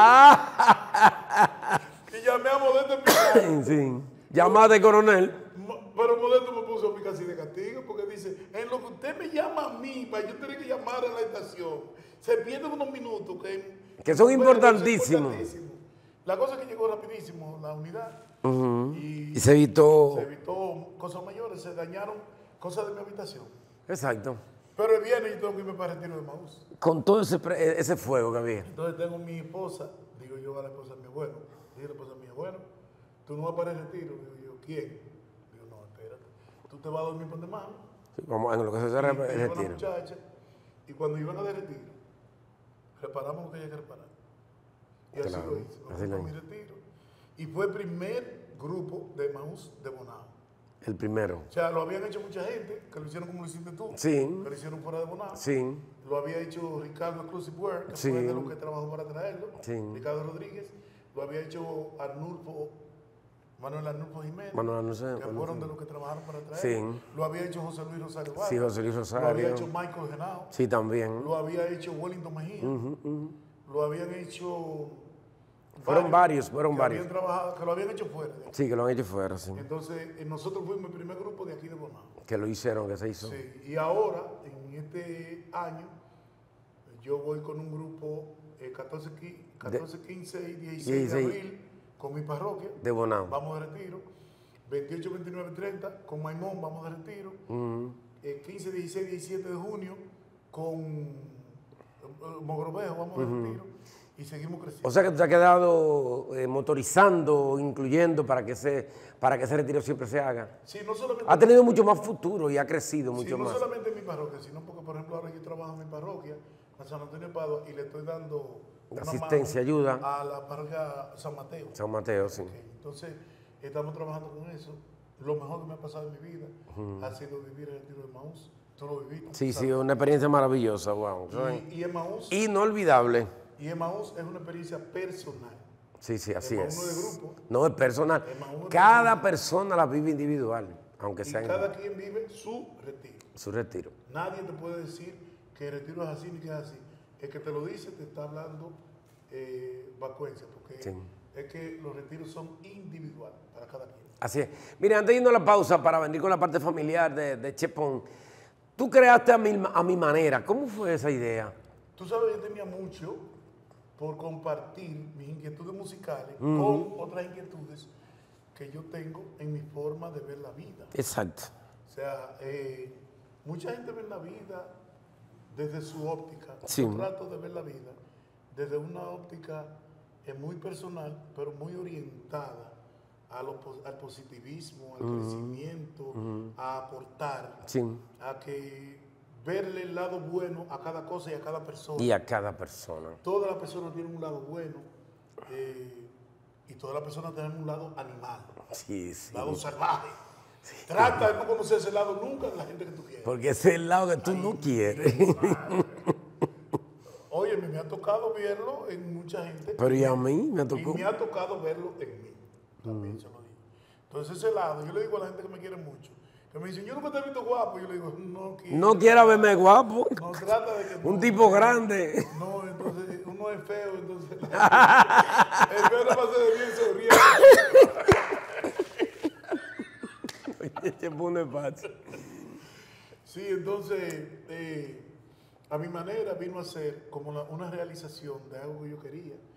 Ah. Y llamé a Modesto en mi Sí. Llamaste, coronel. Pero Modesto me puso a mí casi de castigo porque dice, en lo que usted me llama a mí, para yo tener que llamar a la estación, se pierden unos minutos que... Que son Bueno, importantísimos. importantísimos. La cosa es que llegó rapidísimo, la unidad. Ujú. Y Y se evitó. Se evitó cosas mayores, se dañaron cosas de mi habitación. Exacto. Pero el viernes yo tengo que irme para el retiro de Maús. Con todo ese, pre- ese fuego que había. Entonces tengo mi esposa, digo yo a la esposa de mi abuelo, digo a la esposa de mi abuelo, tú no vas para el retiro. Digo yo, ¿quién? Digo, no, espérate. Tú te vas a dormir por demás. Sí, como en lo que se cerra Y me el llevó la retiro. muchacha, y cuando iban a de retiro, reparamos lo que había que reparar. Y así Claro, lo hice. Me así fui lo con mi hice. retiro. Y fue el primer grupo de Maús de Bonao. El primero. O sea, lo habían hecho mucha gente, que lo hicieron como lo hiciste tú. Sí. Que lo hicieron fuera de Bonao. Sí. Lo había hecho Ricardo Exclusive Work, que Sí. fue de los que trabajó para traerlo. Sí. Ricardo Rodríguez. Lo había hecho Arnulfo, Manuel Arnulfo Jiménez. Manuel, no sé, Que Manuel, fueron sí. de los que trabajaron para traerlo. Sí. Lo había hecho José Luis Rosario Vargas. Sí, José Luis Rosario. Lo había hecho Michael Genao. Sí, también. Lo había hecho Wellington Mejía. Ujú, ujú. Lo habían hecho. Fueron varios, fueron que varios. Habían trabajado, que lo habían hecho fuera. de aquí. Sí, que lo han hecho fuera, sí. Entonces, eh, nosotros fuimos el primer grupo de aquí de Bonao. Que lo hicieron, que se hizo. Sí, y ahora, en este año, yo voy con un grupo eh, catorce, quince y dieciséis de dieciséis. abril con mi parroquia. De Bonao. Vamos de retiro. veintiocho, veintinueve, treinta con Maimón, vamos de retiro. Ujú. Eh, quince, dieciséis, diecisiete de junio con eh, Mogrovejo, vamos de Ujú. retiro. Y seguimos creciendo. O sea que tú te has quedado eh, motorizando, incluyendo para que, ese, para que ese retiro siempre se haga. Sí, no solamente- Ha tenido mucho más futuro y ha crecido Sí, mucho no más. solamente en mi parroquia, sino porque, por ejemplo, ahora yo trabajo en mi parroquia, en San Antonio de Padua, y le estoy dando una Asistencia, mano ayuda. a la parroquia San Mateo. San Mateo, sí. Entonces, estamos trabajando con eso. Lo mejor que me ha pasado en mi vida Ujú. ha sido vivir el retiro de Maús. Tú lo viviste. Sí, sí, ¿sabes? una experiencia maravillosa, wow. Y, y Emaús, Inolvidable. y Emaús es una experiencia personal. Sí, sí, así Emaús es. no es de grupo. No es personal. Emaús es Cada persona la vive individual, aunque Y sea en cada quien vive su retiro. su retiro. Nadie te puede decir que el retiro es así ni que es así. El que te lo dice te está hablando eh, vacuencia, porque Sí. es que los retiros son individuales para cada quien. Así es. Mire, antes de irnos a la pausa para venir con la parte familiar de, de Chepón, tú creaste a mi, a mi manera. ¿Cómo fue esa idea? Tú sabes, yo tenía mucho por compartir mis inquietudes musicales Ujú. con otras inquietudes que yo tengo en mi forma de ver la vida. Exacto. O sea, eh, mucha gente ve la vida desde su óptica. Sí. Yo trato de ver la vida desde una óptica eh, muy personal, pero muy orientada a lo pos- al positivismo, al Ujú. crecimiento, Ujú. a aportar, Sí. a que verle el lado bueno a cada cosa y a cada persona. Y a cada persona. Todas las personas tienen un lado bueno eh, y todas las personas tienen un lado animal, Sí, sí. lado salvaje. Trata de no conocer ese lado nunca de la gente que tú quieres. Porque ese es el lado que tú no quieres. Oye, me ha tocado verlo en mucha gente. Pero y a mí me tocó. Y me ha tocado verlo en mí. También se lo digo. Entonces ese lado, yo le digo a la gente que me quiere mucho, que me dicen, yo nunca te he visto guapo. Yo le digo, no quiero. No quiera verme guapo. No, trata de que Un no. tipo grande. No, entonces uno es feo, entonces. El feo no pasa de bien sonriendo. Oye, Chepón es fácil. Sí, entonces, eh, a mi manera vino a ser como la- una realización de algo que yo quería.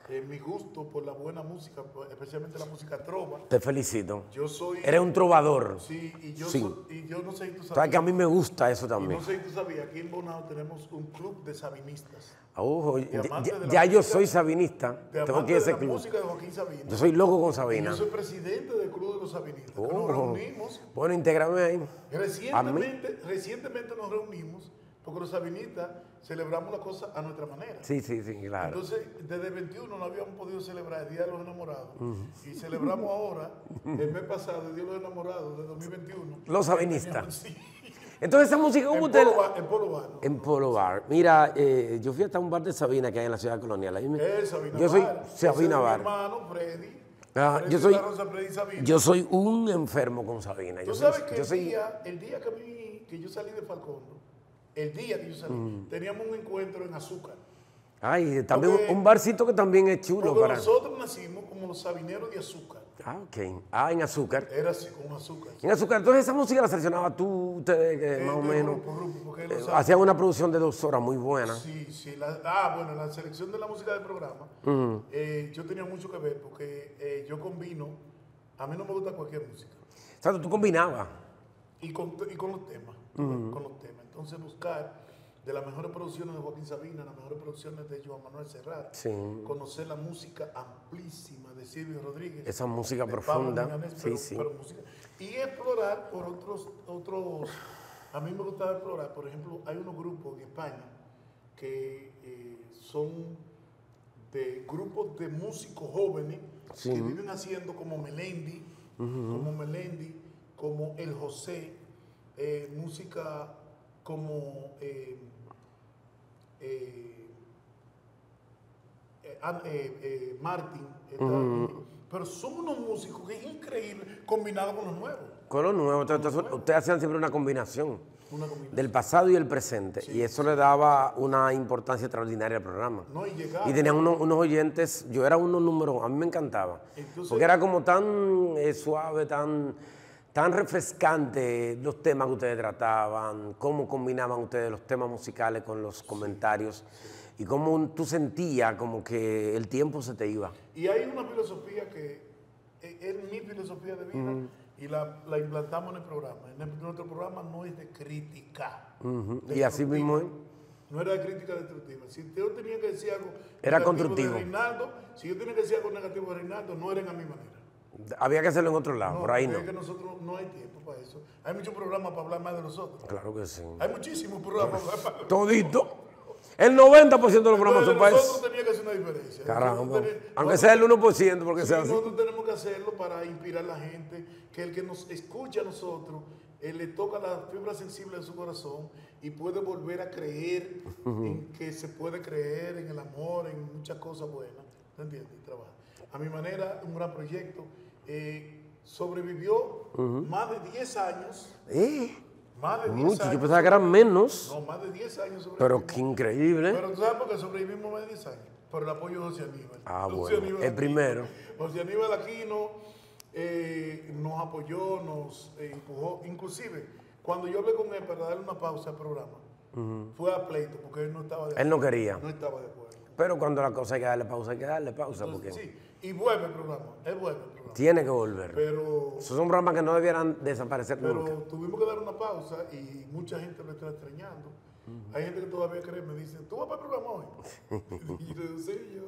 eh, mi gusto por la buena música, especialmente la música trova. Te felicito. Yo soy... Eres un trovador. Sí, y yo, Sí. soy- y yo no sé si tú sabías. Sabes que a mí me gusta eso Y también. no sé si tú sabías, aquí en Bonao tenemos un club de sabinistas. Ojo, De ya amantes de la ya yo música- soy sabinista. De Tengo que ir a amantes de ese la club. música de Joaquín Sabina. Yo soy loco con Y Sabina. yo soy presidente del club de los sabinistas. que nos Ojo. reunimos. Bueno, intégrame ahí. A mí. Recientemente, recientemente nos reunimos porque los sabinistas celebramos la cosa a nuestra manera. Sí, sí, sí, claro. Entonces, desde el veintiuno no habíamos podido celebrar el Día de los Enamorados. Ujú. Y celebramos ahora, el mes pasado, el Día de los Enamorados de dos mil veintiuno. Los sabinistas. Sí. Entonces, esa música, ¿cómo En usted? Polo Bar, en Polo Bar. En Polo Bar. Mira, eh, yo fui hasta un bar de Sabina que hay en la ciudad colonial. Ahí me- Eh, Sabina yo soy Bar. Sabina Ese es Bar. Mi hermano, Freddy. Ah, Freddy yo soy, La Rosa, Freddy Sabina. yo soy un enfermo con Sabina. Yo Tú soy- sabes que yo el, soy- día, el día que, a mí, que yo salí de Falcondo, el día que yo salí, Mm. teníamos un encuentro en Azúcar. Ay, también Porque- un barcito que también es chulo Porque para. nosotros nacimos como los sabineros de Azúcar. Ah, ok. Ah, en azúcar. Era así, con azúcar. En azúcar. Entonces, esa música la seleccionaba tú, ustedes, que Eh, más o de menos. grupo, grupo, porque eh, los- hacían una producción de dos horas muy buena. Sí, sí. la- ah, bueno, la selección de la música del programa, Ujú. eh, yo tenía mucho que ver porque eh, yo combino, a mí no me gusta cualquier música. O sea, tú combinabas. Y con, y con los temas, Ujú. con los temas. Entonces buscar de las mejores producciones de Joaquín Sabina, las mejores producciones de Joan Manuel Serrat, Sí. conocer la música amplísima de Silvio Rodríguez. Esa música de profunda. Pablo Milanés, Sí, pero- sí. pero música. Y explorar por otros, otros, a mí me gustaba explorar, por ejemplo, hay unos grupos en España que eh, son de grupos de músicos jóvenes Sí. que viven haciendo como Melendi, Ujú. como Melendi, como El José, eh, música como eh, eh, eh, An- eh, eh, Martin, eh, Ujú. pero son unos músicos que es increíble combinado con los nuevos. Con lo nuevo. Entonces, ustedes hacían siempre una combinación. Una combinación. Del pasado y el presente. Y eso le daba una importancia extraordinaria al programa. No, y llegaba- Y tenían unos, unos oyentes, yo era uno número, a mí me encantaba. Entonces- porque era como tan eh, suave, tan, tan refrescante los temas que ustedes trataban, cómo combinaban ustedes los temas musicales con los comentarios y cómo tú sentías como que el tiempo se te iba. Y hay una filosofía que es, es mi filosofía de vida Ujú. y la, la implantamos en el programa. En el- nuestro programa no es de crítica. Ujú. Y así mismo es. No era de crítica destructiva. Si yo tenía que decir algo Era negativo constructivo. de Reinaldo, si yo tenía que decir algo negativo de Reinaldo, no eran a mi manera. Había que hacerlo en otro lado, No, por ahí porque no. es que nosotros no hay tiempo para eso. Hay muchos programas para hablar más de nosotros. Claro que sí. Hay muchísimos programas para hablar más de Todito. El noventa por ciento de los programas son para nosotros eso. tenía que hacer una diferencia. Caramba. Nosotros tenemos- Aunque sea el uno por ciento, porque Sí, sea así. nosotros tenemos que hacerlo para inspirar a la gente, que el que nos escucha a nosotros, él le toca la fibra sensible de su corazón y puede volver a creer Ujú. en que se puede creer en el amor, en muchas cosas buenas. ¿Me entiendes? Y trabaja. A mi manera, un gran proyecto. Eh, sobrevivió Ujú. más de diez años. ¿Eh? Más de diez Mucho, años. yo pensaba que eran menos. No, más de diez años sobrevivimos. Pero qué increíble. Pero tú sabes por qué sobrevivimos más de diez años. Por el apoyo de José Aníbal. Ah, José bueno, Aníbal el Aquino. primero. José Aníbal Aquino eh, nos apoyó, nos eh, empujó. Inclusive, cuando yo hablé con él para darle una pausa al programa, Ujú. fue a pleito porque él no estaba de Él no quería. No estaba de acuerdo. Pero cuando la cosa hay que darle pausa, hay que darle pausa. Porque Sí, y vuelve el programa. Él vuelve el programa. tiene que volver. Pero- Esos son programas que no debieran desaparecer Pero nunca. tuvimos que dar una pausa y mucha gente lo está extrañando. Hay gente que todavía cree, me dice, ¿tú vas para el programa hoy? Y yo digo, sí, yo.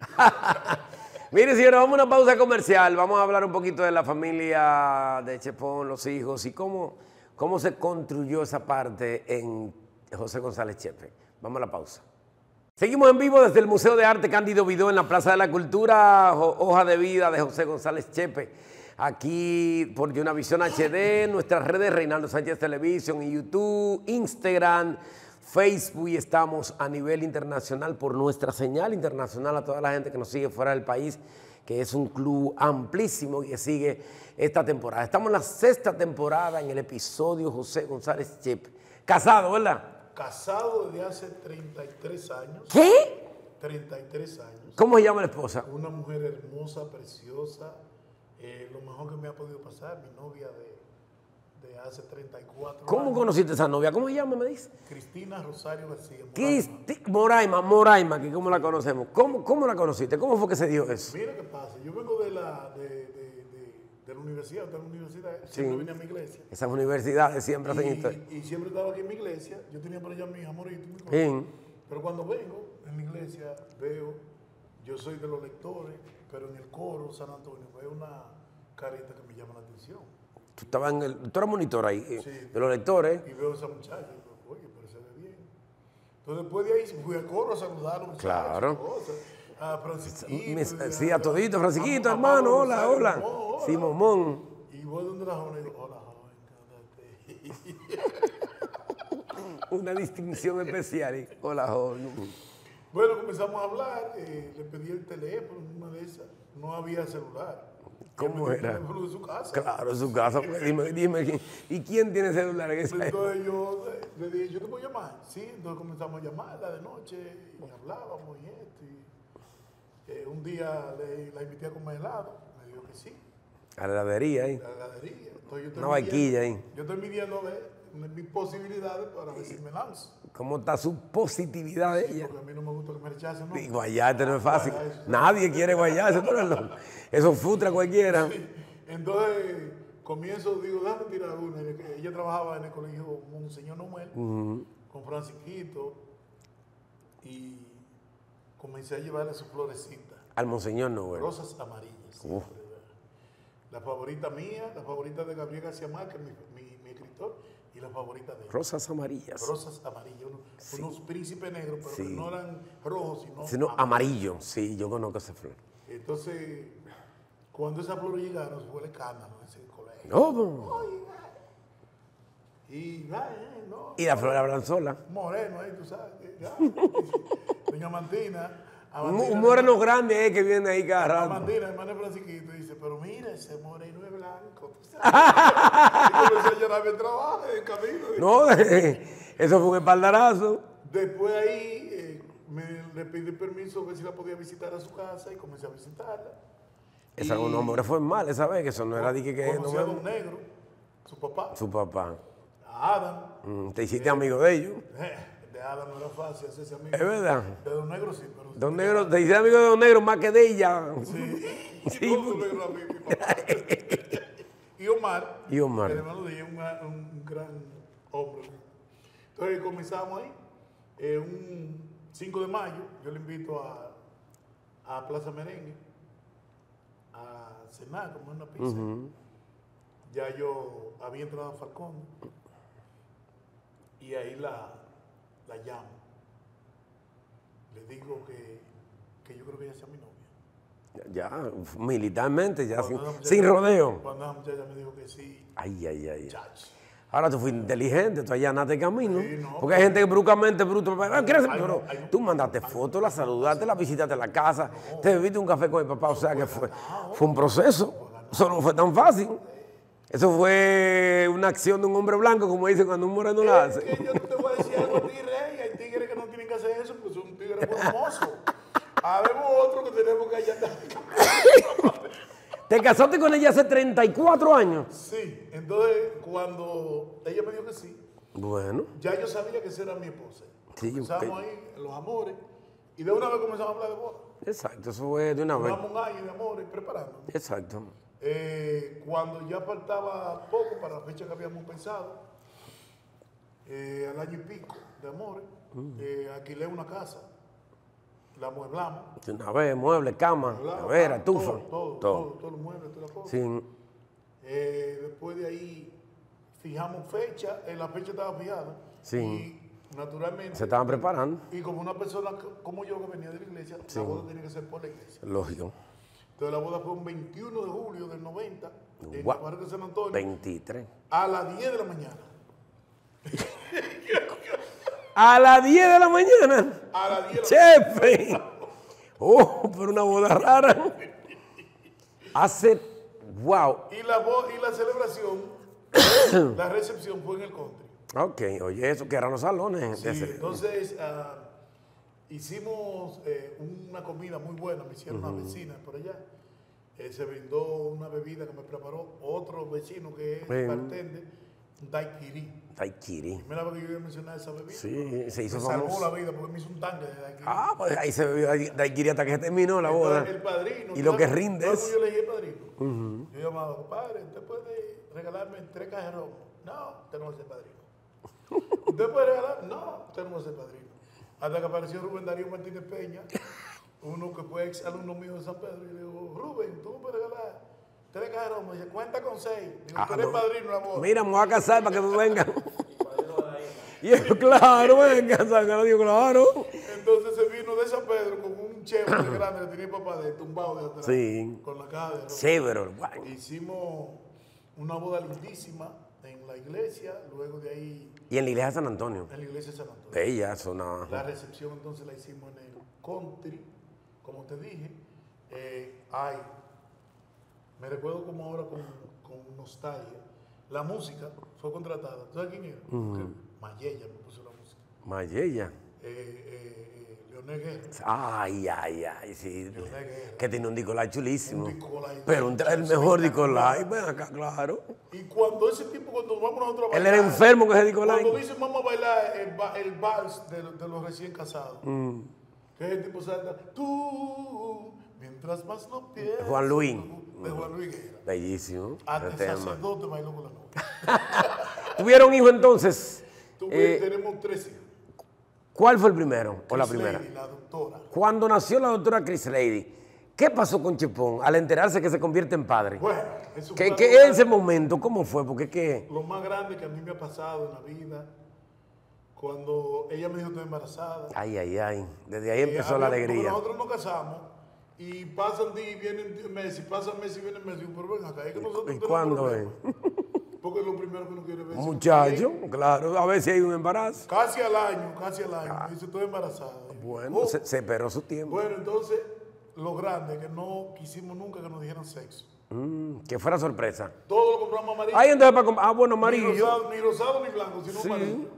Mire, señores, vamos a una pausa comercial. Vamos a hablar un poquito de la familia de Chepón, los hijos y cómo, cómo se construyó esa parte en José González Chepe. Vamos a la pausa. Seguimos en vivo desde el Museo de Arte Cándido Vidó en la Plaza de la Cultura, Ho- Hoja de Vida de José González Chepe. Aquí por Yunavisión H D, nuestras redes Reinaldo Sánchez Televisión y YouTube, Instagram, Facebook, y estamos a nivel internacional por nuestra señal internacional a toda la gente que nos sigue fuera del país, que es un club amplísimo y que sigue esta temporada. Estamos en la sexta temporada en el episodio José González Chepe. Casado, ¿verdad? Casado desde hace treinta y tres años. ¿Qué? treinta y tres años. ¿Cómo se llama la esposa? Una mujer hermosa, preciosa. eh, lo mejor que me ha podido pasar, mi novia de, de hace treinta y cuatro ¿Cómo años. conociste a esa novia? ¿Cómo se llama, me dice? Cristina Rosario García. Cristi- Moraima, Moraima, que cómo la conocemos. ¿Cómo, ¿Cómo la conociste? ¿Cómo fue que se dio eso? Mira qué pasa, yo vengo de la, de, de, de, de la universidad, de la universidad, Sí. siempre vine a mi iglesia. Esas universidades siempre hacen historia. Y, y siempre estaba aquí en mi iglesia, yo tenía por allá mi amorito, mi Sí. pero cuando vengo en la iglesia veo, yo soy de los lectores, pero en el coro San Antonio veo una carita que me llama la atención. Tú estabas en el, tú eras monitor ahí, eh, Sí. de los lectores. Y veo a esa muchacha, y digo, oye, pero se ve bien. Entonces después de ahí fui al coro a saludar a los muchachos, Claro. cosas, a Francisquito. Mis- y sí, a- a todito, Francisquito, a- a hermano, Pablo hola, Rosario, hola. Momón, hola. Sí, Momón. Y voy donde la joven y digo, hola, joven, Una distinción especial. ¿eh? Hola, joven. Bueno, comenzamos a hablar, eh, le pedí el teléfono, una de esas, no había celular. ¿Cómo Él me dio el era? teléfono de su casa. Claro, en su casa. Pues, dime, dime, ¿quién- ¿y quién tiene celular en esa época? Entonces yo eh, le dije, yo te puedo llamar. Sí, entonces comenzamos a llamarla de noche y hablábamos y esto. Y, eh, un día le, la invité a comer helado, me dijo que sí, A la heladería ahí. a la heladería. Entonces, yo estoy Una vaquilla midiendo- ahí. Yo estoy midiendo a ver mis posibilidades para ver si me lanzo. ¿Cómo está su positividad de Sí, ella? porque a mí no me gusta que me rechacen, ¿no? Y guayarte no es fácil. Guayarte. Nadie quiere guayarse. tú eres loco. Eso futra cualquiera. Entonces comienzo, digo, déjame tirar una. Ella trabajaba en el colegio Monseñor Noel Ujú. con Francisquito y comencé a llevarle su florecita. Al Monseñor Noel. Rosas amarillas. Uf. La favorita mía, la favorita de Gabriel García Márquez, mi, mi, mi escritor, y la favorita de él. Rosas amarillas. Rosas amarillas, unos, Sí. unos príncipes negros, pero Sí. que no eran rojos, sino, Sino amarillos. amarillo. Sí, yo conozco esa flor. Entonces, cuando esas flores llegaron, fue el escándalo en ese colegio. ¿Cómo? Y, ay, no, Y la flor hablan sola. moreno ahí, tú sabes. que, ya. Doña Mantina. a Un, Mantina- un moreno grande eh, que viene ahí cada a rato. Mantina, hermano Francisquito, dice, pero mira, ese moreno es blanco. Tú sabes. Y comencé a llorar mi trabajo en el camino. No, eso fue un espaldarazo. Después ahí eh, me, le pedí permiso a ver si la podía visitar a su casa y comencé a visitarla. Esa es un hombre formal, esa vez, que eso no era de que... que no Conocí a me- Don Negro, su papá, Su papá. a Adam. Mm, Te hiciste amigo de ellos. Eh, de Adam no era fácil hacerse amigo. Es verdad. De Don Negro sí, pero... Don Negro, te hiciste amigo de Don Negro más que de ella. Sí. Sí. No, Don Negro a mí, mi papá. Y Omar. Y Omar. El hermano de ella, un, un gran hombre. Entonces comenzamos ahí. Eh, un cinco de mayo, yo le invito a, a Plaza Merengue a cenar, comer una pizza. Ujú. Ya yo había entrado a Falcón y ahí la, la llamo. Le digo que, que yo creo que ella sea mi novia. Ya, militarmente, ya, sin, Cuando esa muchacha- sin rodeo. Cuando esa muchacha me dijo que sí, Ay, ay, ay. chach. Ahora tú fuiste inteligente, tú allanaste el camino. Sí, no, Porque hay gente que bruscamente, bruto, ah, ¿quieres ser? Ay, Pero no, ay, no. tú mandaste fotos, la saludaste, la visitaste a la casa, te bebiste un café con el papá, o sea que fue, fue un proceso. Eso no fue tan fácil. Eso fue una acción de un hombre blanco, como dicen cuando un moreno la hace. Que yo te voy a decir algo, tigre, y hay tigres que no tienen que hacer eso, pues son tigres hermosos. Habemos otros que tenemos que allanar. ¿Te casaste con ella hace treinta y cuatro años? Sí, entonces cuando ella me dijo que sí, Bueno, ya yo sabía que esa era mi esposa. Sí, Comenzamos ok. ahí en los amores y de una vez comenzamos a hablar de boda. exacto, eso fue de una vez. Duramos un año de amores preparándonos. Exacto. Eh, cuando ya faltaba poco para la fecha que habíamos pensado, eh, al año y pico de amores, eh, alquilé una casa, la amueblamos. De una vez, mueble, cama, amueblamos, nevera, todo, estufa. Todo, todo, todo, todos los muebles, todas las cosas. Sí. Eh, después de ahí fijamos fecha, eh, la fecha estaba fijada. Sí. Y naturalmente. Se estaban preparando. Y como una persona que- como yo que venía de la iglesia, Sí. la boda tenía que ser por la iglesia. Lógico. Entonces la boda fue un veintiuno de julio del noventa en Guau. la parroquia de San Antonio veintitrés. a las diez de la mañana. A las diez de la mañana. A las diez de la Chefe. Oh, pero una boda rara. Hace, wow. Y la, bo- y la celebración, la recepción fue en el country. Ok, oye, eso que eran los salones. Sí, de ese- entonces ah, hicimos eh, una comida muy buena, me hicieron Ujú. una vecina por allá. eh, se brindó una bebida que me preparó otro vecino que es Bien. bartender, un daiquiri. Daiquiri. Primera vez que yo iba a mencionar esa bebida. Sí, se hizo me salvó famoso. la vida porque me hizo un tanque de daiquiri. Ah, pues ahí se bebió daiquiri hasta que se terminó la boda. Entonces, el padrino. Y lo que ¿sabes? rinde ¿Sabes es... cómo yo le dije al padrino? Ujú. Yo llamaba, compadre, ¿usted puede regalarme tres cajas de romo? No, usted no va a ser padrino. ¿Usted puede regalar? No, usted no va a ser padrino. Hasta que apareció Rubén Darío Martínez Peña, uno que fue ex alumno mío de San Pedro, y le digo, Rubén, tú me puedes regalar tres cajas de romo. Y dice, cuenta con seis. Digo, Ah, tú eres no. padrino de la boda. Mira, me voy a casar para que me vengan. Y yo, claro, venga, saca, digo, claro. Entonces se vino de San Pedro con un Chevrolet grande que tenía mi papá de tumbado de atrás. Sí. Con la caja de romo. Chévere, guay. Hicimos una boda lindísima en la iglesia, luego de ahí Y en la iglesia de San Antonio. en la iglesia de San Antonio. Bella, zona. La recepción entonces la hicimos en el country, como te dije. Eh, ay, me recuerdo como ahora con, con nostalgia. La música fue contratada. ¿Tú sabes quién era? Ujú. Mayella me puso la música. Mayella. Eh, eh, eh, Leonel Guerra. Ay, ay, ay, sí. Leonel Guerra. Que tiene un Nicolai chulísimo. Un Nicolai. Pero un- el mejor Nicolai, ven acá, claro. Y cuando ese tipo, cuando vamos nosotros a Él bailar, era enfermo con ese Nicolai. Cuando dicen vamos a bailar el, ba- el vals de, de los recién casados, Mm. que el tipo salta, tú, mientras más lo piensas. Juan Luis. De Juan Luis Guerra. Bellísimo. Hasta ese el tema. sacerdote bailó con la novia. ¿Tuvieron hijo entonces? Tuve- Eh, tenemos tres hijos. ¿Cuál fue el primero o la Chris primera? Lady, la doctora. Cuando nació la doctora Chris Lady, ¿qué pasó con Chepón al enterarse que se convierte en padre? Bueno, eso ¿Qué, fue qué algo- ese momento? ¿Cómo fue? Porque es que... Lo más grande que a mí me ha pasado en la vida, cuando ella me dijo que estoy embarazada. Ay, ay, ay. Desde ahí Eh, empezó la había- porque alegría. Nosotros nos casamos y pasan días, vienen meses, pasan meses y vienen meses. Y pero ven acá, es que nosotros ¿Y tenemos cuándo es? problemas. Porque es lo primero que uno quiere ver. Muchacho, claro. A ver si hay un embarazo. Casi al año, casi al año. Me dice, estoy embarazada. Bueno, Oh. se, se esperó su tiempo. Bueno, entonces, lo grande es que no quisimos nunca que nos dijeran sexo. Mm, que fuera sorpresa. Todo lo compramos amarillo. Ahí entonces para comprar. Ah, bueno, Ni amarillo. rosado, ni rosado ni blanco, sino Sí. amarillo.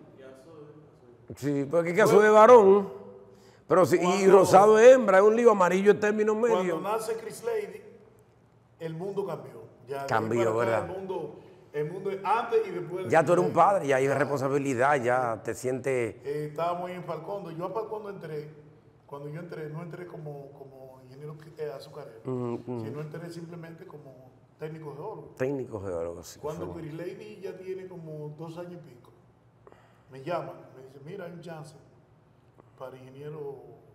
Sí, porque es que azul es varón. Pero sí, y Cuando- rosado es hembra, es un lío, amarillo es término Cuando medio. nace Chris Lady, el mundo cambió. Ya de ahí Cambió, para acá, ¿verdad? El mundo, el mundo antes y después. de Ya tú eres un Chris Lady. padre, ya hay responsabilidad, ya te sientes... Eh, estábamos ahí en Falcondo. Yo a Falcondo entré, cuando yo entré, no entré como, como ingeniero eh, azucarero, Mm, mm. sino entré simplemente como técnico geólogo. Técnico geólogo, sí. Cuando fue. Chris Lady ya tiene como dos años y pico, me llaman, me dicen, mira, hay un chance para ingeniero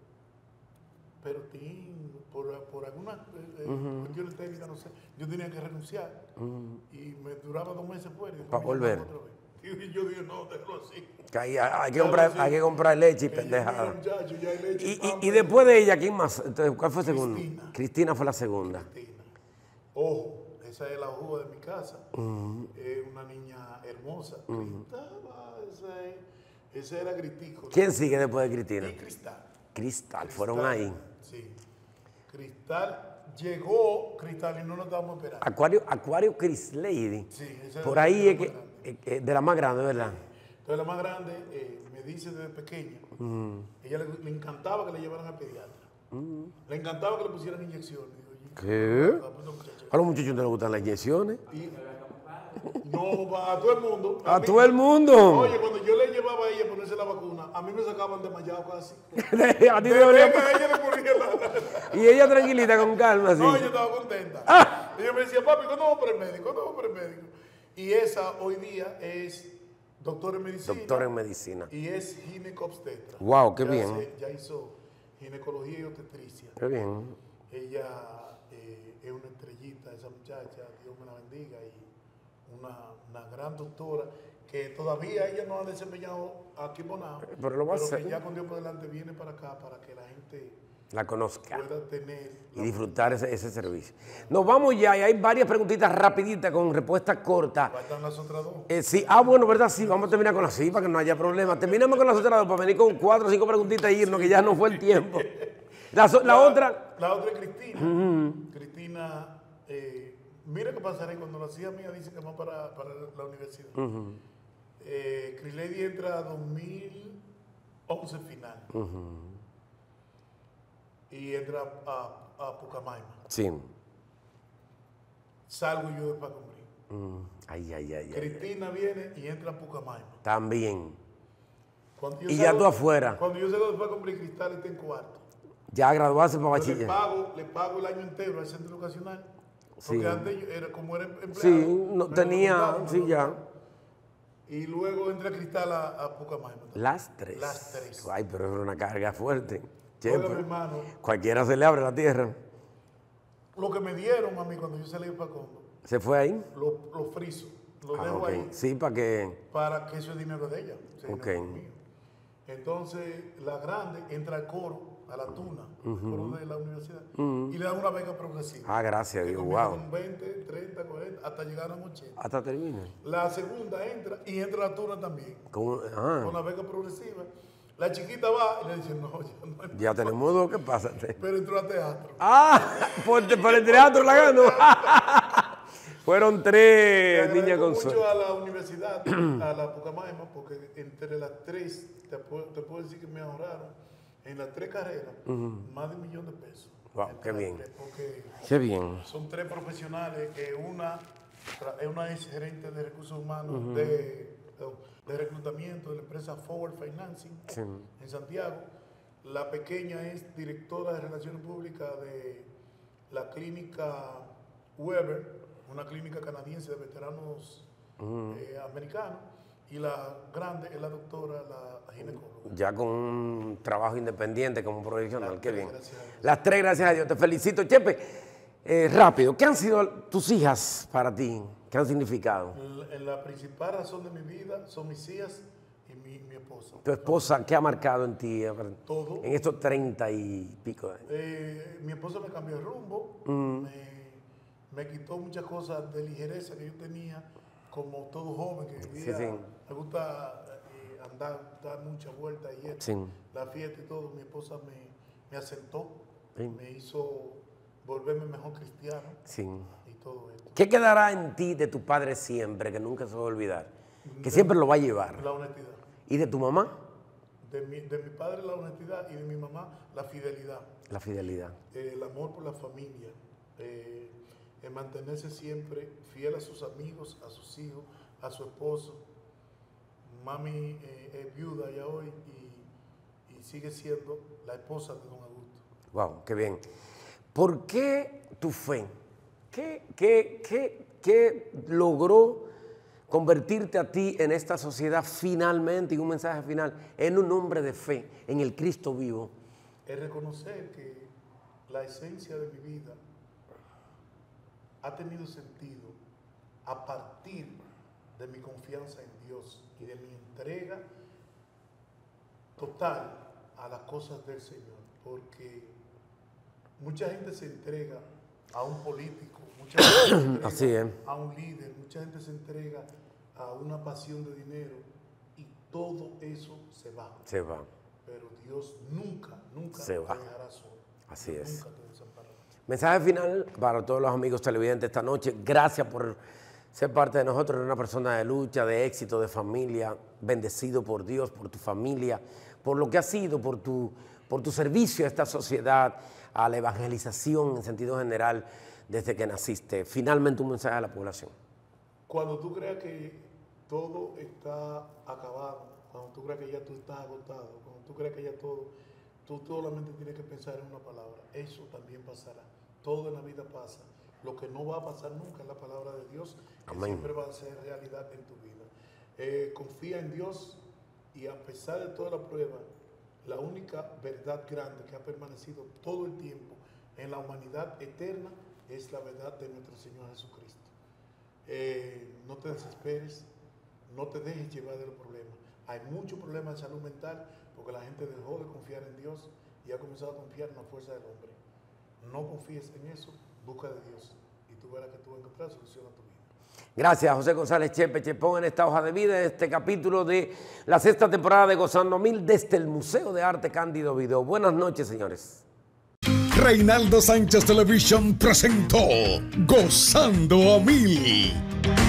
Pertín, por, por algunas eh, Ujú. cuestiones técnicas, no sé, yo tenía que renunciar Mm. y me duraba dos meses fuera. y después Pa' me volver. llamaron otra vez. Y yo dije, no, déjalo así. Que hay, hay que Déjalo comprar, así. hay que comprar leche y Que yo, pendejada. mira, muchacho, ya hay leche, Y, y- pan, y después de ella, ¿quién más? Entonces, ¿cuál fue el segundo? Cristina. Cristina fue la segunda. Ojo, esa es la ojo de mi casa. Ujú. Es una niña hermosa. Ujú. Cristaba, esa, es- esa era Cristico. ¿Quién sigue después de Cristina? Y Cristal. Cristal, fueron Cristal, ahí. Sí. Cristal, llegó Cristal y no nos estábamos esperando. Acuario, Acuario Chris Lady. Sí, esa Por es ahí la es más que, grande. eh, eh, de la más grande, ¿verdad? Entonces la más grande eh, me dice desde pequeña, Mm. ella le, le encantaba que le llevaran al pediatra. Mm. Le encantaba que le pusieran inyecciones. Digo, oye, ¿Qué? ah, pues no, muchacha. A los muchachos no les gustan las inyecciones. Y- no, va a todo el mundo. A mí- todo el mundo. Oye, cuando yo le llevaba a ella a ponerse la vacuna, a mí me sacaban desmayado casi. A ti te De dolía- ver que a ella le ponía la... Y ella tranquilita, con calma, así. No, yo estaba contenta. Ah. Y yo me decía, papi, ¿cuándo vamos para el médico? ¿Cuándo vamos para el médico? Y esa hoy día es doctor en medicina. Doctor en medicina. Y es ginecobstetra. Wow, qué Ya bien. se- ya hizo ginecología y obstetricia. Qué bien. Ella eh, es una estrellita, esa muchacha, Dios me la bendiga, y una, una gran doctora que todavía ella no ha desempeñado aquí en Bonao, Pero lo va a que hacer. ya con Dios por delante viene para acá para que la gente La conozca. pueda tener. Y disfrutar ese, ese servicio. Nos vamos ya y hay varias preguntitas rapiditas con respuestas cortas. Faltan las otras dos. Eh, sí, ah, bueno, ¿verdad? Sí, vamos a terminar con las sí, para que no haya problema. Terminamos con las otras dos para venir con cuatro o cinco preguntitas y irnos, que ya no fue el tiempo. La, so- la otra. La otra es Cristina. Ujú. Cristina, eh, mira qué pasará cuando la hija mía dice que va para, para la universidad. Ujú, Eh, Chris Lady entra a dos mil once final ujú. y entra a, a Pucamaima. Sí. salgo yo de Pacombrí. Mm, Ay, ay, ay. ay, Cristina ay. viene y entra a Pucamaima. También. Cuando yo Y salgo- ya tú afuera. Cuando yo salgo de Pacombrí, Cristal está en cuarto. Ya graduarse para Entonces, le bachiller. pago, le pago el año entero al centro educacional. Porque Sí. antes yo era, como era empleado. Sí, no me tenía, lo sí, ya. Y luego entra Cristal a, a Pucamaima. Las tres. Las tres. Ay, pero es una carga fuerte. Che, Oiga, pero mi hermano. cualquiera se le abre la tierra. Lo que me dieron a mí cuando yo salí de Pacondo, ¿Se fue ahí? lo, lo friso, lo Ah, dejo ok. ahí Sí, para que... para que eso es dinero de ella. ese Ok. dinero mío. Entonces, la grande entra al coro, a la tuna, al Ujú. coro de la universidad, Ujú. y le dan una beca progresiva. Ah, gracias a Que Dios, comienza wow. con veinte, treinta, cuarenta, hasta llegar a ochenta. Hasta termina. La segunda entra y entra a la tuna también, ¿Cómo? Ah, con la beca progresiva. La chiquita va y le dice, no, yo no. ya tenemos dos, ¿qué pasa? Pero entró a teatro. Ah, por, por el teatro la ganó. Fueron tres Le niñas con agradezco suerte. mucho a la universidad, a la Pucamaima, porque entre las tres, te puedo, te puedo decir que me ahorraron en las tres carreras Ujú. más de un millón de pesos. Wow, qué bien. Porque Qué bien. son tres profesionales, que una, tra- es una es gerente de recursos humanos, Ujú. de, de reclutamiento de la empresa Forward Financing Sí. en Santiago. La pequeña es directora de Relaciones Públicas de la clínica Weber, una clínica canadiense de veteranos Ujú. eh, americanos. Y la grande es la doctora, la ginecóloga. Ya con un trabajo independiente como profesional, qué bien. gracias a Dios. Las tres, gracias a Dios. Te felicito. Chepe, eh, rápido, ¿qué han sido tus hijas para ti? ¿Qué han significado? La, la principal razón de mi vida son mis hijas y mi, mi esposa. ¿Tu esposa qué ha marcado en ti? Todo. En estos treinta y pico de años. Eh, mi esposa me cambió el rumbo, Mm. me, me quitó muchas cosas de ligereza que yo tenía, como todo joven que vivía. Sí, sí. Me gusta eh, andar, dar muchas vueltas y esto, Sí. la fiesta y todo. Mi esposa me, me asentó, Sí. me hizo volverme mejor cristiano Sí. y todo esto. ¿Qué quedará en ti de tu padre siempre, que nunca se va a olvidar? Que De- siempre lo va a llevar. La honestidad. ¿Y de tu mamá? De mi, de mi padre la honestidad y de mi mamá la fidelidad. La fidelidad. Eh, el amor por la familia, eh, el mantenerse siempre fiel a sus amigos, a sus hijos, a su esposo. Mami eh, es viuda ya hoy y, y sigue siendo la esposa de don Augusto. Wow, qué bien. ¿Por qué tu fe? ¿Qué, qué, qué, qué logró convertirte a ti en esta sociedad finalmente, y un mensaje final, en un hombre de fe, en el Cristo vivo? Es reconocer que la esencia de mi vida ha tenido sentido a partir de mi confianza en Dios y de mi entrega total a las cosas del Señor, porque mucha gente se entrega a un político, mucha gente se entrega Así es. a un líder, mucha gente se entrega a una pasión de dinero y todo eso se va. Se va. Pero Dios nunca, nunca Se te va. dejará solo. Así Dios es. Nunca te desamparará. Mensaje final para todos los amigos televidentes esta noche. Gracias por ser parte de nosotros, de una persona de lucha, de éxito, de familia, bendecido por Dios, por tu familia, por lo que has sido, por tu, por tu servicio a esta sociedad, a la evangelización en sentido general desde que naciste. Finalmente un mensaje a la población. Cuando tú creas que todo está acabado, cuando tú creas que ya tú estás agotado, cuando tú creas que ya todo, tú solamente tienes que pensar en una palabra. Eso también pasará. Todo en la vida pasa. Lo que no va a pasar nunca es la palabra de Dios, que Amén. siempre va a ser realidad en tu vida. Eh, confía en Dios y a pesar de toda la prueba, la única verdad grande que ha permanecido todo el tiempo en la humanidad eterna es la verdad de nuestro Señor Jesucristo. Eh, no te desesperes, no te dejes llevar de los problemas. Hay muchos problemas de salud mental porque la gente dejó de confiar en Dios y ha comenzado a confiar en la fuerza del hombre. No confíes en eso, busca de Dios y tú verás que tú vas a encontrar solución a tu vida. Gracias, José González Chepe Chepón, en esta hoja de vida, en este capítulo de la sexta temporada de Gozando a Mil desde el Museo de Arte Cándido Video. Buenas noches, señores. Reinaldo Sánchez Television presentó Gozando a Mil.